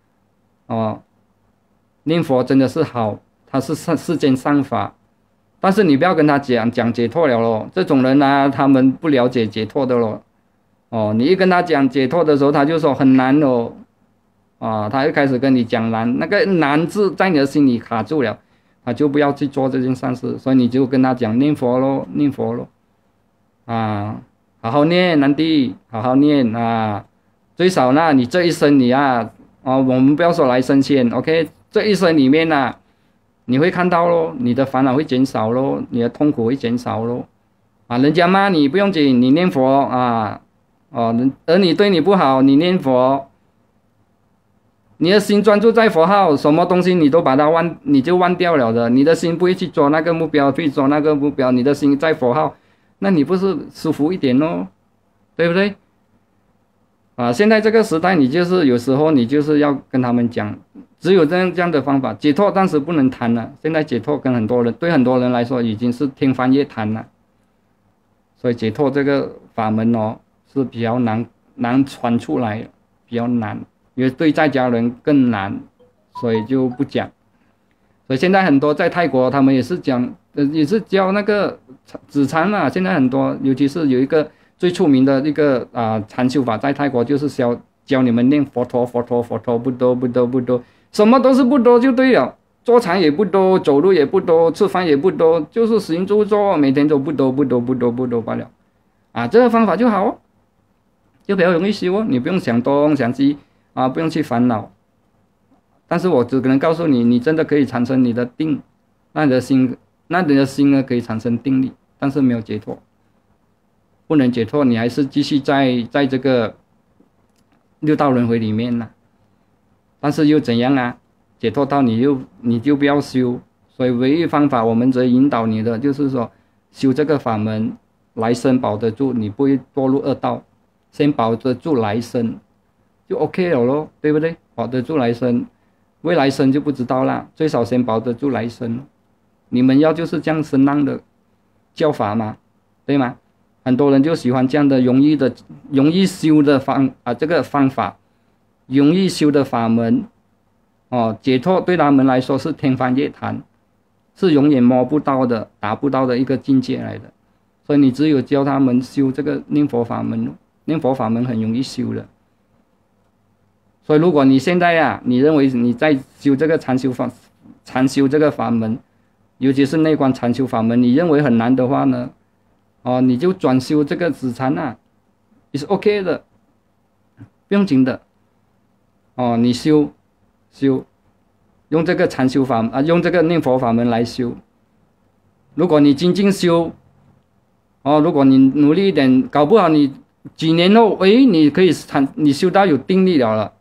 念佛真的是好，它是世间善法，但是你不要跟他讲解脱了咯，这种人啊，他们不了解解脱的咯。你一跟他讲解脱的时候，他就说很难哦，他一开始跟你讲难，那个难字在你的心里卡住了，他就不要去做这件善事，所以你就跟他讲念佛咯，念佛咯，好好念，南弟，好好念啊，最少呢，你这一生你我们不要说来生先 ，OK， 这一生里面你会看到咯，你的烦恼会减少咯，你的痛苦会减少咯，人家骂你不用紧，你念佛儿女对你不好，你念佛，你的心专注在佛号，什么东西你都把它你就忘掉了的，你的心不会去做那个目标，去做那个目标，你的心在佛号，那你不是舒服一点咯，对不对？现在这个时代，你就是有时候你就是要跟他们讲，只有这样的方法解脱，但是不能谈了。现在解脱对很多人来说已经是天方夜谭了，所以解脱这个法门是比较难传出来，比较难，因为对在家人更难，所以就不讲。所以现在很多在泰国，他们也是讲，也是教那个止禅嘛。现在很多，尤其是有一个最出名的一个禅修法，在泰国就是教你们念佛陀，不多，什么都是不多就对了。坐禅也不多，走路也不多，吃饭也不多，就是行住坐，每天都不多罢了。这个方法就好就比较容易修你不用想东想西不用去烦恼。但是我只能告诉你，你真的可以产生你的定，那你的心呢可以产生定力，但是没有解脱，不能解脱，你还是继续在这个六道轮回里面但是又怎样解脱到你就不要修。所以唯一方法，我们只引导你的就是说，修这个法门，来生保得住，你不会堕入恶道，先保得住来生就 OK 了咯，对不对？保得住来生，未来生就不知道啦，最少先保得住来生。你们要就是这样声浪的教法嘛，对吗？很多人就喜欢这样的容易修的这个方法，容易修的法门解脱对他们来说是天方夜谭，是永远摸不到的，达不到的一个境界来的。所以你只有教他们修这个念佛法门，念佛法门很容易修的。所以如果你现在你认为你在修这个禅修这个法门，尤其是内观禅修法门，你认为很难的话呢，你就转修这个止禅也是 OK 的，不用紧的。你修用这个禅修法用这个念佛法门来修。如果你精进修如果你努力一点，搞不好你几年后你可以你修到有定力了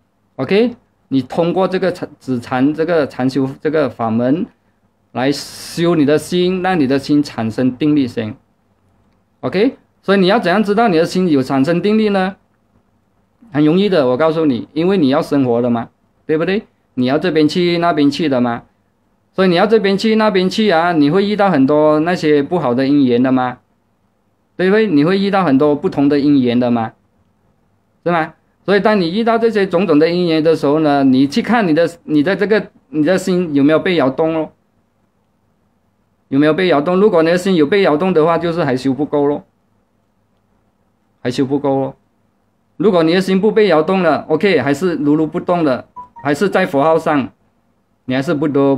OK， 你通过这个止禅这个禅修这个法门来修你的心，让你的心产生定力先 OK。 所以你要怎样知道你的心有产生定力呢？很容易的，我告诉你，因为你要生活的嘛，对不对？你要这边去那边去的嘛，所以你要这边去那边去你会遇到很多那些不好的因缘的嘛，对不对？你会遇到很多不同的因缘的嘛，是吗？所以当你遇到这些种种的因缘的时候呢，你去看你的心有没有被摇动咯，有没有被摇动？如果你的心有被摇动的话，就是还修不够咯，如果你的心不被摇动了 OK， 还是如不动的，还是在佛号上，你还是不多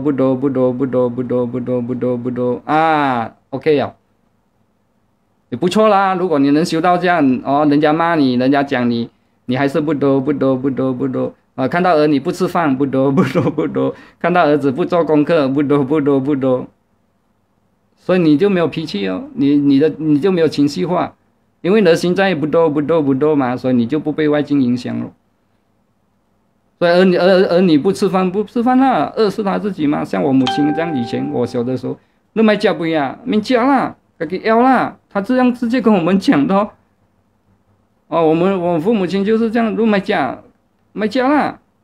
OK 了，也不错啦。如果你能修到这样人家骂你，人家讲你，你还是不多看到儿女不吃饭不多，看到儿子不做功课不多，所以你就没有脾气你就没有情绪化，因为你的心在不多嘛，所以你就不被外境影响了。所以儿女不吃饭饿是他自己嘛。像我母亲这样，以前我小的时候，那买家不呀，没家啦，给要啦，他这样直接跟我们讲的我父母亲就是这样，买家啦，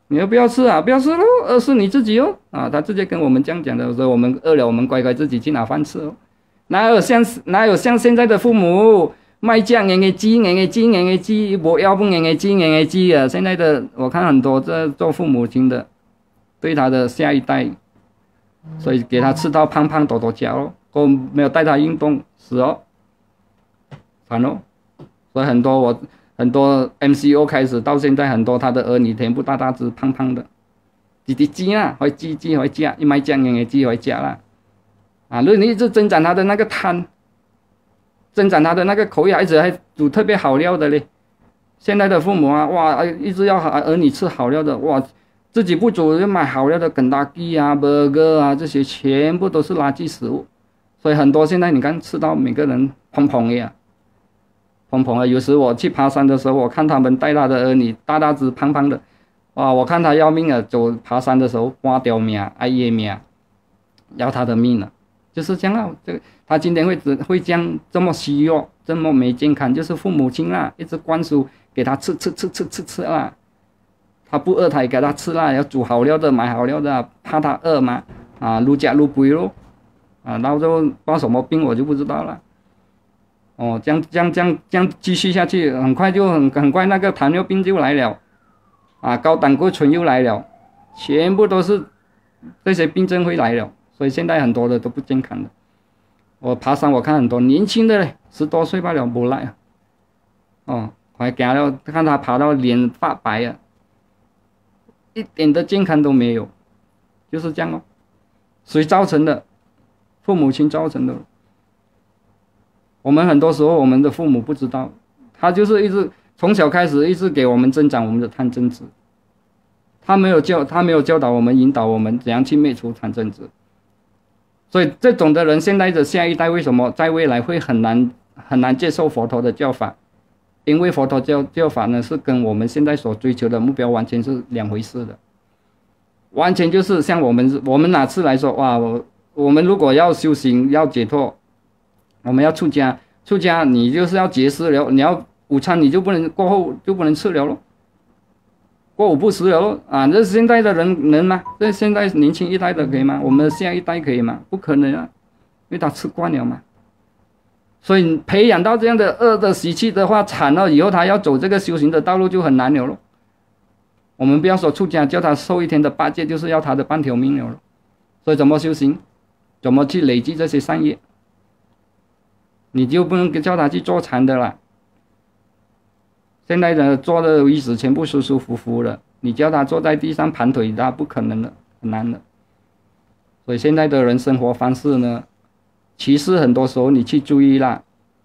你要不要吃啊？不要吃喽，饿是你自己哦。啊，他直接跟我们这样讲的，所以我们饿了，我们乖乖自己去拿饭吃哦。哪有像现在的父母卖酱眼鸡，我要不眼鸡啊！现在的我看很多这做父母亲的，对他的下一代，所以给他吃到胖胖抖抖脚哦，都没有带他运动死哦，惨哦。所以很多 MCO 开始到现在，很多他的儿女全部大只胖胖的，鸡啦，会鸡会吃，一卖酱眼鸡会吃啦。啊，如果你一直增长他的那个贪，增长他的那个口味，一直还煮特别好料的嘞。现在的父母啊，哇，一直要儿女吃好料的，哇，自己不煮就买好料的肯德基啊、burger 啊，这些全部都是垃圾食物。所以很多现在你看吃到每个人砰砰的，砰砰的。有时我去爬山的时候，我看他们带他的儿女大只胖胖的，哇，我看他要命啊，爬山的时候挂掉命、挨夜命，要他的命了。就是这样啊，他今天会这么虚弱，这么没健康，就是父母亲啦，一直灌输给他吃啦，他不饿他也给他吃啦，要煮好料的，买好料的，怕他饿嘛，啊，愈加愈肥咯，啊，然后就报什么病我就不知道了，哦，这样继续下去，很快那个糖尿病就来了，啊，高胆固醇又来了，全部都是这些病症会来了。所以现在很多的都不健康的。我爬山，我看很多年轻的嘞，10多岁罢了，不赖啊。哦，我还看他爬到脸发白啊，一点的健康都没有，就是这样哦。谁造成的？父母亲造成的。我们很多时候我们的父母不知道，他就是一直从小开始一直给我们增长我们的贪嗔痴，他没有教导我们，引导我们怎样去灭除贪嗔痴。所以这种的人，现在的下一代为什么在未来会很难接受佛陀的教法？因为佛陀教法呢，是跟我们现在所追求的目标完全是两回事的，完全就是像我们哪次来说，哇，我们如果要修行要解脱，我们要出家你就是要节食了，你要午餐你就不能过后就不能吃了咯，过午不食了咯啊！这现在的人能吗？这现在年轻一代的可以吗？我们下一代可以吗？不可能啊，因为他吃惯了嘛。所以培养到这样的恶的习气的话，惨了以后他要走这个修行的道路就很难了咯。我们不要说出家，叫他受一天的8戒，就是要他的半条命了咯。所以怎么修行？怎么去累积这些善业？你就不能叫他去坐禅的啦。现在的坐的椅子全部舒舒服服的，你叫他坐在地上盘腿，他不可能的，很难的。所以现在的人生活方式呢，其实很多时候你去注意啦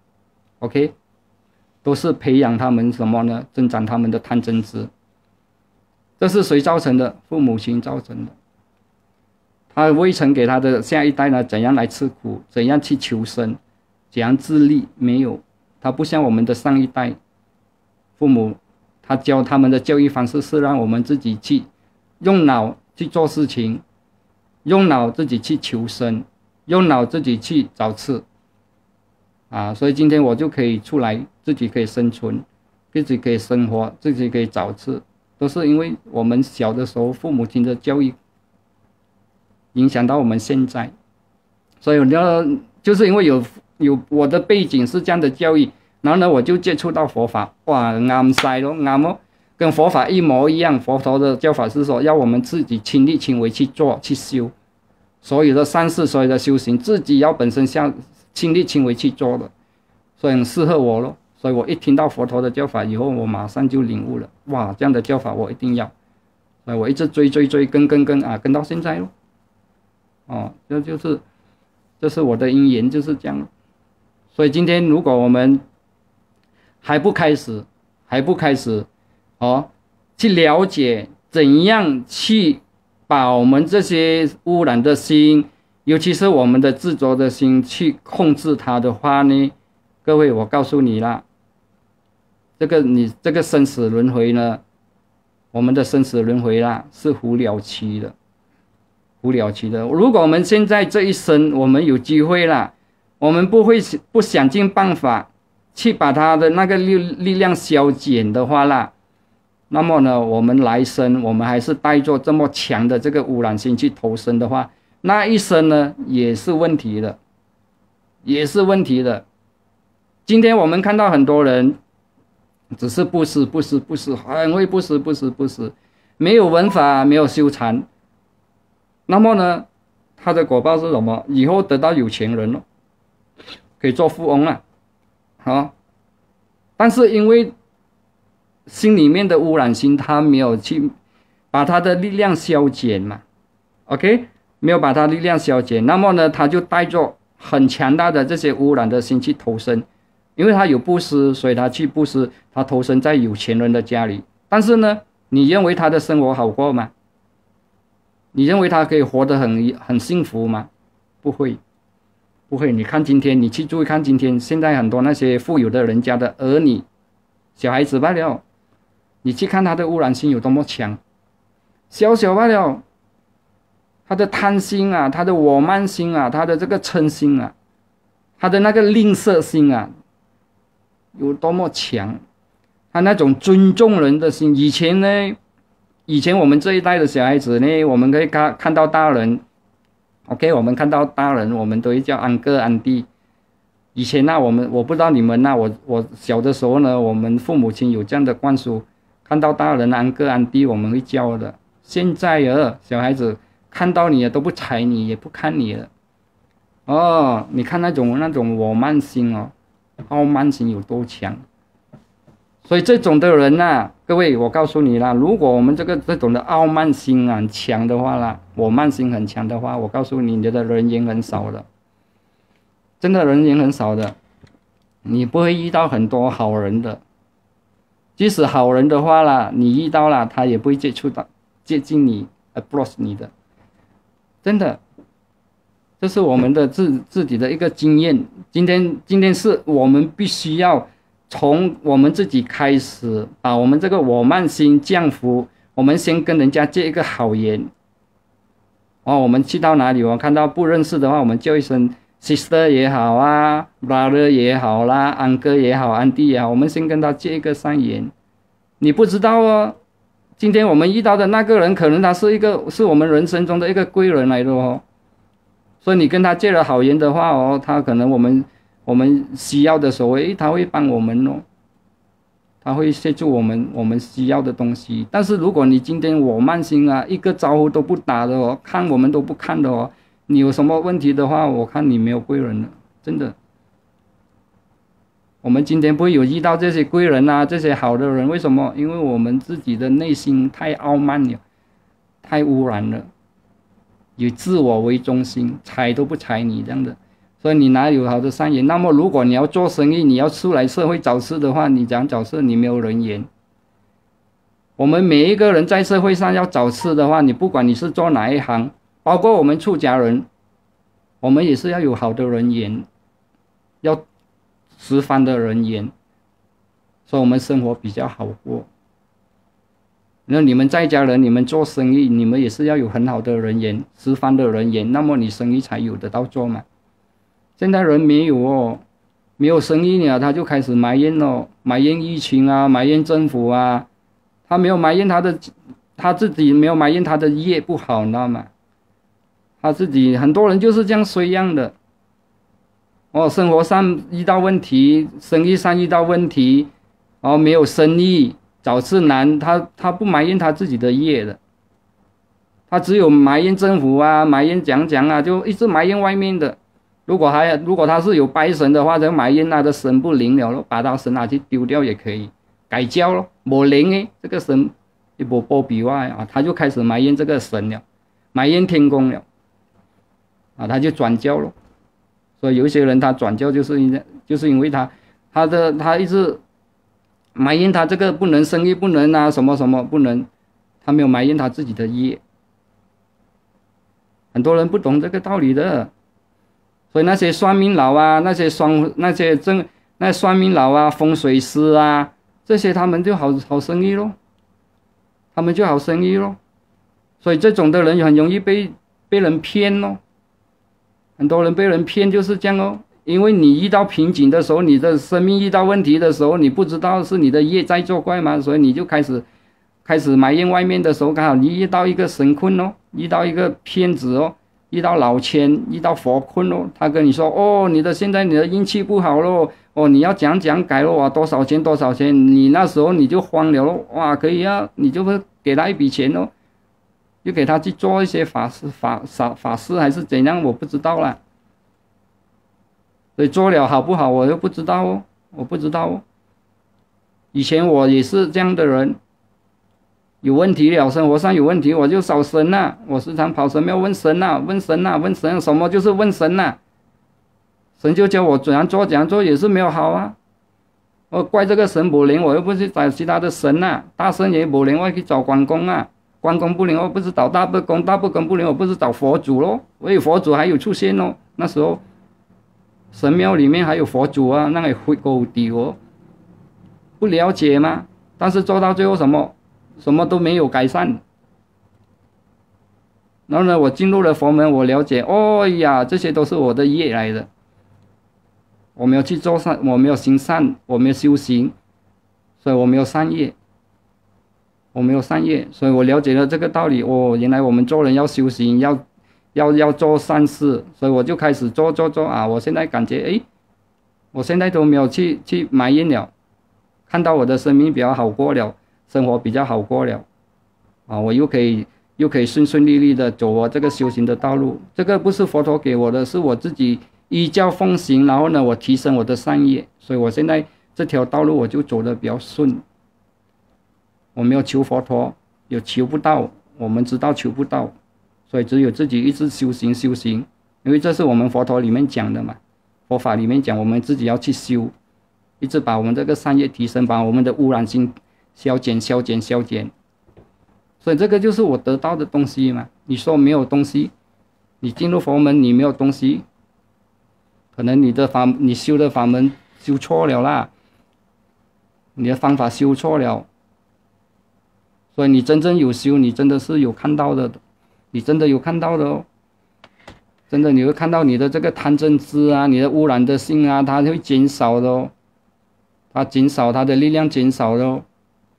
，OK， 都是培养他们什么呢？增长他们的贪嗔痴。这是谁造成的？父母亲造成的。他未曾给他的下一代呢，怎样来吃苦，怎样去求生，怎样自立，没有。他不像我们的上一代。父母他教他们的教育方式是让我们自己去用脑去做事情，用脑自己去求生，用脑自己去找吃啊！所以今天我就可以出来，自己可以生存，自己可以生活，自己可以找吃，都是因为我们小的时候父母亲的教育影响到我们现在。所以就是因为有我的背景是这样的教育。然后呢，我就接触到佛法，哇，啱晒咯，啱哦，跟佛法一模一样。佛陀的教法是说，要我们自己亲力亲为去做去修，所有的善事，所有的修行，自己要本身亲力亲为去做的，所以很适合我咯。所以我一听到佛陀的教法以后，我马上就领悟了，哇，这样的教法我一定要，所以我一直追跟啊，跟到现在咯。哦，这是我的因缘就是这样。所以今天如果我们还不开始哦，去了解怎样去把我们这些污染的心，尤其是我们的执着的心去控制它的话呢，各位我告诉你啦，这个生死轮回呢，我们的生死轮回啦是无了期的。如果我们现在这一生我们有机会啦，我们不想尽办法去把它的那个力量消减的话啦， 那么呢，我们来生我们还是带着这么强的这个污染性去投生的话，那一生呢也是问题的，也是问题的。今天我们看到很多人只是布施，很会布施，没有文法，没有修禅，那么呢，他的果报是什么？以后得到有钱人了，可以做富翁了，但是因为心里面的污染心，他没有去把他的力量消减嘛 ，OK， 没有把他力量消减，那么呢，他就带着很强大的这些污染的心去投生，因为他有布施，所以他去布施，他投生在有钱人的家里。但是呢，你认为他的生活好过吗？你认为他可以活得很幸福吗？不会。你看今天，你去注意看今天，现在很多那些富有的人家的儿女、小孩子罢了，你去看他的污染性有多么强，小罢了，他的贪心啊，他的我慢心啊，他的这个嗔心啊，他的那个吝啬心啊，有多么强，他那种尊重人的心。以前我们这一代的小孩子呢，我们可以看到大人 ，OK， 我们看到大人，我们都会叫安哥安弟。以前呢，我不知道你们那，我小的时候呢，我们父母亲有这样的灌输，看到大人安哥安弟，我们会叫的。现在小孩子看到你都不睬你，也不看你了。你看那种我慢心傲慢心有多强。所以这种的人各位，我告诉你啦，如果我们这种的傲慢心很强的话啦，我慢心很强的话，我告诉你，你的人缘很少的，真的人缘很少的，你不会遇到很多好人的。即使好人的话啦，你遇到了他也不会接近你 approach 你的，真的，这是我们的自己的一个经验。今天是我们必须要从我们自己开始，把我们这个我慢心降服。我们先跟人家借一个好言。我们去到哪里，我看到不认识的话，我们叫一声 sister 也好啊 ，brother 也好啦 ，uncle 也好 ，auntie 也好，我们先跟他借一个善言。你不知道今天我们遇到的那个人，可能他是我们人生中的一个贵人来的所以你跟他借了好言的话他可能我们需要的时候，他会帮我们他会协助我们需要的东西。但是如果你今天我慢心一个招呼都不打的看我们都不看的你有什么问题的话，我看你没有贵人了，真的。我们今天不会有遇到这些贵人这些好的人，为什么？因为我们自己的内心太傲慢了，太污染了，以自我为中心，睬都不睬你这样的。所以你哪有好的善言？那么如果你要做生意，你要出来社会找事的话，你讲找事你没有人缘。我们每一个人在社会上要找事的话，你不管你是做哪一行，包括我们出家人，我们也是要有好的人缘，要十方的人缘，所以我们生活比较好过。那你们在家人，你们做生意，你们也是要有很好的人缘，十方的人缘，那么你生意才有得到做嘛。现在人没有没有生意了，他就开始埋怨埋怨疫情埋怨政府他没有埋怨他自己没有埋怨他的业不好，你知道吗？他自己很多人就是这样衰样的生活上遇到问题，生意上遇到问题没有生意，找事难，他不埋怨他自己的业的，他只有埋怨政府埋怨讲就一直埋怨外面的。如果他是有拜神的话，就埋怨他的神不灵了把他神拿去丢掉也可以，改教没灵这个神也没波比他就开始埋怨这个神了，埋怨天公了他就转教了。所以有一些人他转教就是因为他一直埋怨他这个不能生意不能什么什么不能，他没有埋怨他自己的业。很多人不懂这个道理的。所以那些算命佬那些算命佬风水师这些他们就好生意咯，所以这种的人很容易被人骗很多人被人骗就是这样因为你遇到瓶颈的时候，你的生命遇到问题的时候，你不知道是你的业在作怪嘛，所以你就开始开始埋怨外面的时候，刚好你遇到一个神棍哦，遇到一个骗子哦，遇到老千，遇到佛棍哦，他跟你说哦，现在你的运气不好咯，哦，你要讲改咯，多少钱多少钱，你那时候你就慌了咯，哇，可以啊，你就会给他一笔钱哦，就给他去做一些法事还是怎样，我不知道啦。所以做了好不好，我又不知道哦，我不知道哦。以前我也是这样的人。有问题了，生活上有问题，我就找神呐。我时常跑神庙问神呐，问神呐，问神什么就是问神呐。神就教我怎样做也是没有好啊。我怪这个神不灵，我又不去找其他的神呐。大神也不灵，我去找关公啊。关公不灵，我不是找大伯公，大伯公不灵，我不是找佛祖咯。因为佛祖还有出现哦，那时候神庙里面还有佛祖啊，那个会狗底哦，不了解吗？但是做到最后什么都没有改善。然后呢，我进入了佛门，我了解，哦呀，这些都是我的业来的。我没有去做善，我没有行善，我没有修行，所以我没有善业。所以我了解了这个道理。哦，原来我们做人要修行，要做善事，所以我就开始做啊。我现在感觉，我现在都没有去埋怨了，看到我的生命比较好过了。生活比较好过了，啊，我又可以顺利利的走我这个修行的道路。这个不是佛陀给我的，是我自己依教奉行，然后呢，我提升我的善业，所以我现在这条道路我就走得比较顺。我没有求佛陀，也求不到，我们知道求不到，所以只有自己一直修行，因为这是我们佛陀里面讲的嘛，佛法里面讲我们自己要去修，一直把我们这个善业提升，把我们的污染心消减，所以这个就是我得到的东西嘛。你说没有东西，你进入佛门你没有东西，可能你修的法门修错了啦，你的方法修错了，所以你真正有修，你真的是有看到的，你真的有看到的哦，真的你会看到你的这个贪嗔痴啊，你的污染的心啊，它会减少的哦，它的力量减少的哦。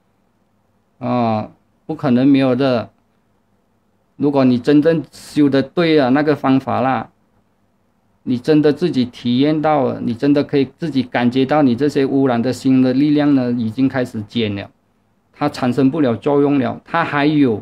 不可能没有的。如果你真正修的对了那个方法啦，你真的自己体验到了，你真的可以自己感觉到你这些污染的心的力量呢，已经开始减了，它产生不了作用了。它还有，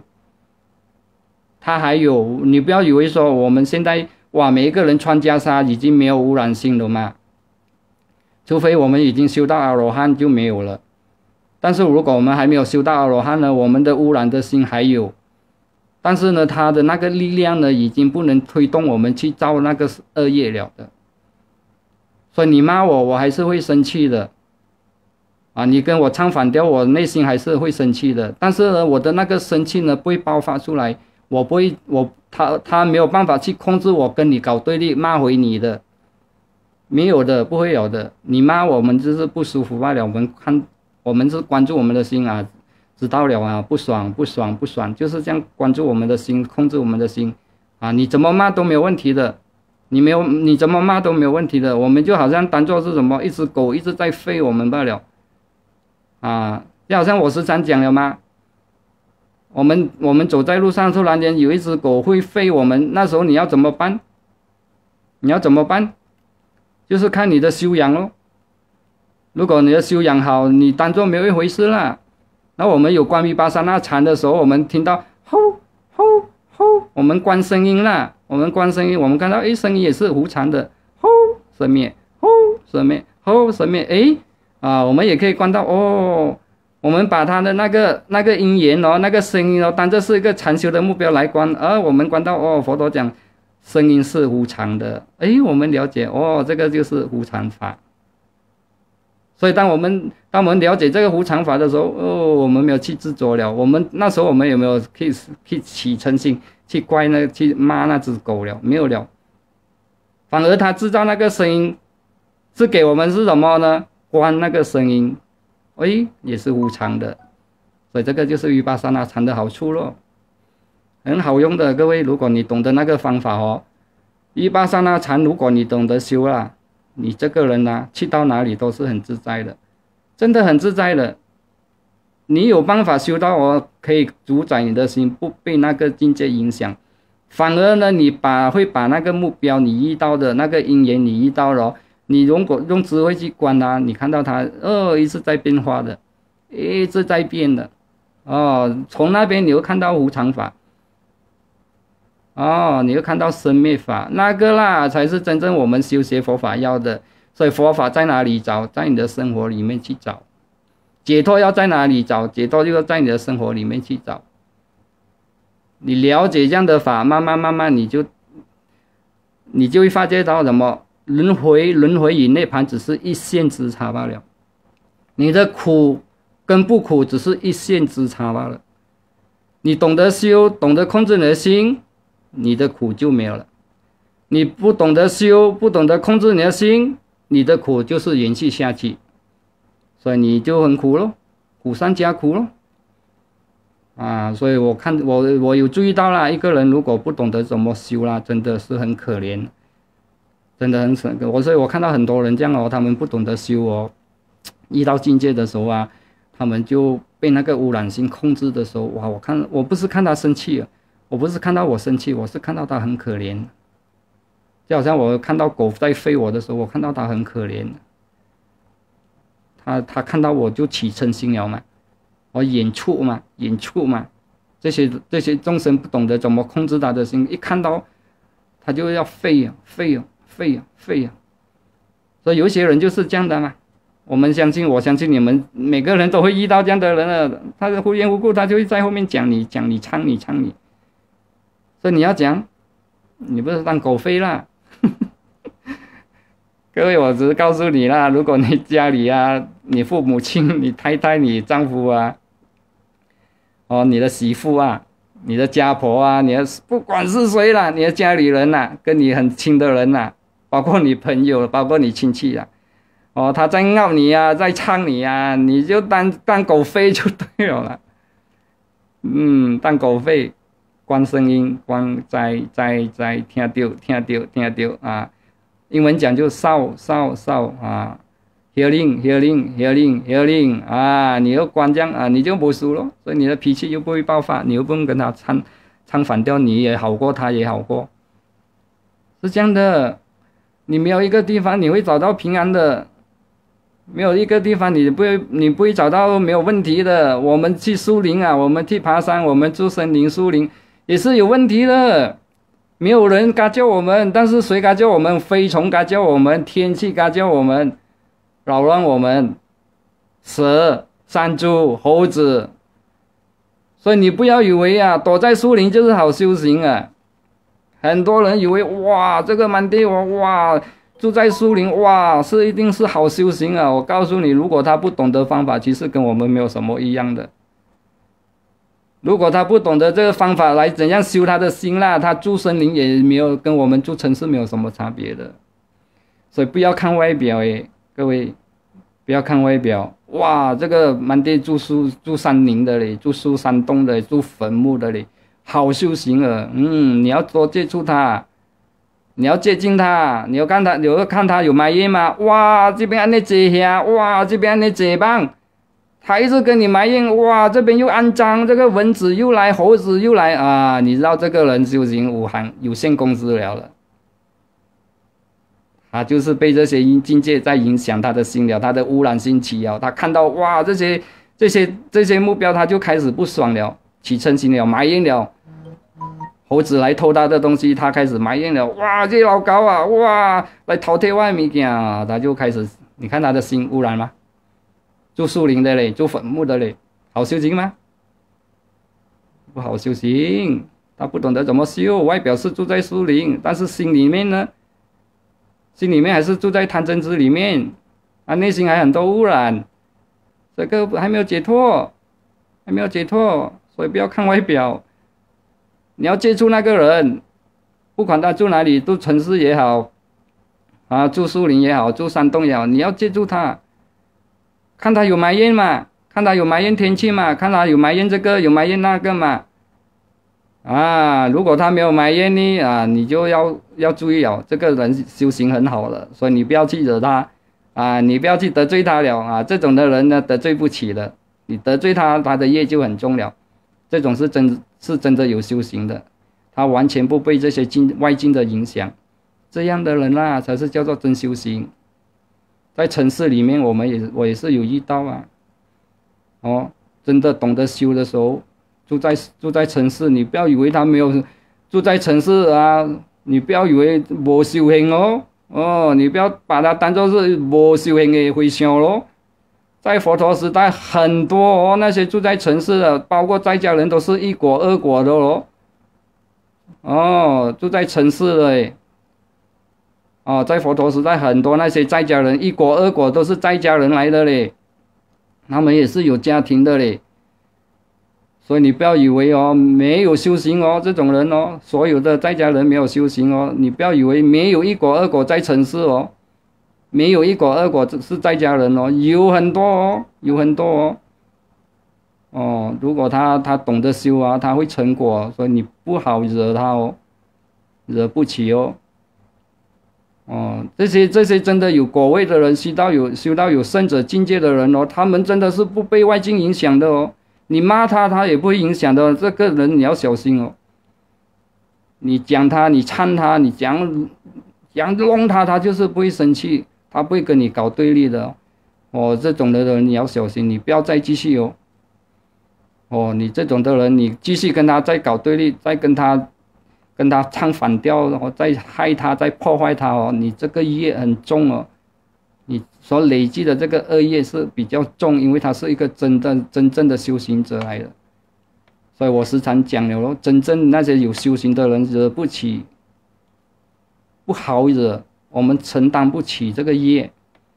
你不要以为说我们现在每一个人穿袈裟已经没有污染性了嘛，除非我们已经修到阿罗汉就没有了。但是如果我们还没有修到阿罗汉呢，我们的污染的心还有，但是呢，它的那个力量呢，已经不能推动我们去造那个恶业了的。所以你骂我，我还是会生气的，你跟我唱反调，我内心还是会生气的。但是呢，我的那个生气呢，不会爆发出来，我不会，他没有办法去控制我跟你搞对立，骂回你的，没有的，不会有的。你骂我们就是不舒服罢了，我们是关注我们的心啊，知道了啊，不爽，就是这样关注我们的心，控制我们的心啊。你怎么骂都没有问题的，你怎么骂都没有问题的。我们就好像当作是什么一只狗一直在吠我们罢了啊。就好像我时常讲了吗？我们走在路上，突然间有一只狗会吠我们，那时候你要怎么办？就是看你的修养咯。如果你的修养好，你当作没有一回事啦。那我们有观毗巴沙那禅的时候，我们听到吼吼吼，我们关声音啦，我们看到声音也是无常的，吼生灭，吼生灭，吼生灭，我们也可以关到我们把它的那个因缘那个声音当这是一个禅修的目标来观，我们观到佛陀讲声音是无常的，我们了解这个就是无常法。所以当我们了解这个无常法的时候，我们没有去执着了。那时候我们有没有去起嗔心，去骂那只狗了？没有了。反而他制造那个声音，是给我们是什么呢？观那个声音，也是无常的。所以这个就是毗巴沙那禅的好处咯，很好用的。各位，如果你懂得那个方法毗巴沙那禅，如果你懂得修啦，你这个人去到哪里都是很自在的，真的很自在的。 你有办法修到可以主宰你的心，不被那个境界影响。反而呢，你会把那个目标你遇到的那个因缘你遇到了，你如果用智慧去观它，你看到它一直在变化的，一直在变的，从那边你又看到无常法，你又看到生灭法，那个啦才是真正我们修学佛法要的。所以佛法在哪里找？在你的生活里面去找。解脱要在哪里找？解脱就要在你的生活里面去找。你了解这样的法，慢慢你就会发觉到什么？轮回与涅槃只是一线之差罢了。你的苦跟不苦只是一线之差罢了。你懂得修，懂得控制你的心，你的苦就没有了。你不懂得修，不懂得控制你的心，你的苦就是延续下去，所以你就很苦咯，苦上加苦咯。所以我有注意到啦，一个人如果不懂得怎么修啦，真的是很可怜，真的很可怜。所以我看到很多人这样他们不懂得修遇到境界的时候他们就被那个污染心控制的时候，我不是看他生气我不是看到我生气，我是看到他很可怜。就好像我看到狗在吠我的时候，我看到它很可怜，他看到我就起嗔心了嘛，眼触嘛，这些众生不懂得怎么控制他的心，一看到他就要吠啊。所以有些人就是这样的嘛。我相信你们每个人都会遇到这样的人了，他的无缘无故他就会在后面讲你，唱你。所以你要讲，你不是当狗吠啦。各位，我只是告诉你啦，如果你家里你父母亲、你太太、你丈夫你的媳妇你的家婆你的不管是谁啦，你的家里人跟你很亲的人包括你朋友，包括你亲戚他在闹你在唱你你就当狗吠就对了啦。当狗吠，关声音，关在听到英文讲就hearing， 你又关这样你就不输了，所以你的脾气又不会爆发，你又不用跟他唱反调，你也好过，他也好过，是这样的。你没有一个地方你会找到平安的，没有一个地方你不会找到没有问题的。我们去树林我们去爬山，我们住森林树林也是有问题的。没有人嘎救我们，但是谁嘎救我们？飞虫嘎救我们，天气嘎救我们，扰乱我们，蛇、山猪、猴子。所以你不要以为躲在树林就是好修行很多人以为这个满地住在树林一定是好修行我告诉你，如果他不懂得方法，其实跟我们没有什么一样的。如果他不懂得这个方法来怎样修他的心他住森林也没有跟我们住城市没有什么差别的。所以不要看外表各位不要看外表这个满地住山林的嘞，住树山洞的，住坟墓的嘞，好修行你要多接触他，你要接近他，你要看他有埋怨吗？这边安尼坐下，这边安尼坐棒，他一直跟你埋怨，这边又肮脏，这个蚊子又来，猴子又来你知道这个人修行有限公司了，他就是被这些境界在影响他的心了，他的污染心起了，他看到这些目标，他就开始不爽了，起嗔心了，埋怨了。猴子来偷他的东西，他开始埋怨了，这老高来偷贴我的物件他就开始，你看他的心污染吗？住树林的嘞，住坟墓的嘞，好修行吗？不好修行，他不懂得怎么修，外表是住在树林，但是心里面呢？心里面还是住在贪嗔痴里面内心还很多污染，这个还没有解脱，所以不要看外表，你要接触那个人，不管他住哪里，住城市也好住树林也好，住山洞也好，你要接触他，看他有埋怨嘛，看他有埋怨天气嘛，看他有埋怨这个有埋怨那个嘛如果他没有埋怨你你就要注意这个人修行很好了，所以你不要去惹他你不要去得罪他了这种的人呢得罪不起的， 你得罪他，他的业就很重了。这种是真的有修行的，他完全不被这些外境的影响，这样的人啊才是叫做真修行。在城市里面，我也是有遇到啊，真的懂得修的时候，住在城市，你不要以为他没有住在城市啊，你不要以为没修行你不要把它当作是没修行的回想咯。在佛陀时代，很多那些住在城市的，包括在家人都是一果二果的住在城市的在佛陀时代，很多那些在家人一果二果都是在家人来的嘞，他们也是有家庭的嘞。所以你不要以为没有修行这种人所有的在家人没有修行你不要以为没有一果二果在城市没有一果二果是在家人有很多有很多如果他懂得修啊，他会成果，所以你不好惹他惹不起这些真的有果位的人，修到有圣者境界的人他们真的是不被外境影响的你骂他，他也不会影响的。这个人你要小心你讲他，你찬他，你讲弄他，他就是不会生气，他不会跟你搞对立的这种的人你要小心，你不要再继续你这种的人，你继续跟他再搞对立，再跟他唱反调再害他，再破坏他你这个业很重你所累积的这个恶业是比较重，因为他是一个真正的修行者来的。所以我时常讲了真正那些有修行的人惹不起，不好惹，我们承担不起这个业，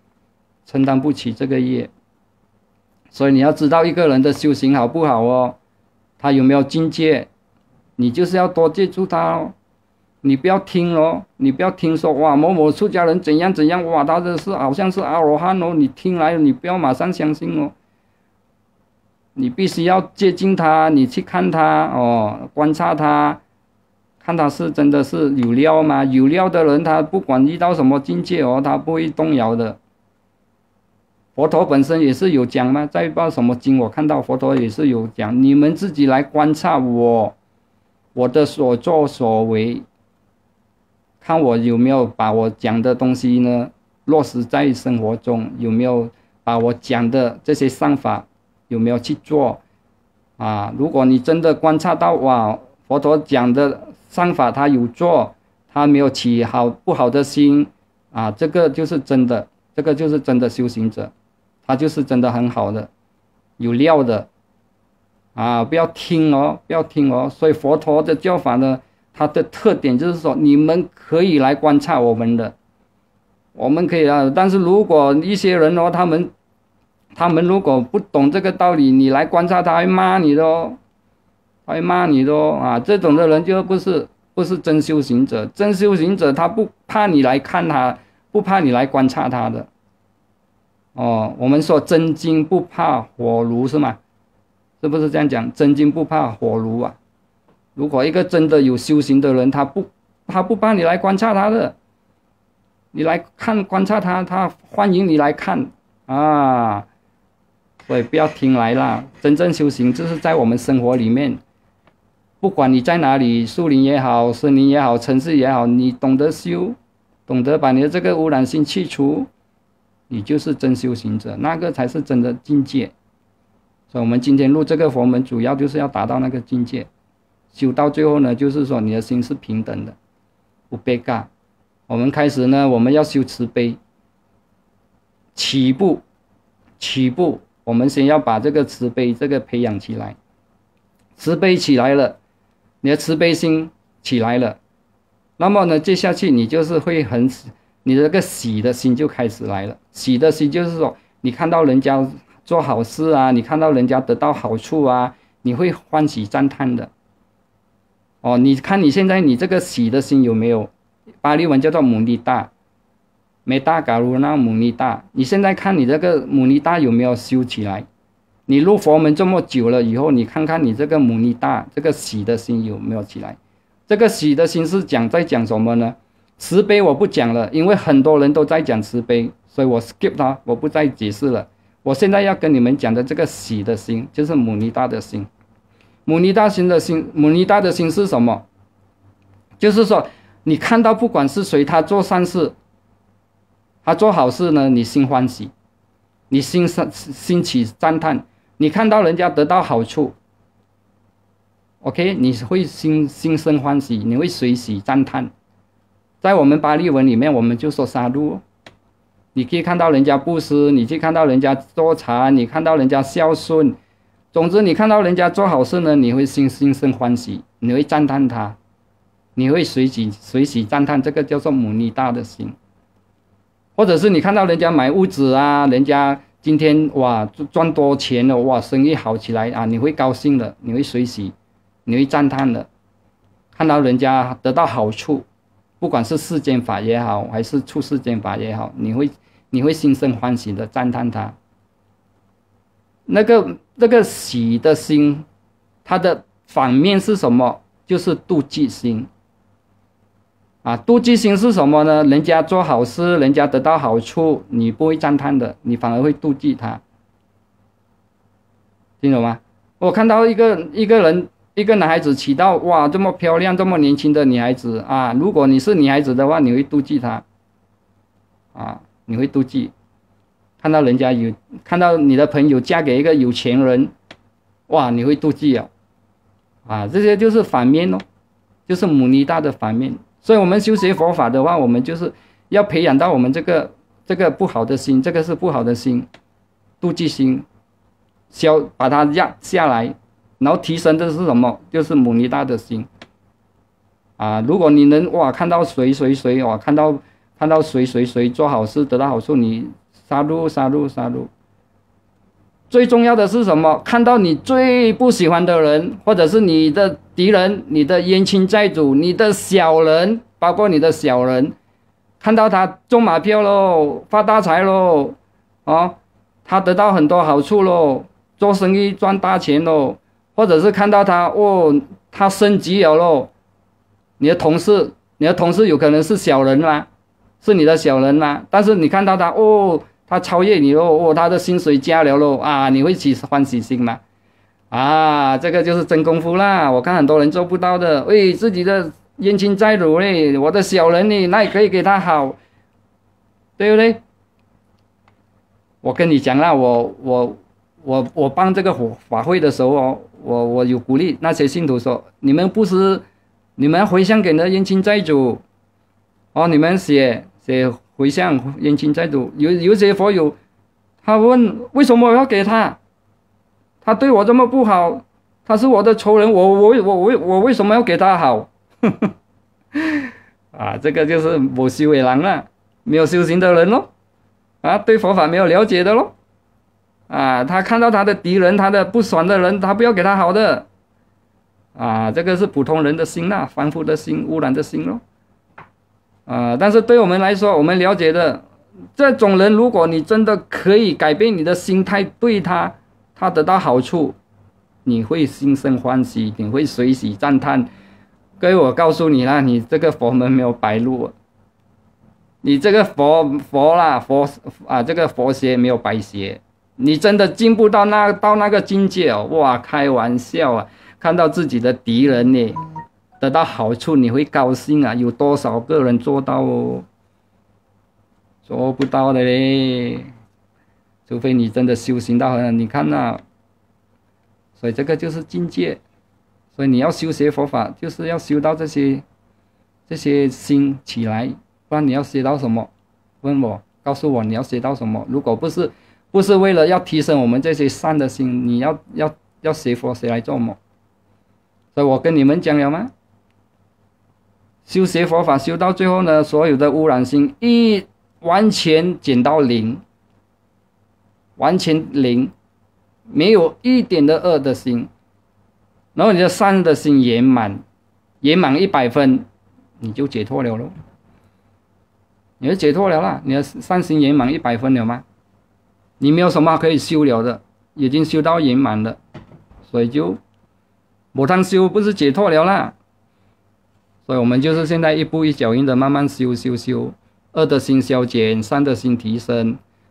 所以你要知道一个人的修行好不好他有没有境界，你就是要多接触他你不要听你不要听说哇某某出家人怎样怎样哇他这是好像是阿罗汉你听来你不要马上相信你必须要接近他，你去看他观察他，看他是真的是有料吗？有料的人他不管遇到什么境界他不会动摇的。佛陀本身也是有讲嘛，在不知道什么经我看到佛陀也是有讲，你们自己来观察我的所作所为，看我有没有把我讲的东西呢落实在生活中，有没有把我讲的这些善法有没有去做如果你真的观察到哇佛陀讲的善法他有做，他没有起不好的心这个就是真的，这个就是真的修行者，他就是真的很好的有料的不要听不要听所以佛陀的教法呢，它的特点就是说你们可以来观察我们的，我们可以但是如果一些人他们如果不懂这个道理，你来观察他会骂你的他会骂你的这种的人就不是真修行者。真修行者他不怕你来看他，不怕你来观察他的我们说真金不怕火炉是吗？是不是这样讲？真金不怕火炉如果一个真的有修行的人，他不怕你来观察他的，你来观察他，他欢迎你来看所以不要听来啦。真正修行就是在我们生活里面，不管你在哪里，树林也好，森林也好，城市也好，你懂得修，懂得把你的这个污染性去除，你就是真修行者，那个才是真的境界。所以我们今天录这个佛门，主要就是要达到那个境界。修到最后呢，就是说你的心是平等的，不被尬。我们开始呢，我们要修慈悲。起步，我们先要把这个慈悲这个培养起来。慈悲起来了，你的慈悲心起来了，那么呢，接下去你就是会你的这个喜的心就开始来了。喜的心就是说，你看到人家做好事你看到人家得到好处你会欢喜赞叹的。你看你现在你这个喜的心有没有？巴利文叫做姆尼达，Metta Karuna Mudita。你现在看你这个姆尼达有没有修起来？你入佛门这么久了以后，你看看你这个姆尼达，这个喜的心有没有起来？这个喜的心是在讲什么呢？慈悲我不讲了，因为很多人都在讲慈悲，所以我 skip 它，我不再解释了。 我现在要跟你们讲的这个喜的心，就是姆尼达的心。姆尼达心的心，姆尼达的心是什么？就是说，你看到不管是谁，他做善事，他做好事呢，你心欢喜，你心起赞叹，你看到人家得到好处 ，OK， 你会心生欢喜，你会随喜赞叹。在我们巴利文里面，我们就说杀戮。你可以看到人家布施，你去看到人家做禅，你看到人家孝顺，总之你看到人家做好事呢，你会心生欢喜，你会赞叹他，你会随喜赞叹，这个叫做姆尼达的心。或者是你看到人家买屋子啊，人家今天哇赚多钱了，哇生意好起来啊，你会高兴的，你会随喜，你会赞叹的。看到人家得到好处，不管是世间法也好，还是出世间法也好，你会心生欢喜的赞叹他。那个喜的心，它的反面是什么？就是妒忌心。妒忌心是什么呢？人家做好事，人家得到好处，你不会赞叹的，你反而会妒忌他。听懂吗？我看到一个人，一个男孩子娶到哇这么漂亮、这么年轻的女孩子啊，如果你是女孩子的话，你会妒忌她你会妒忌。看到你的朋友嫁给一个有钱人，哇，你会妒忌这些就是反面咯，就是姆尼达的反面。所以我们修学佛法的话，我们就是要培养到我们这个不好的心，这个是不好的心，妒忌心，把它压下来，然后提升的是什么？就是姆尼达的心。如果你能看到谁看到谁做好事得到好处，你杀戮。最重要的是什么？看到你最不喜欢的人，或者是你的敌人、你的冤亲债主、你的小人，包括你的小人，看到他中马票咯，发大财咯，他得到很多好处咯，做生意赚大钱咯，或者是看到他升级了咯，你的同事有可能是小人吗？是你的小人吗？但是你看到他超越你咯，他的薪水加了咯，你会起欢喜心吗？这个就是真功夫啦。我看很多人做不到的，自己的冤亲债主我的小人那也可以给他好，对不对？我跟你讲啦，我办这个法会的时候我有鼓励那些信徒说，你们回向给你的冤亲债主你们写回向冤亲债主。有些佛友他问为什么我要给他？他对我这么不好，他是我的仇人，我为什么要给他好？这个就是没修为人了，没有修行的人咯，对佛法没有了解的咯，他看到他的敌人，他的不爽的人，他不要给他好的，这个是普通人的心啦，凡夫的心，污染的心咯。但是对我们来说，我们了解的这种人，如果你真的可以改变你的心态，对他得到好处，你会心生欢喜，你会随喜赞叹。各位，我告诉你啦，你这个佛门没有白路，你这个这个佛学没有白学，你真的进步到那个境界哇，开玩笑看到自己的敌人呢得到好处，你会高兴有多少个人做到做不到的嘞，除非你真的修行到你看所以这个就是境界。所以你要修学佛法，就是要修到这些心起来，不然你要学到什么？问我，告诉我你要学到什么？如果不是为了要提升我们这些善的心，你要学佛学来做什么？所以我跟你们讲了吗？修学佛法修到最后呢，所有的污染心完全减到零，完全零，没有一点的恶的心，然后你的善的心圆满100分，你就解脱了咯。你就解脱了啦，你的善心圆满100分了吗？你没有什么可以修了的，已经修到圆满了，所以就没汤修，不是解脱了啦。所以我们就是现在一步一脚印的慢慢修，恶的心消减，善的心提升，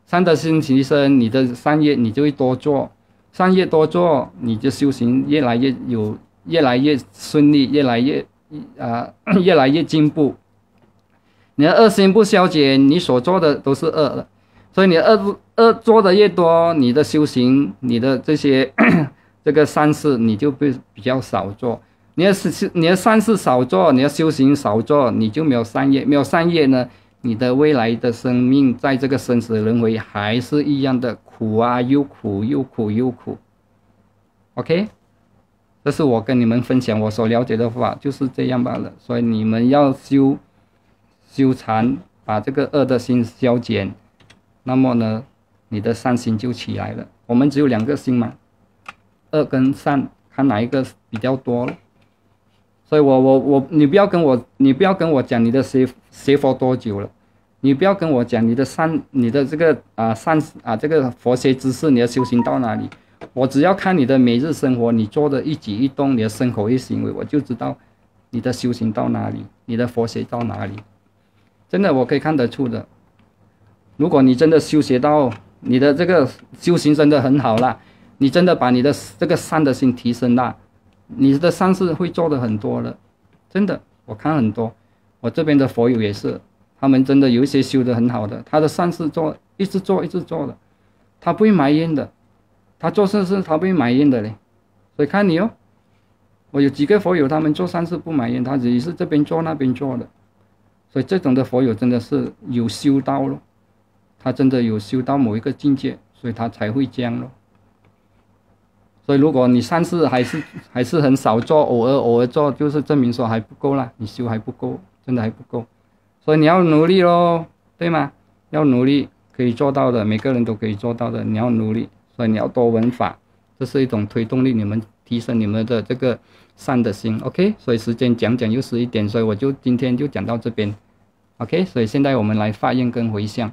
善的心提升，你的善业你就会多做，善业多做，你的修行越来越顺利，越来越进步。你的恶心不消解，你所做的都是恶了，所以你恶做的越多，你的修行，你的这些这个善事你就比较少做。你的善事少做，你的修行少做，你就没有善业，没有善业呢，你的未来的生命在这个生死轮回还是一样的苦啊，又苦又苦又苦。OK， 这是我跟你们分享我所了解的法，就是这样罢了。所以你们要修禅，把这个恶的心消减，那么呢，你的善心就起来了。我们只有2个心嘛，恶跟善，看哪一个比较多了。所以你不要跟我讲你的学佛多久了，你不要跟我讲你的这个这个佛学知识，你的修行到哪里。我只要看你的每日生活，你做的一举一动，你的身口意行为，我就知道你的修行到哪里，你的佛学到哪里。真的我可以看得出的。如果你真的修学到你的这个修行真的很好啦，你真的把你的这个善的心提升啦，你的善事会做的很多了。真的我看很多，我这边的佛友也是，他们真的有一些修得很好的，他的善事一直做的，他不会埋怨的，他做善事他不会埋怨的嘞。所以看你哦，我有几个佛友他们做善事不埋怨，他只是这边做那边做的。所以这种的佛友真的是有修道咯，他真的有修到某一个境界，所以他才会这样咯。所以如果你善事还是很少做，偶尔做，就是证明说还不够啦，你修还不够，真的还不够。所以你要努力咯，对吗？要努力，可以做到的，每个人都可以做到的，你要努力。所以你要多闻法，这是一种推动力，你们提升你们的这个善的心。 OK， 所以时间讲又11点，所以我就今天就讲到这边。 OK， 所以现在我们来发愿跟回向。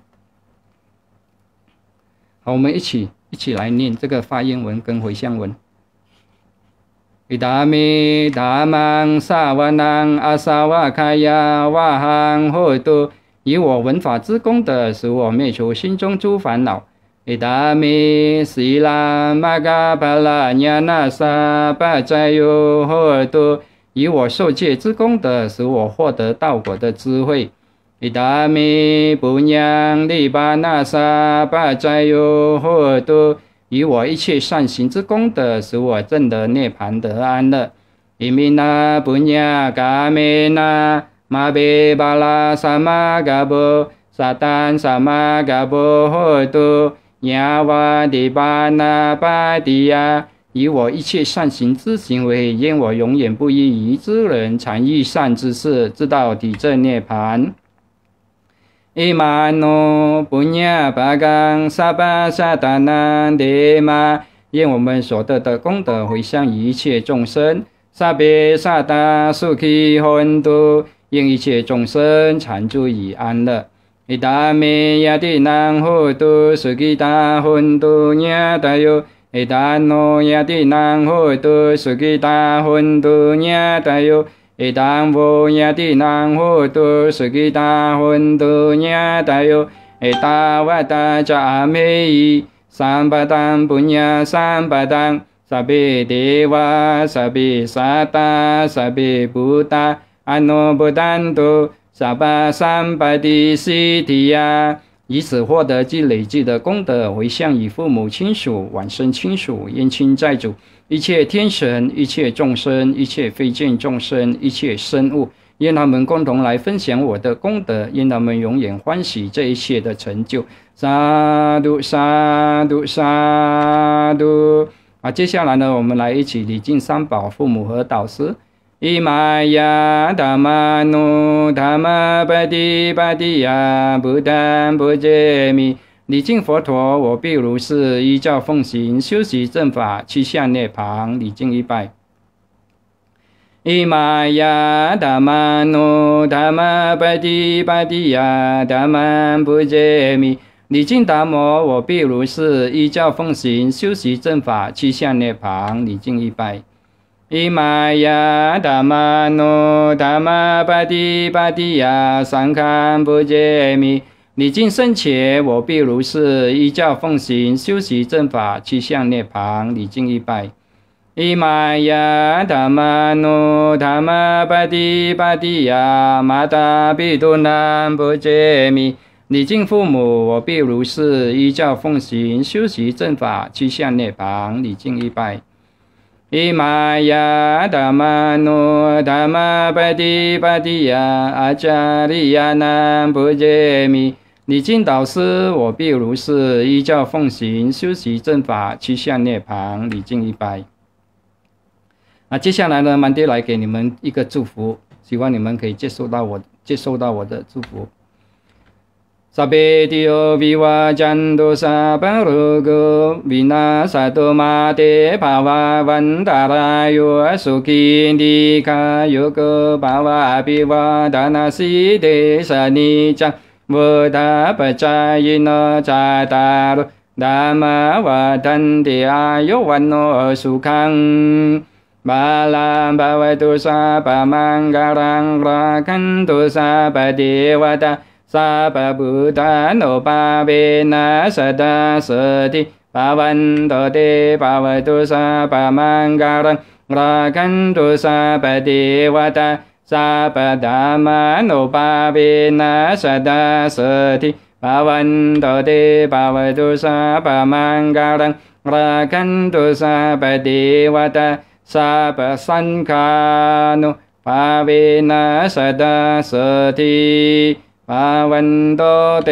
好，我们一起来念这个发愿文跟回向文。Idami dhammang savanang asavakaya vahang hotu， 以我闻法之功德，使我灭除心中诸烦恼。Idami silam magapala jnana sapajayo hotu， 以我受戒之功德，使我获得道果的智慧。Idami punyang nibbana sapajayo hotu， 以我一切善行之功德，使我证得涅槃得安乐。Imina punya kamena mabebala samagabo satan samagabo hotu yawa dibana padiya， 以我一切善行之行为，愿我永远不依于之人，常遇善之事，直到体证涅槃。Imano punya bagang sabha satana dema， 愿我们所得的功德回向于一切众生。Sabbe sata sukhi hontu， 愿一切众生常住以安乐。Idame yadinang hotu sukita hontu nyatayo， Idano yadinang hotu sukita hontu nyatayo， Idang vo yadinang hotu sukita hontu nyatayo， Etawata ja'ameyi sampadang punya sampadang sabbe dewa sabbe sata sabbe buddha anubuddhanto sabba sampati siddhiya， 以此获得既累积的功德，回向以父母亲属、往生亲属、冤亲债主、一切天神、一切众生、一切非见众生、一切生物，愿他们共同来分享我的功德，愿他们永远欢喜这一切的成就。萨度萨度萨度。接下来呢，我们来一起礼敬三宝、父母和导师。Imaya dhammanu dhamma patipatiya buddham bhajami， 礼敬佛陀，我必如是依教奉行，修习正法，趋向涅槃。礼敬100。Imaya dhammanu dhamma patipatiya dhammam bhajami， 礼敬达摩，我必如是依教奉行，修习正法，趋向涅槃。礼敬100。Imaya dhammanu dhamma patipatiya sangham bhajami， 礼敬圣且，我必如是，依教奉行，修习正法，趋向涅槃。礼敬1拜。伊玛呀达玛努达玛巴蒂巴蒂呀玛达比多南不揭弥。礼敬父母，我必如是，依教奉行，修习正法，趋向涅槃。礼敬1拜。伊玛呀达玛努达玛巴蒂巴蒂呀阿迦利亚南不揭弥。礼敬导师，我必如是，依教奉行，修习正法，趋向涅槃。礼敬1拜。接下来呢，曼爹来给你们一个祝福，希望你们可以接受到我的祝福。萨贝蒂欧维瓦占多萨巴罗格维纳萨多玛德巴瓦万达拉尤苏基尼卡尤格巴瓦阿比瓦达纳西德萨尼将沃达巴扎伊诺扎达罗达玛瓦丹迪阿尤万诺苏康。Balam bawa dosa pamangarang rakan dosa padewata sapa buddha no pavena sada sati pavanto te bawa dosa pamangarang rakan dosa padewata sapa dhamma no pavena sada sati pavanto te bawa dosa pamangarang rakan dosa padewata Sapa sankano pavena sada sati pavanto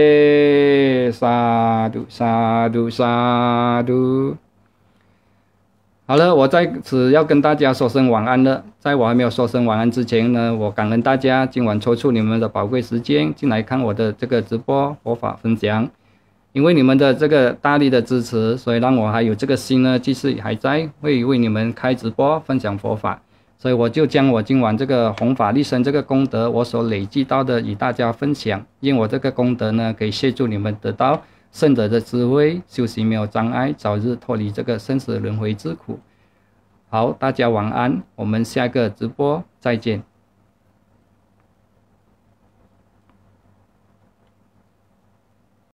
te sadhu sadhu sadhu。好了，我在此要跟大家说声晚安了。在我还没有说声晚安之前呢，我感恩大家今晚抽出你们的宝贵时间进来看我的这个直播佛法分享。因为你们的这个大力的支持，所以让我还有这个心呢，继续还在会为你们开直播分享佛法，所以我就将我今晚这个弘法利生这个功德，我所累积到的与大家分享，愿我这个功德呢，可以协助你们得到圣者的智慧，修行没有障碍，早日脱离这个生死轮回之苦。好，大家晚安，我们下个直播再见。